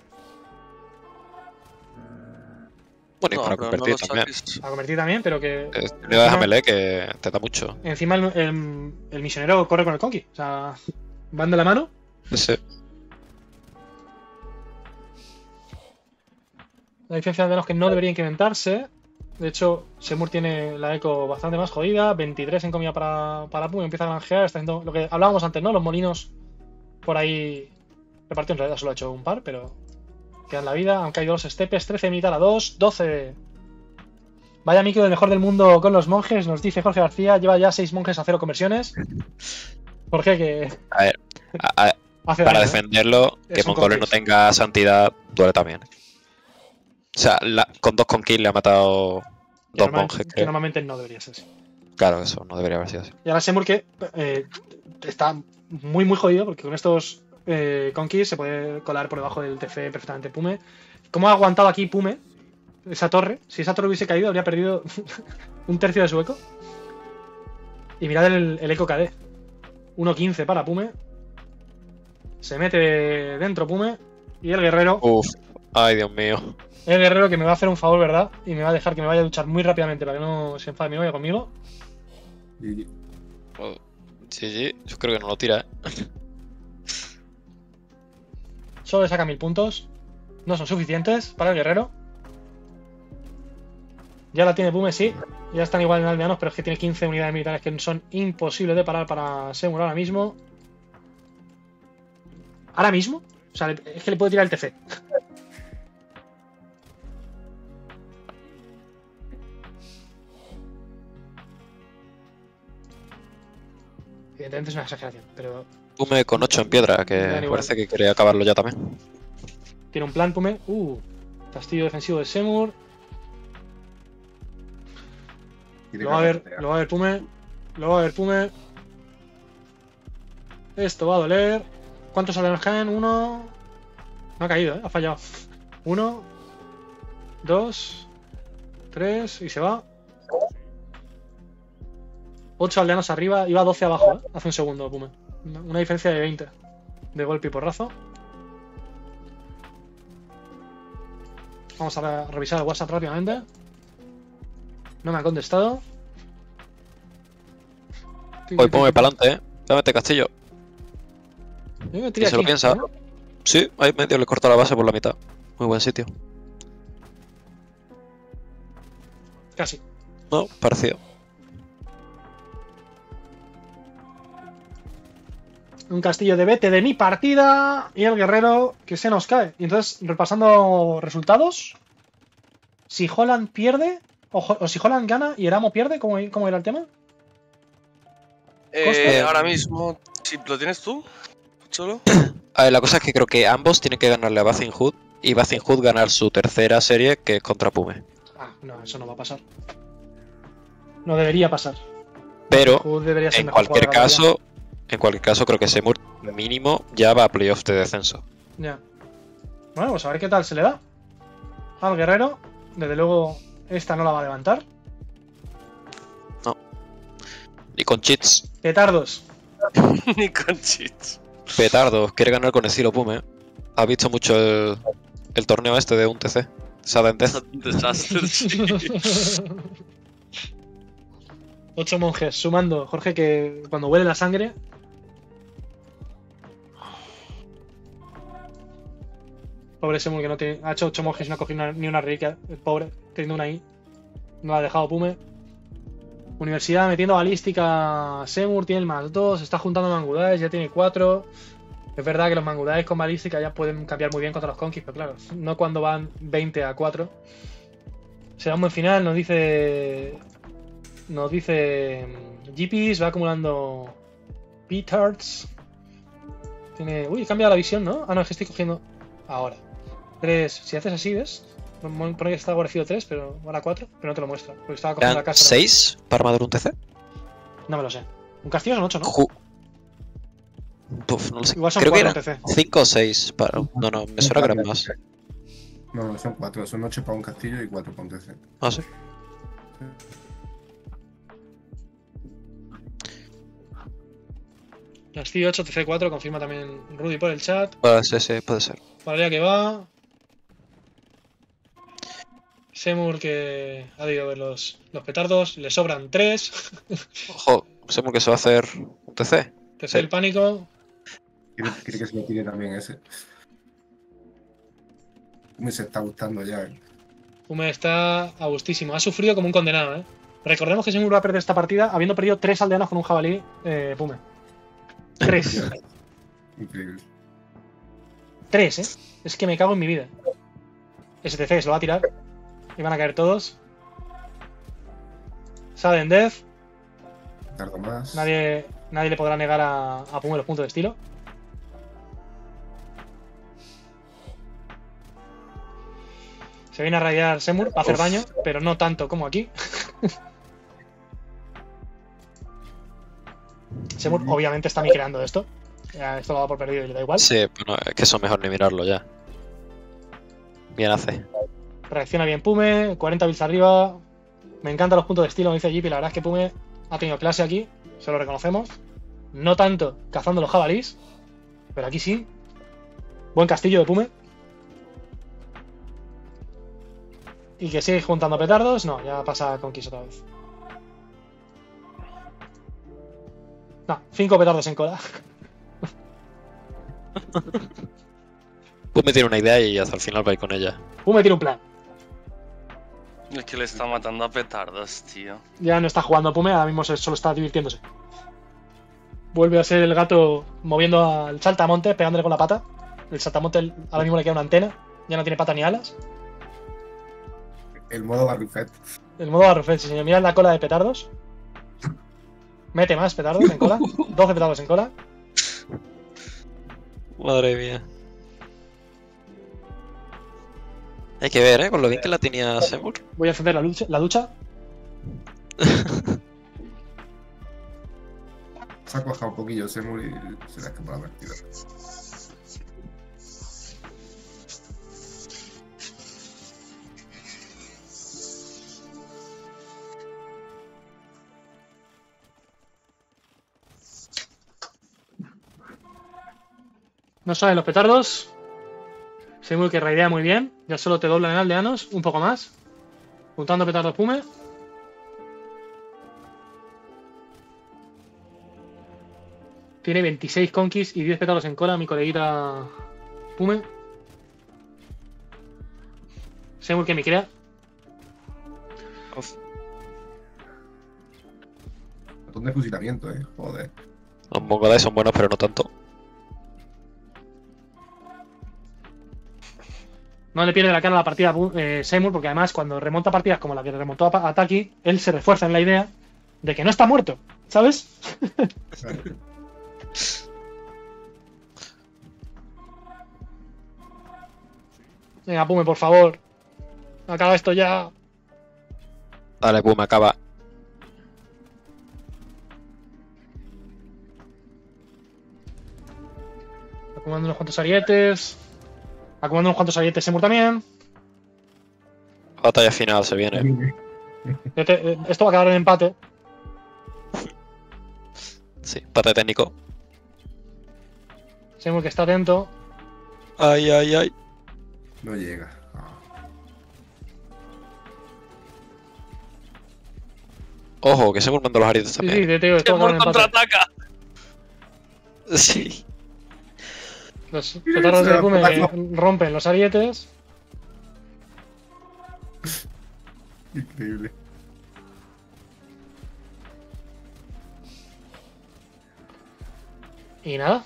Bueno, y No, para pero no convertir lo también. saques. A convertir también, pero que Eh, Le das a melee que te da mucho. encima el, el- el misionero corre con el conqui. O sea, van de la mano. Ese. La diferencia de los que no debería incrementarse. De hecho, Semur tiene la eco bastante más jodida. veintitrés en comida para, para Pume. Empieza a granjear. Está haciendo lo que hablábamos antes, ¿no? Los molinos por ahí repartido. En realidad solo ha hecho un par, pero quedan la vida. Han caído los estepes. trece militar a dos. doce. Vaya micro del mejor del mundo con los monjes. Nos dice Jorge García. Lleva ya seis monjes a cero conversiones. Jorge, que A ver, a- a- hace para daño, ¿eh? defenderlo, que Es un Mongoles no conquist. tenga santidad, duele también. O sea, la- con dos conquills le ha matado Que, dos normal- monjes. que Que, normalmente no debería ser así. claro, eso no debería haber sido así. Y ahora Semur que eh, está muy muy jodido porque con estos eh, conquis se puede colar por debajo del T C perfectamente Pume. ¿Cómo ha aguantado aquí Pume esa torre? Si esa torre hubiese caído habría perdido un tercio de su eco. Y mirad el, el eco K D. uno quince para Pume. Se mete dentro Pume. Y el guerrero, Uf, ay Dios mío. el guerrero que me va a hacer un favor, ¿verdad? Y me va a dejar que me vaya a duchar muy rápidamente para que no se enfade mi novia conmigo. Y Oh, sí, sí, yo creo que no lo tira, ¿eh? Solo le saca mil puntos. No son suficientes para el guerrero. Ya la tiene Pume, sí. Ya están igual en aldeanos, pero es que tiene quince unidades militares que son imposibles de parar para Semur ahora mismo. ¿Ahora mismo? O sea, le- es que le puedo tirar el T C. Evidentemente es una exageración, pero Pume con ocho en piedra, que Da igual. parece que quiere acabarlo ya también. tiene un plan Pume. Uh, castillo defensivo de Semur. tiene Lo va a ver, capacidad. lo va a ver Pume. Lo va a ver Pume. Esto va a doler. ¿Cuántos aldeanos caen? Uno. No ha caído, ¿eh? Ha fallado. Uno. Dos. Tres. Y se va. Ocho aldeanos arriba. Iba doce abajo, ¿eh? Hace un segundo, Pume. Una una diferencia de veinte. De golpe y porrazo. Vamos a re- revisar el WhatsApp rápidamente. No me ha contestado. Hoy Pume para adelante, ¿eh? Dame este castillo. Yo me Si tiré se lo aquí, piensa. ¿no? Sí, ahí medio le corta la base por la mitad. Muy buen sitio. Casi. No, parecido. Un castillo de vete de mi partida y el guerrero que se nos cae. Y entonces, repasando resultados, si Holland pierde o, o si Holland gana y Eramo pierde, ¿cómo, cómo era el tema? Eh, Coste. ahora mismo, si lo tienes tú, solo. A ver, la cosa es que creo que ambos tienen que ganarle a Bathing Hood y Bathing Hood ganar su tercera serie, que es contra Pume. Ah, no, eso no va a pasar. No debería pasar. Pero, Hood debería ser en mejor cualquier jugador de la caso, en cualquier caso, creo que Semur mínimo ya va a playoff de descenso. Ya. Bueno, pues a ver qué tal se le da al guerrero. Desde luego, esta no la va a levantar. Y con cheats, Petardos. Ni con cheats. petardo, quiere ganar con estilo Pume. Ha visto mucho el, el torneo este de un T C. Sudden Death. Disaster, sí. Ocho monjes sumando. Jorge, que cuando huele la sangre. Pobre Semur, que no tiene, ha hecho ocho monjes y no ha cogido una- ni una reliquia. El pobre, teniendo una ahí. No la ha dejado Pume. Universidad metiendo balística. Semur tiene el más dos. Está juntando mangudais, ya tiene cuatro. Es verdad que los mangudais con balística ya pueden cambiar muy bien contra los conquist, pero claro, no cuando van veinte a cuatro. Será un buen final, nos dice. Nos dice. G Ps, va acumulando. Petards. Tiene. Uy, cambia la visión, ¿no? Ah, no, es que estoy cogiendo. Ahora. tres. Si haces así, ¿ves? Pone que está guarecido tres, pero ahora cuatro, pero no te lo muestra. Porque estaba cogiendo la ¿Eran casa. seis para armadura un T C? No me lo sé. Un castillo son ocho, ¿no? Ju- Puf, no lo sé. Igual son Creo que cuatro eran T C. cinco o seis. Para... No, no, me suena que eran más. No, no, son cuatro. Son ocho para un castillo y cuatro para un T C. Ah, sí. Castillo ocho, T C cuatro, confirma también Rudy por el chat. Puede ser, sí, puede ser. Valeria que va. Semur que ha debido ver los, los petardos. Le sobran tres. Ojo, Semur que se va a hacer un T C. T C Sí. el pánico. Quiere, quiere que se lo tire también ese. Me se está gustando ya. eh. Pume está a gustísimo. Ha sufrido como un condenado, ¿eh? Recordemos que Semur va a perder esta partida habiendo perdido tres aldeanos con un jabalí eh, Pume. Tres. Ya. Increíble. Tres, ¿eh? Es que me cago en mi vida. S T C se lo va a tirar. Y van a caer todos. Sudden Death. Tardo más. Nadie, nadie le podrá negar a, a Pume los puntos de estilo. Se viene a rayar Semur, va a hacer Uf. daño, pero no tanto como aquí. Semur obviamente está micreando esto. Ya, esto lo da por perdido y le da igual. Sí, bueno, es que eso mejor ni mirarlo ya. Bien hace. Reacciona bien Pume, cuarenta builds arriba. Me encantan los puntos de estilo, me dice Jeepy. La verdad es que Pume ha tenido clase aquí, se lo reconocemos. No tanto cazando los jabalís, pero aquí sí. Buen castillo de Pume. Y que sigue juntando petardos. No, ya pasa Conquist otra vez. No, cinco petardos en cola. Pume tiene una idea y hasta el final va a ir con ella. Pume tiene un plan. Es que le está matando a petardos, tío. Ya no está jugando Pume, ahora mismo se- solo está divirtiéndose. Vuelve a ser el gato moviendo al saltamonte, pegándole con la pata. El saltamonte ahora mismo le queda una antena, ya no tiene pata ni alas. El modo Barrufet. El modo Barrufet, sí, señor. Mirad la cola de petardos. Mete más petardos en cola. doce petardos en cola. Madre mía. Hay que ver, ¿eh? Con lo bien que la tenía Semur. Voy a encender la, lucha, la ducha. Se ha cuajado un poquillo Semur y se le ha escapado la partida. No salen los petardos. Semur que raidea muy bien. Ya solo te doblan en aldeanos. Un poco más. Juntando petardos Pume. Tiene veintiséis conquist y diez petardos en cola. Mi coleguita Pume. Semur que me crea. de fusilamiento, eh. Joder. Los mongoles son buenos, pero no tanto. No le pierde la cara a la partida eh, Seymour, porque además cuando remonta partidas como la que remontó a, a Taki, él se refuerza en la idea de que no está muerto, ¿sabes? Venga, Pume, por favor. Acaba esto ya. Dale, boom, acaba. Acumulando unos cuantos arietes. Acumulando unos cuantos arietes Seymour también. Batalla final se viene. Este- Esto va a acabar en empate. Sí, empate técnico. Seymour que está atento. Ay, ay, ay. No llega. Ah. Ojo, que se mandando los arietes Sí, sí, también. te digo, esto va a acabar Seymour en empate. contraataca. Sí. Los petardos de Pume rompen los arietes. Increíble. Y nada.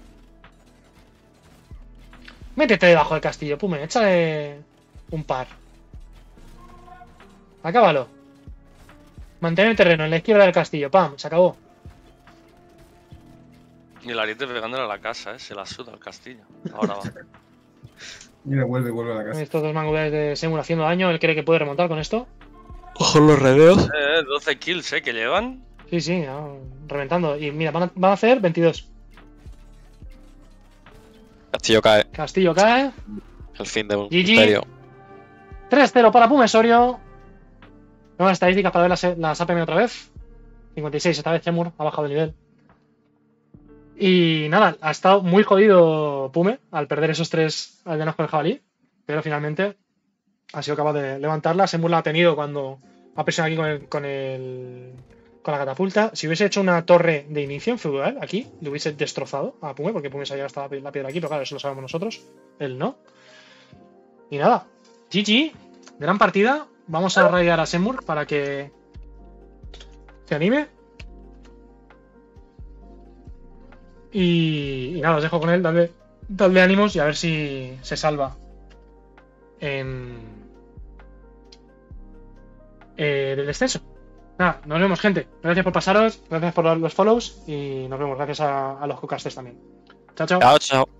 Métete debajo del castillo, Pume. Échale un par. Acábalo. Mantén el terreno en la izquierda del castillo. Pam, se acabó. Y el ariete pegándole a la casa, eh. Se la suda al castillo. Ahora va. Mira, vuelve, vuelve a la casa. Estos dos mangulares de Seymour haciendo daño. Él cree que puede remontar con esto. Ojo los redeos. Eh, doce kills, eh, que llevan. Sí, sí, ah, reventando. Y mira, van a, van a hacer veintidós. Castillo cae. Castillo cae. El fin de un G G. imperio. tres cero para Pume Sorio. Nuevas estadísticas para ver las, las A P M otra vez. cincuenta y seis, esta vez Seymour ha bajado de nivel. Y nada, ha estado muy jodido Pume al perder esos tres aldeanos con el jabalí. Pero finalmente ha sido capaz de levantarla. Seymour la ha tenido cuando ha presionado aquí con, el, con, el, con la catapulta. Si hubiese hecho una torre de inicio en feudal aquí, le hubiese destrozado a Pume, porque Pume se ha llegado hasta la piedra aquí, pero claro, eso lo sabemos nosotros. Él no. Y nada, G G, gran partida. Vamos a raidear a Seymour para que se anime. Y, y nada, os dejo con él, dadle, dadle ánimos y a ver si se salva en eh, del descenso. Nada, nos vemos, gente. Gracias por pasaros, gracias por los follows y nos vemos. Gracias a, a los cocasters también. Chao, chao. Chao, chao.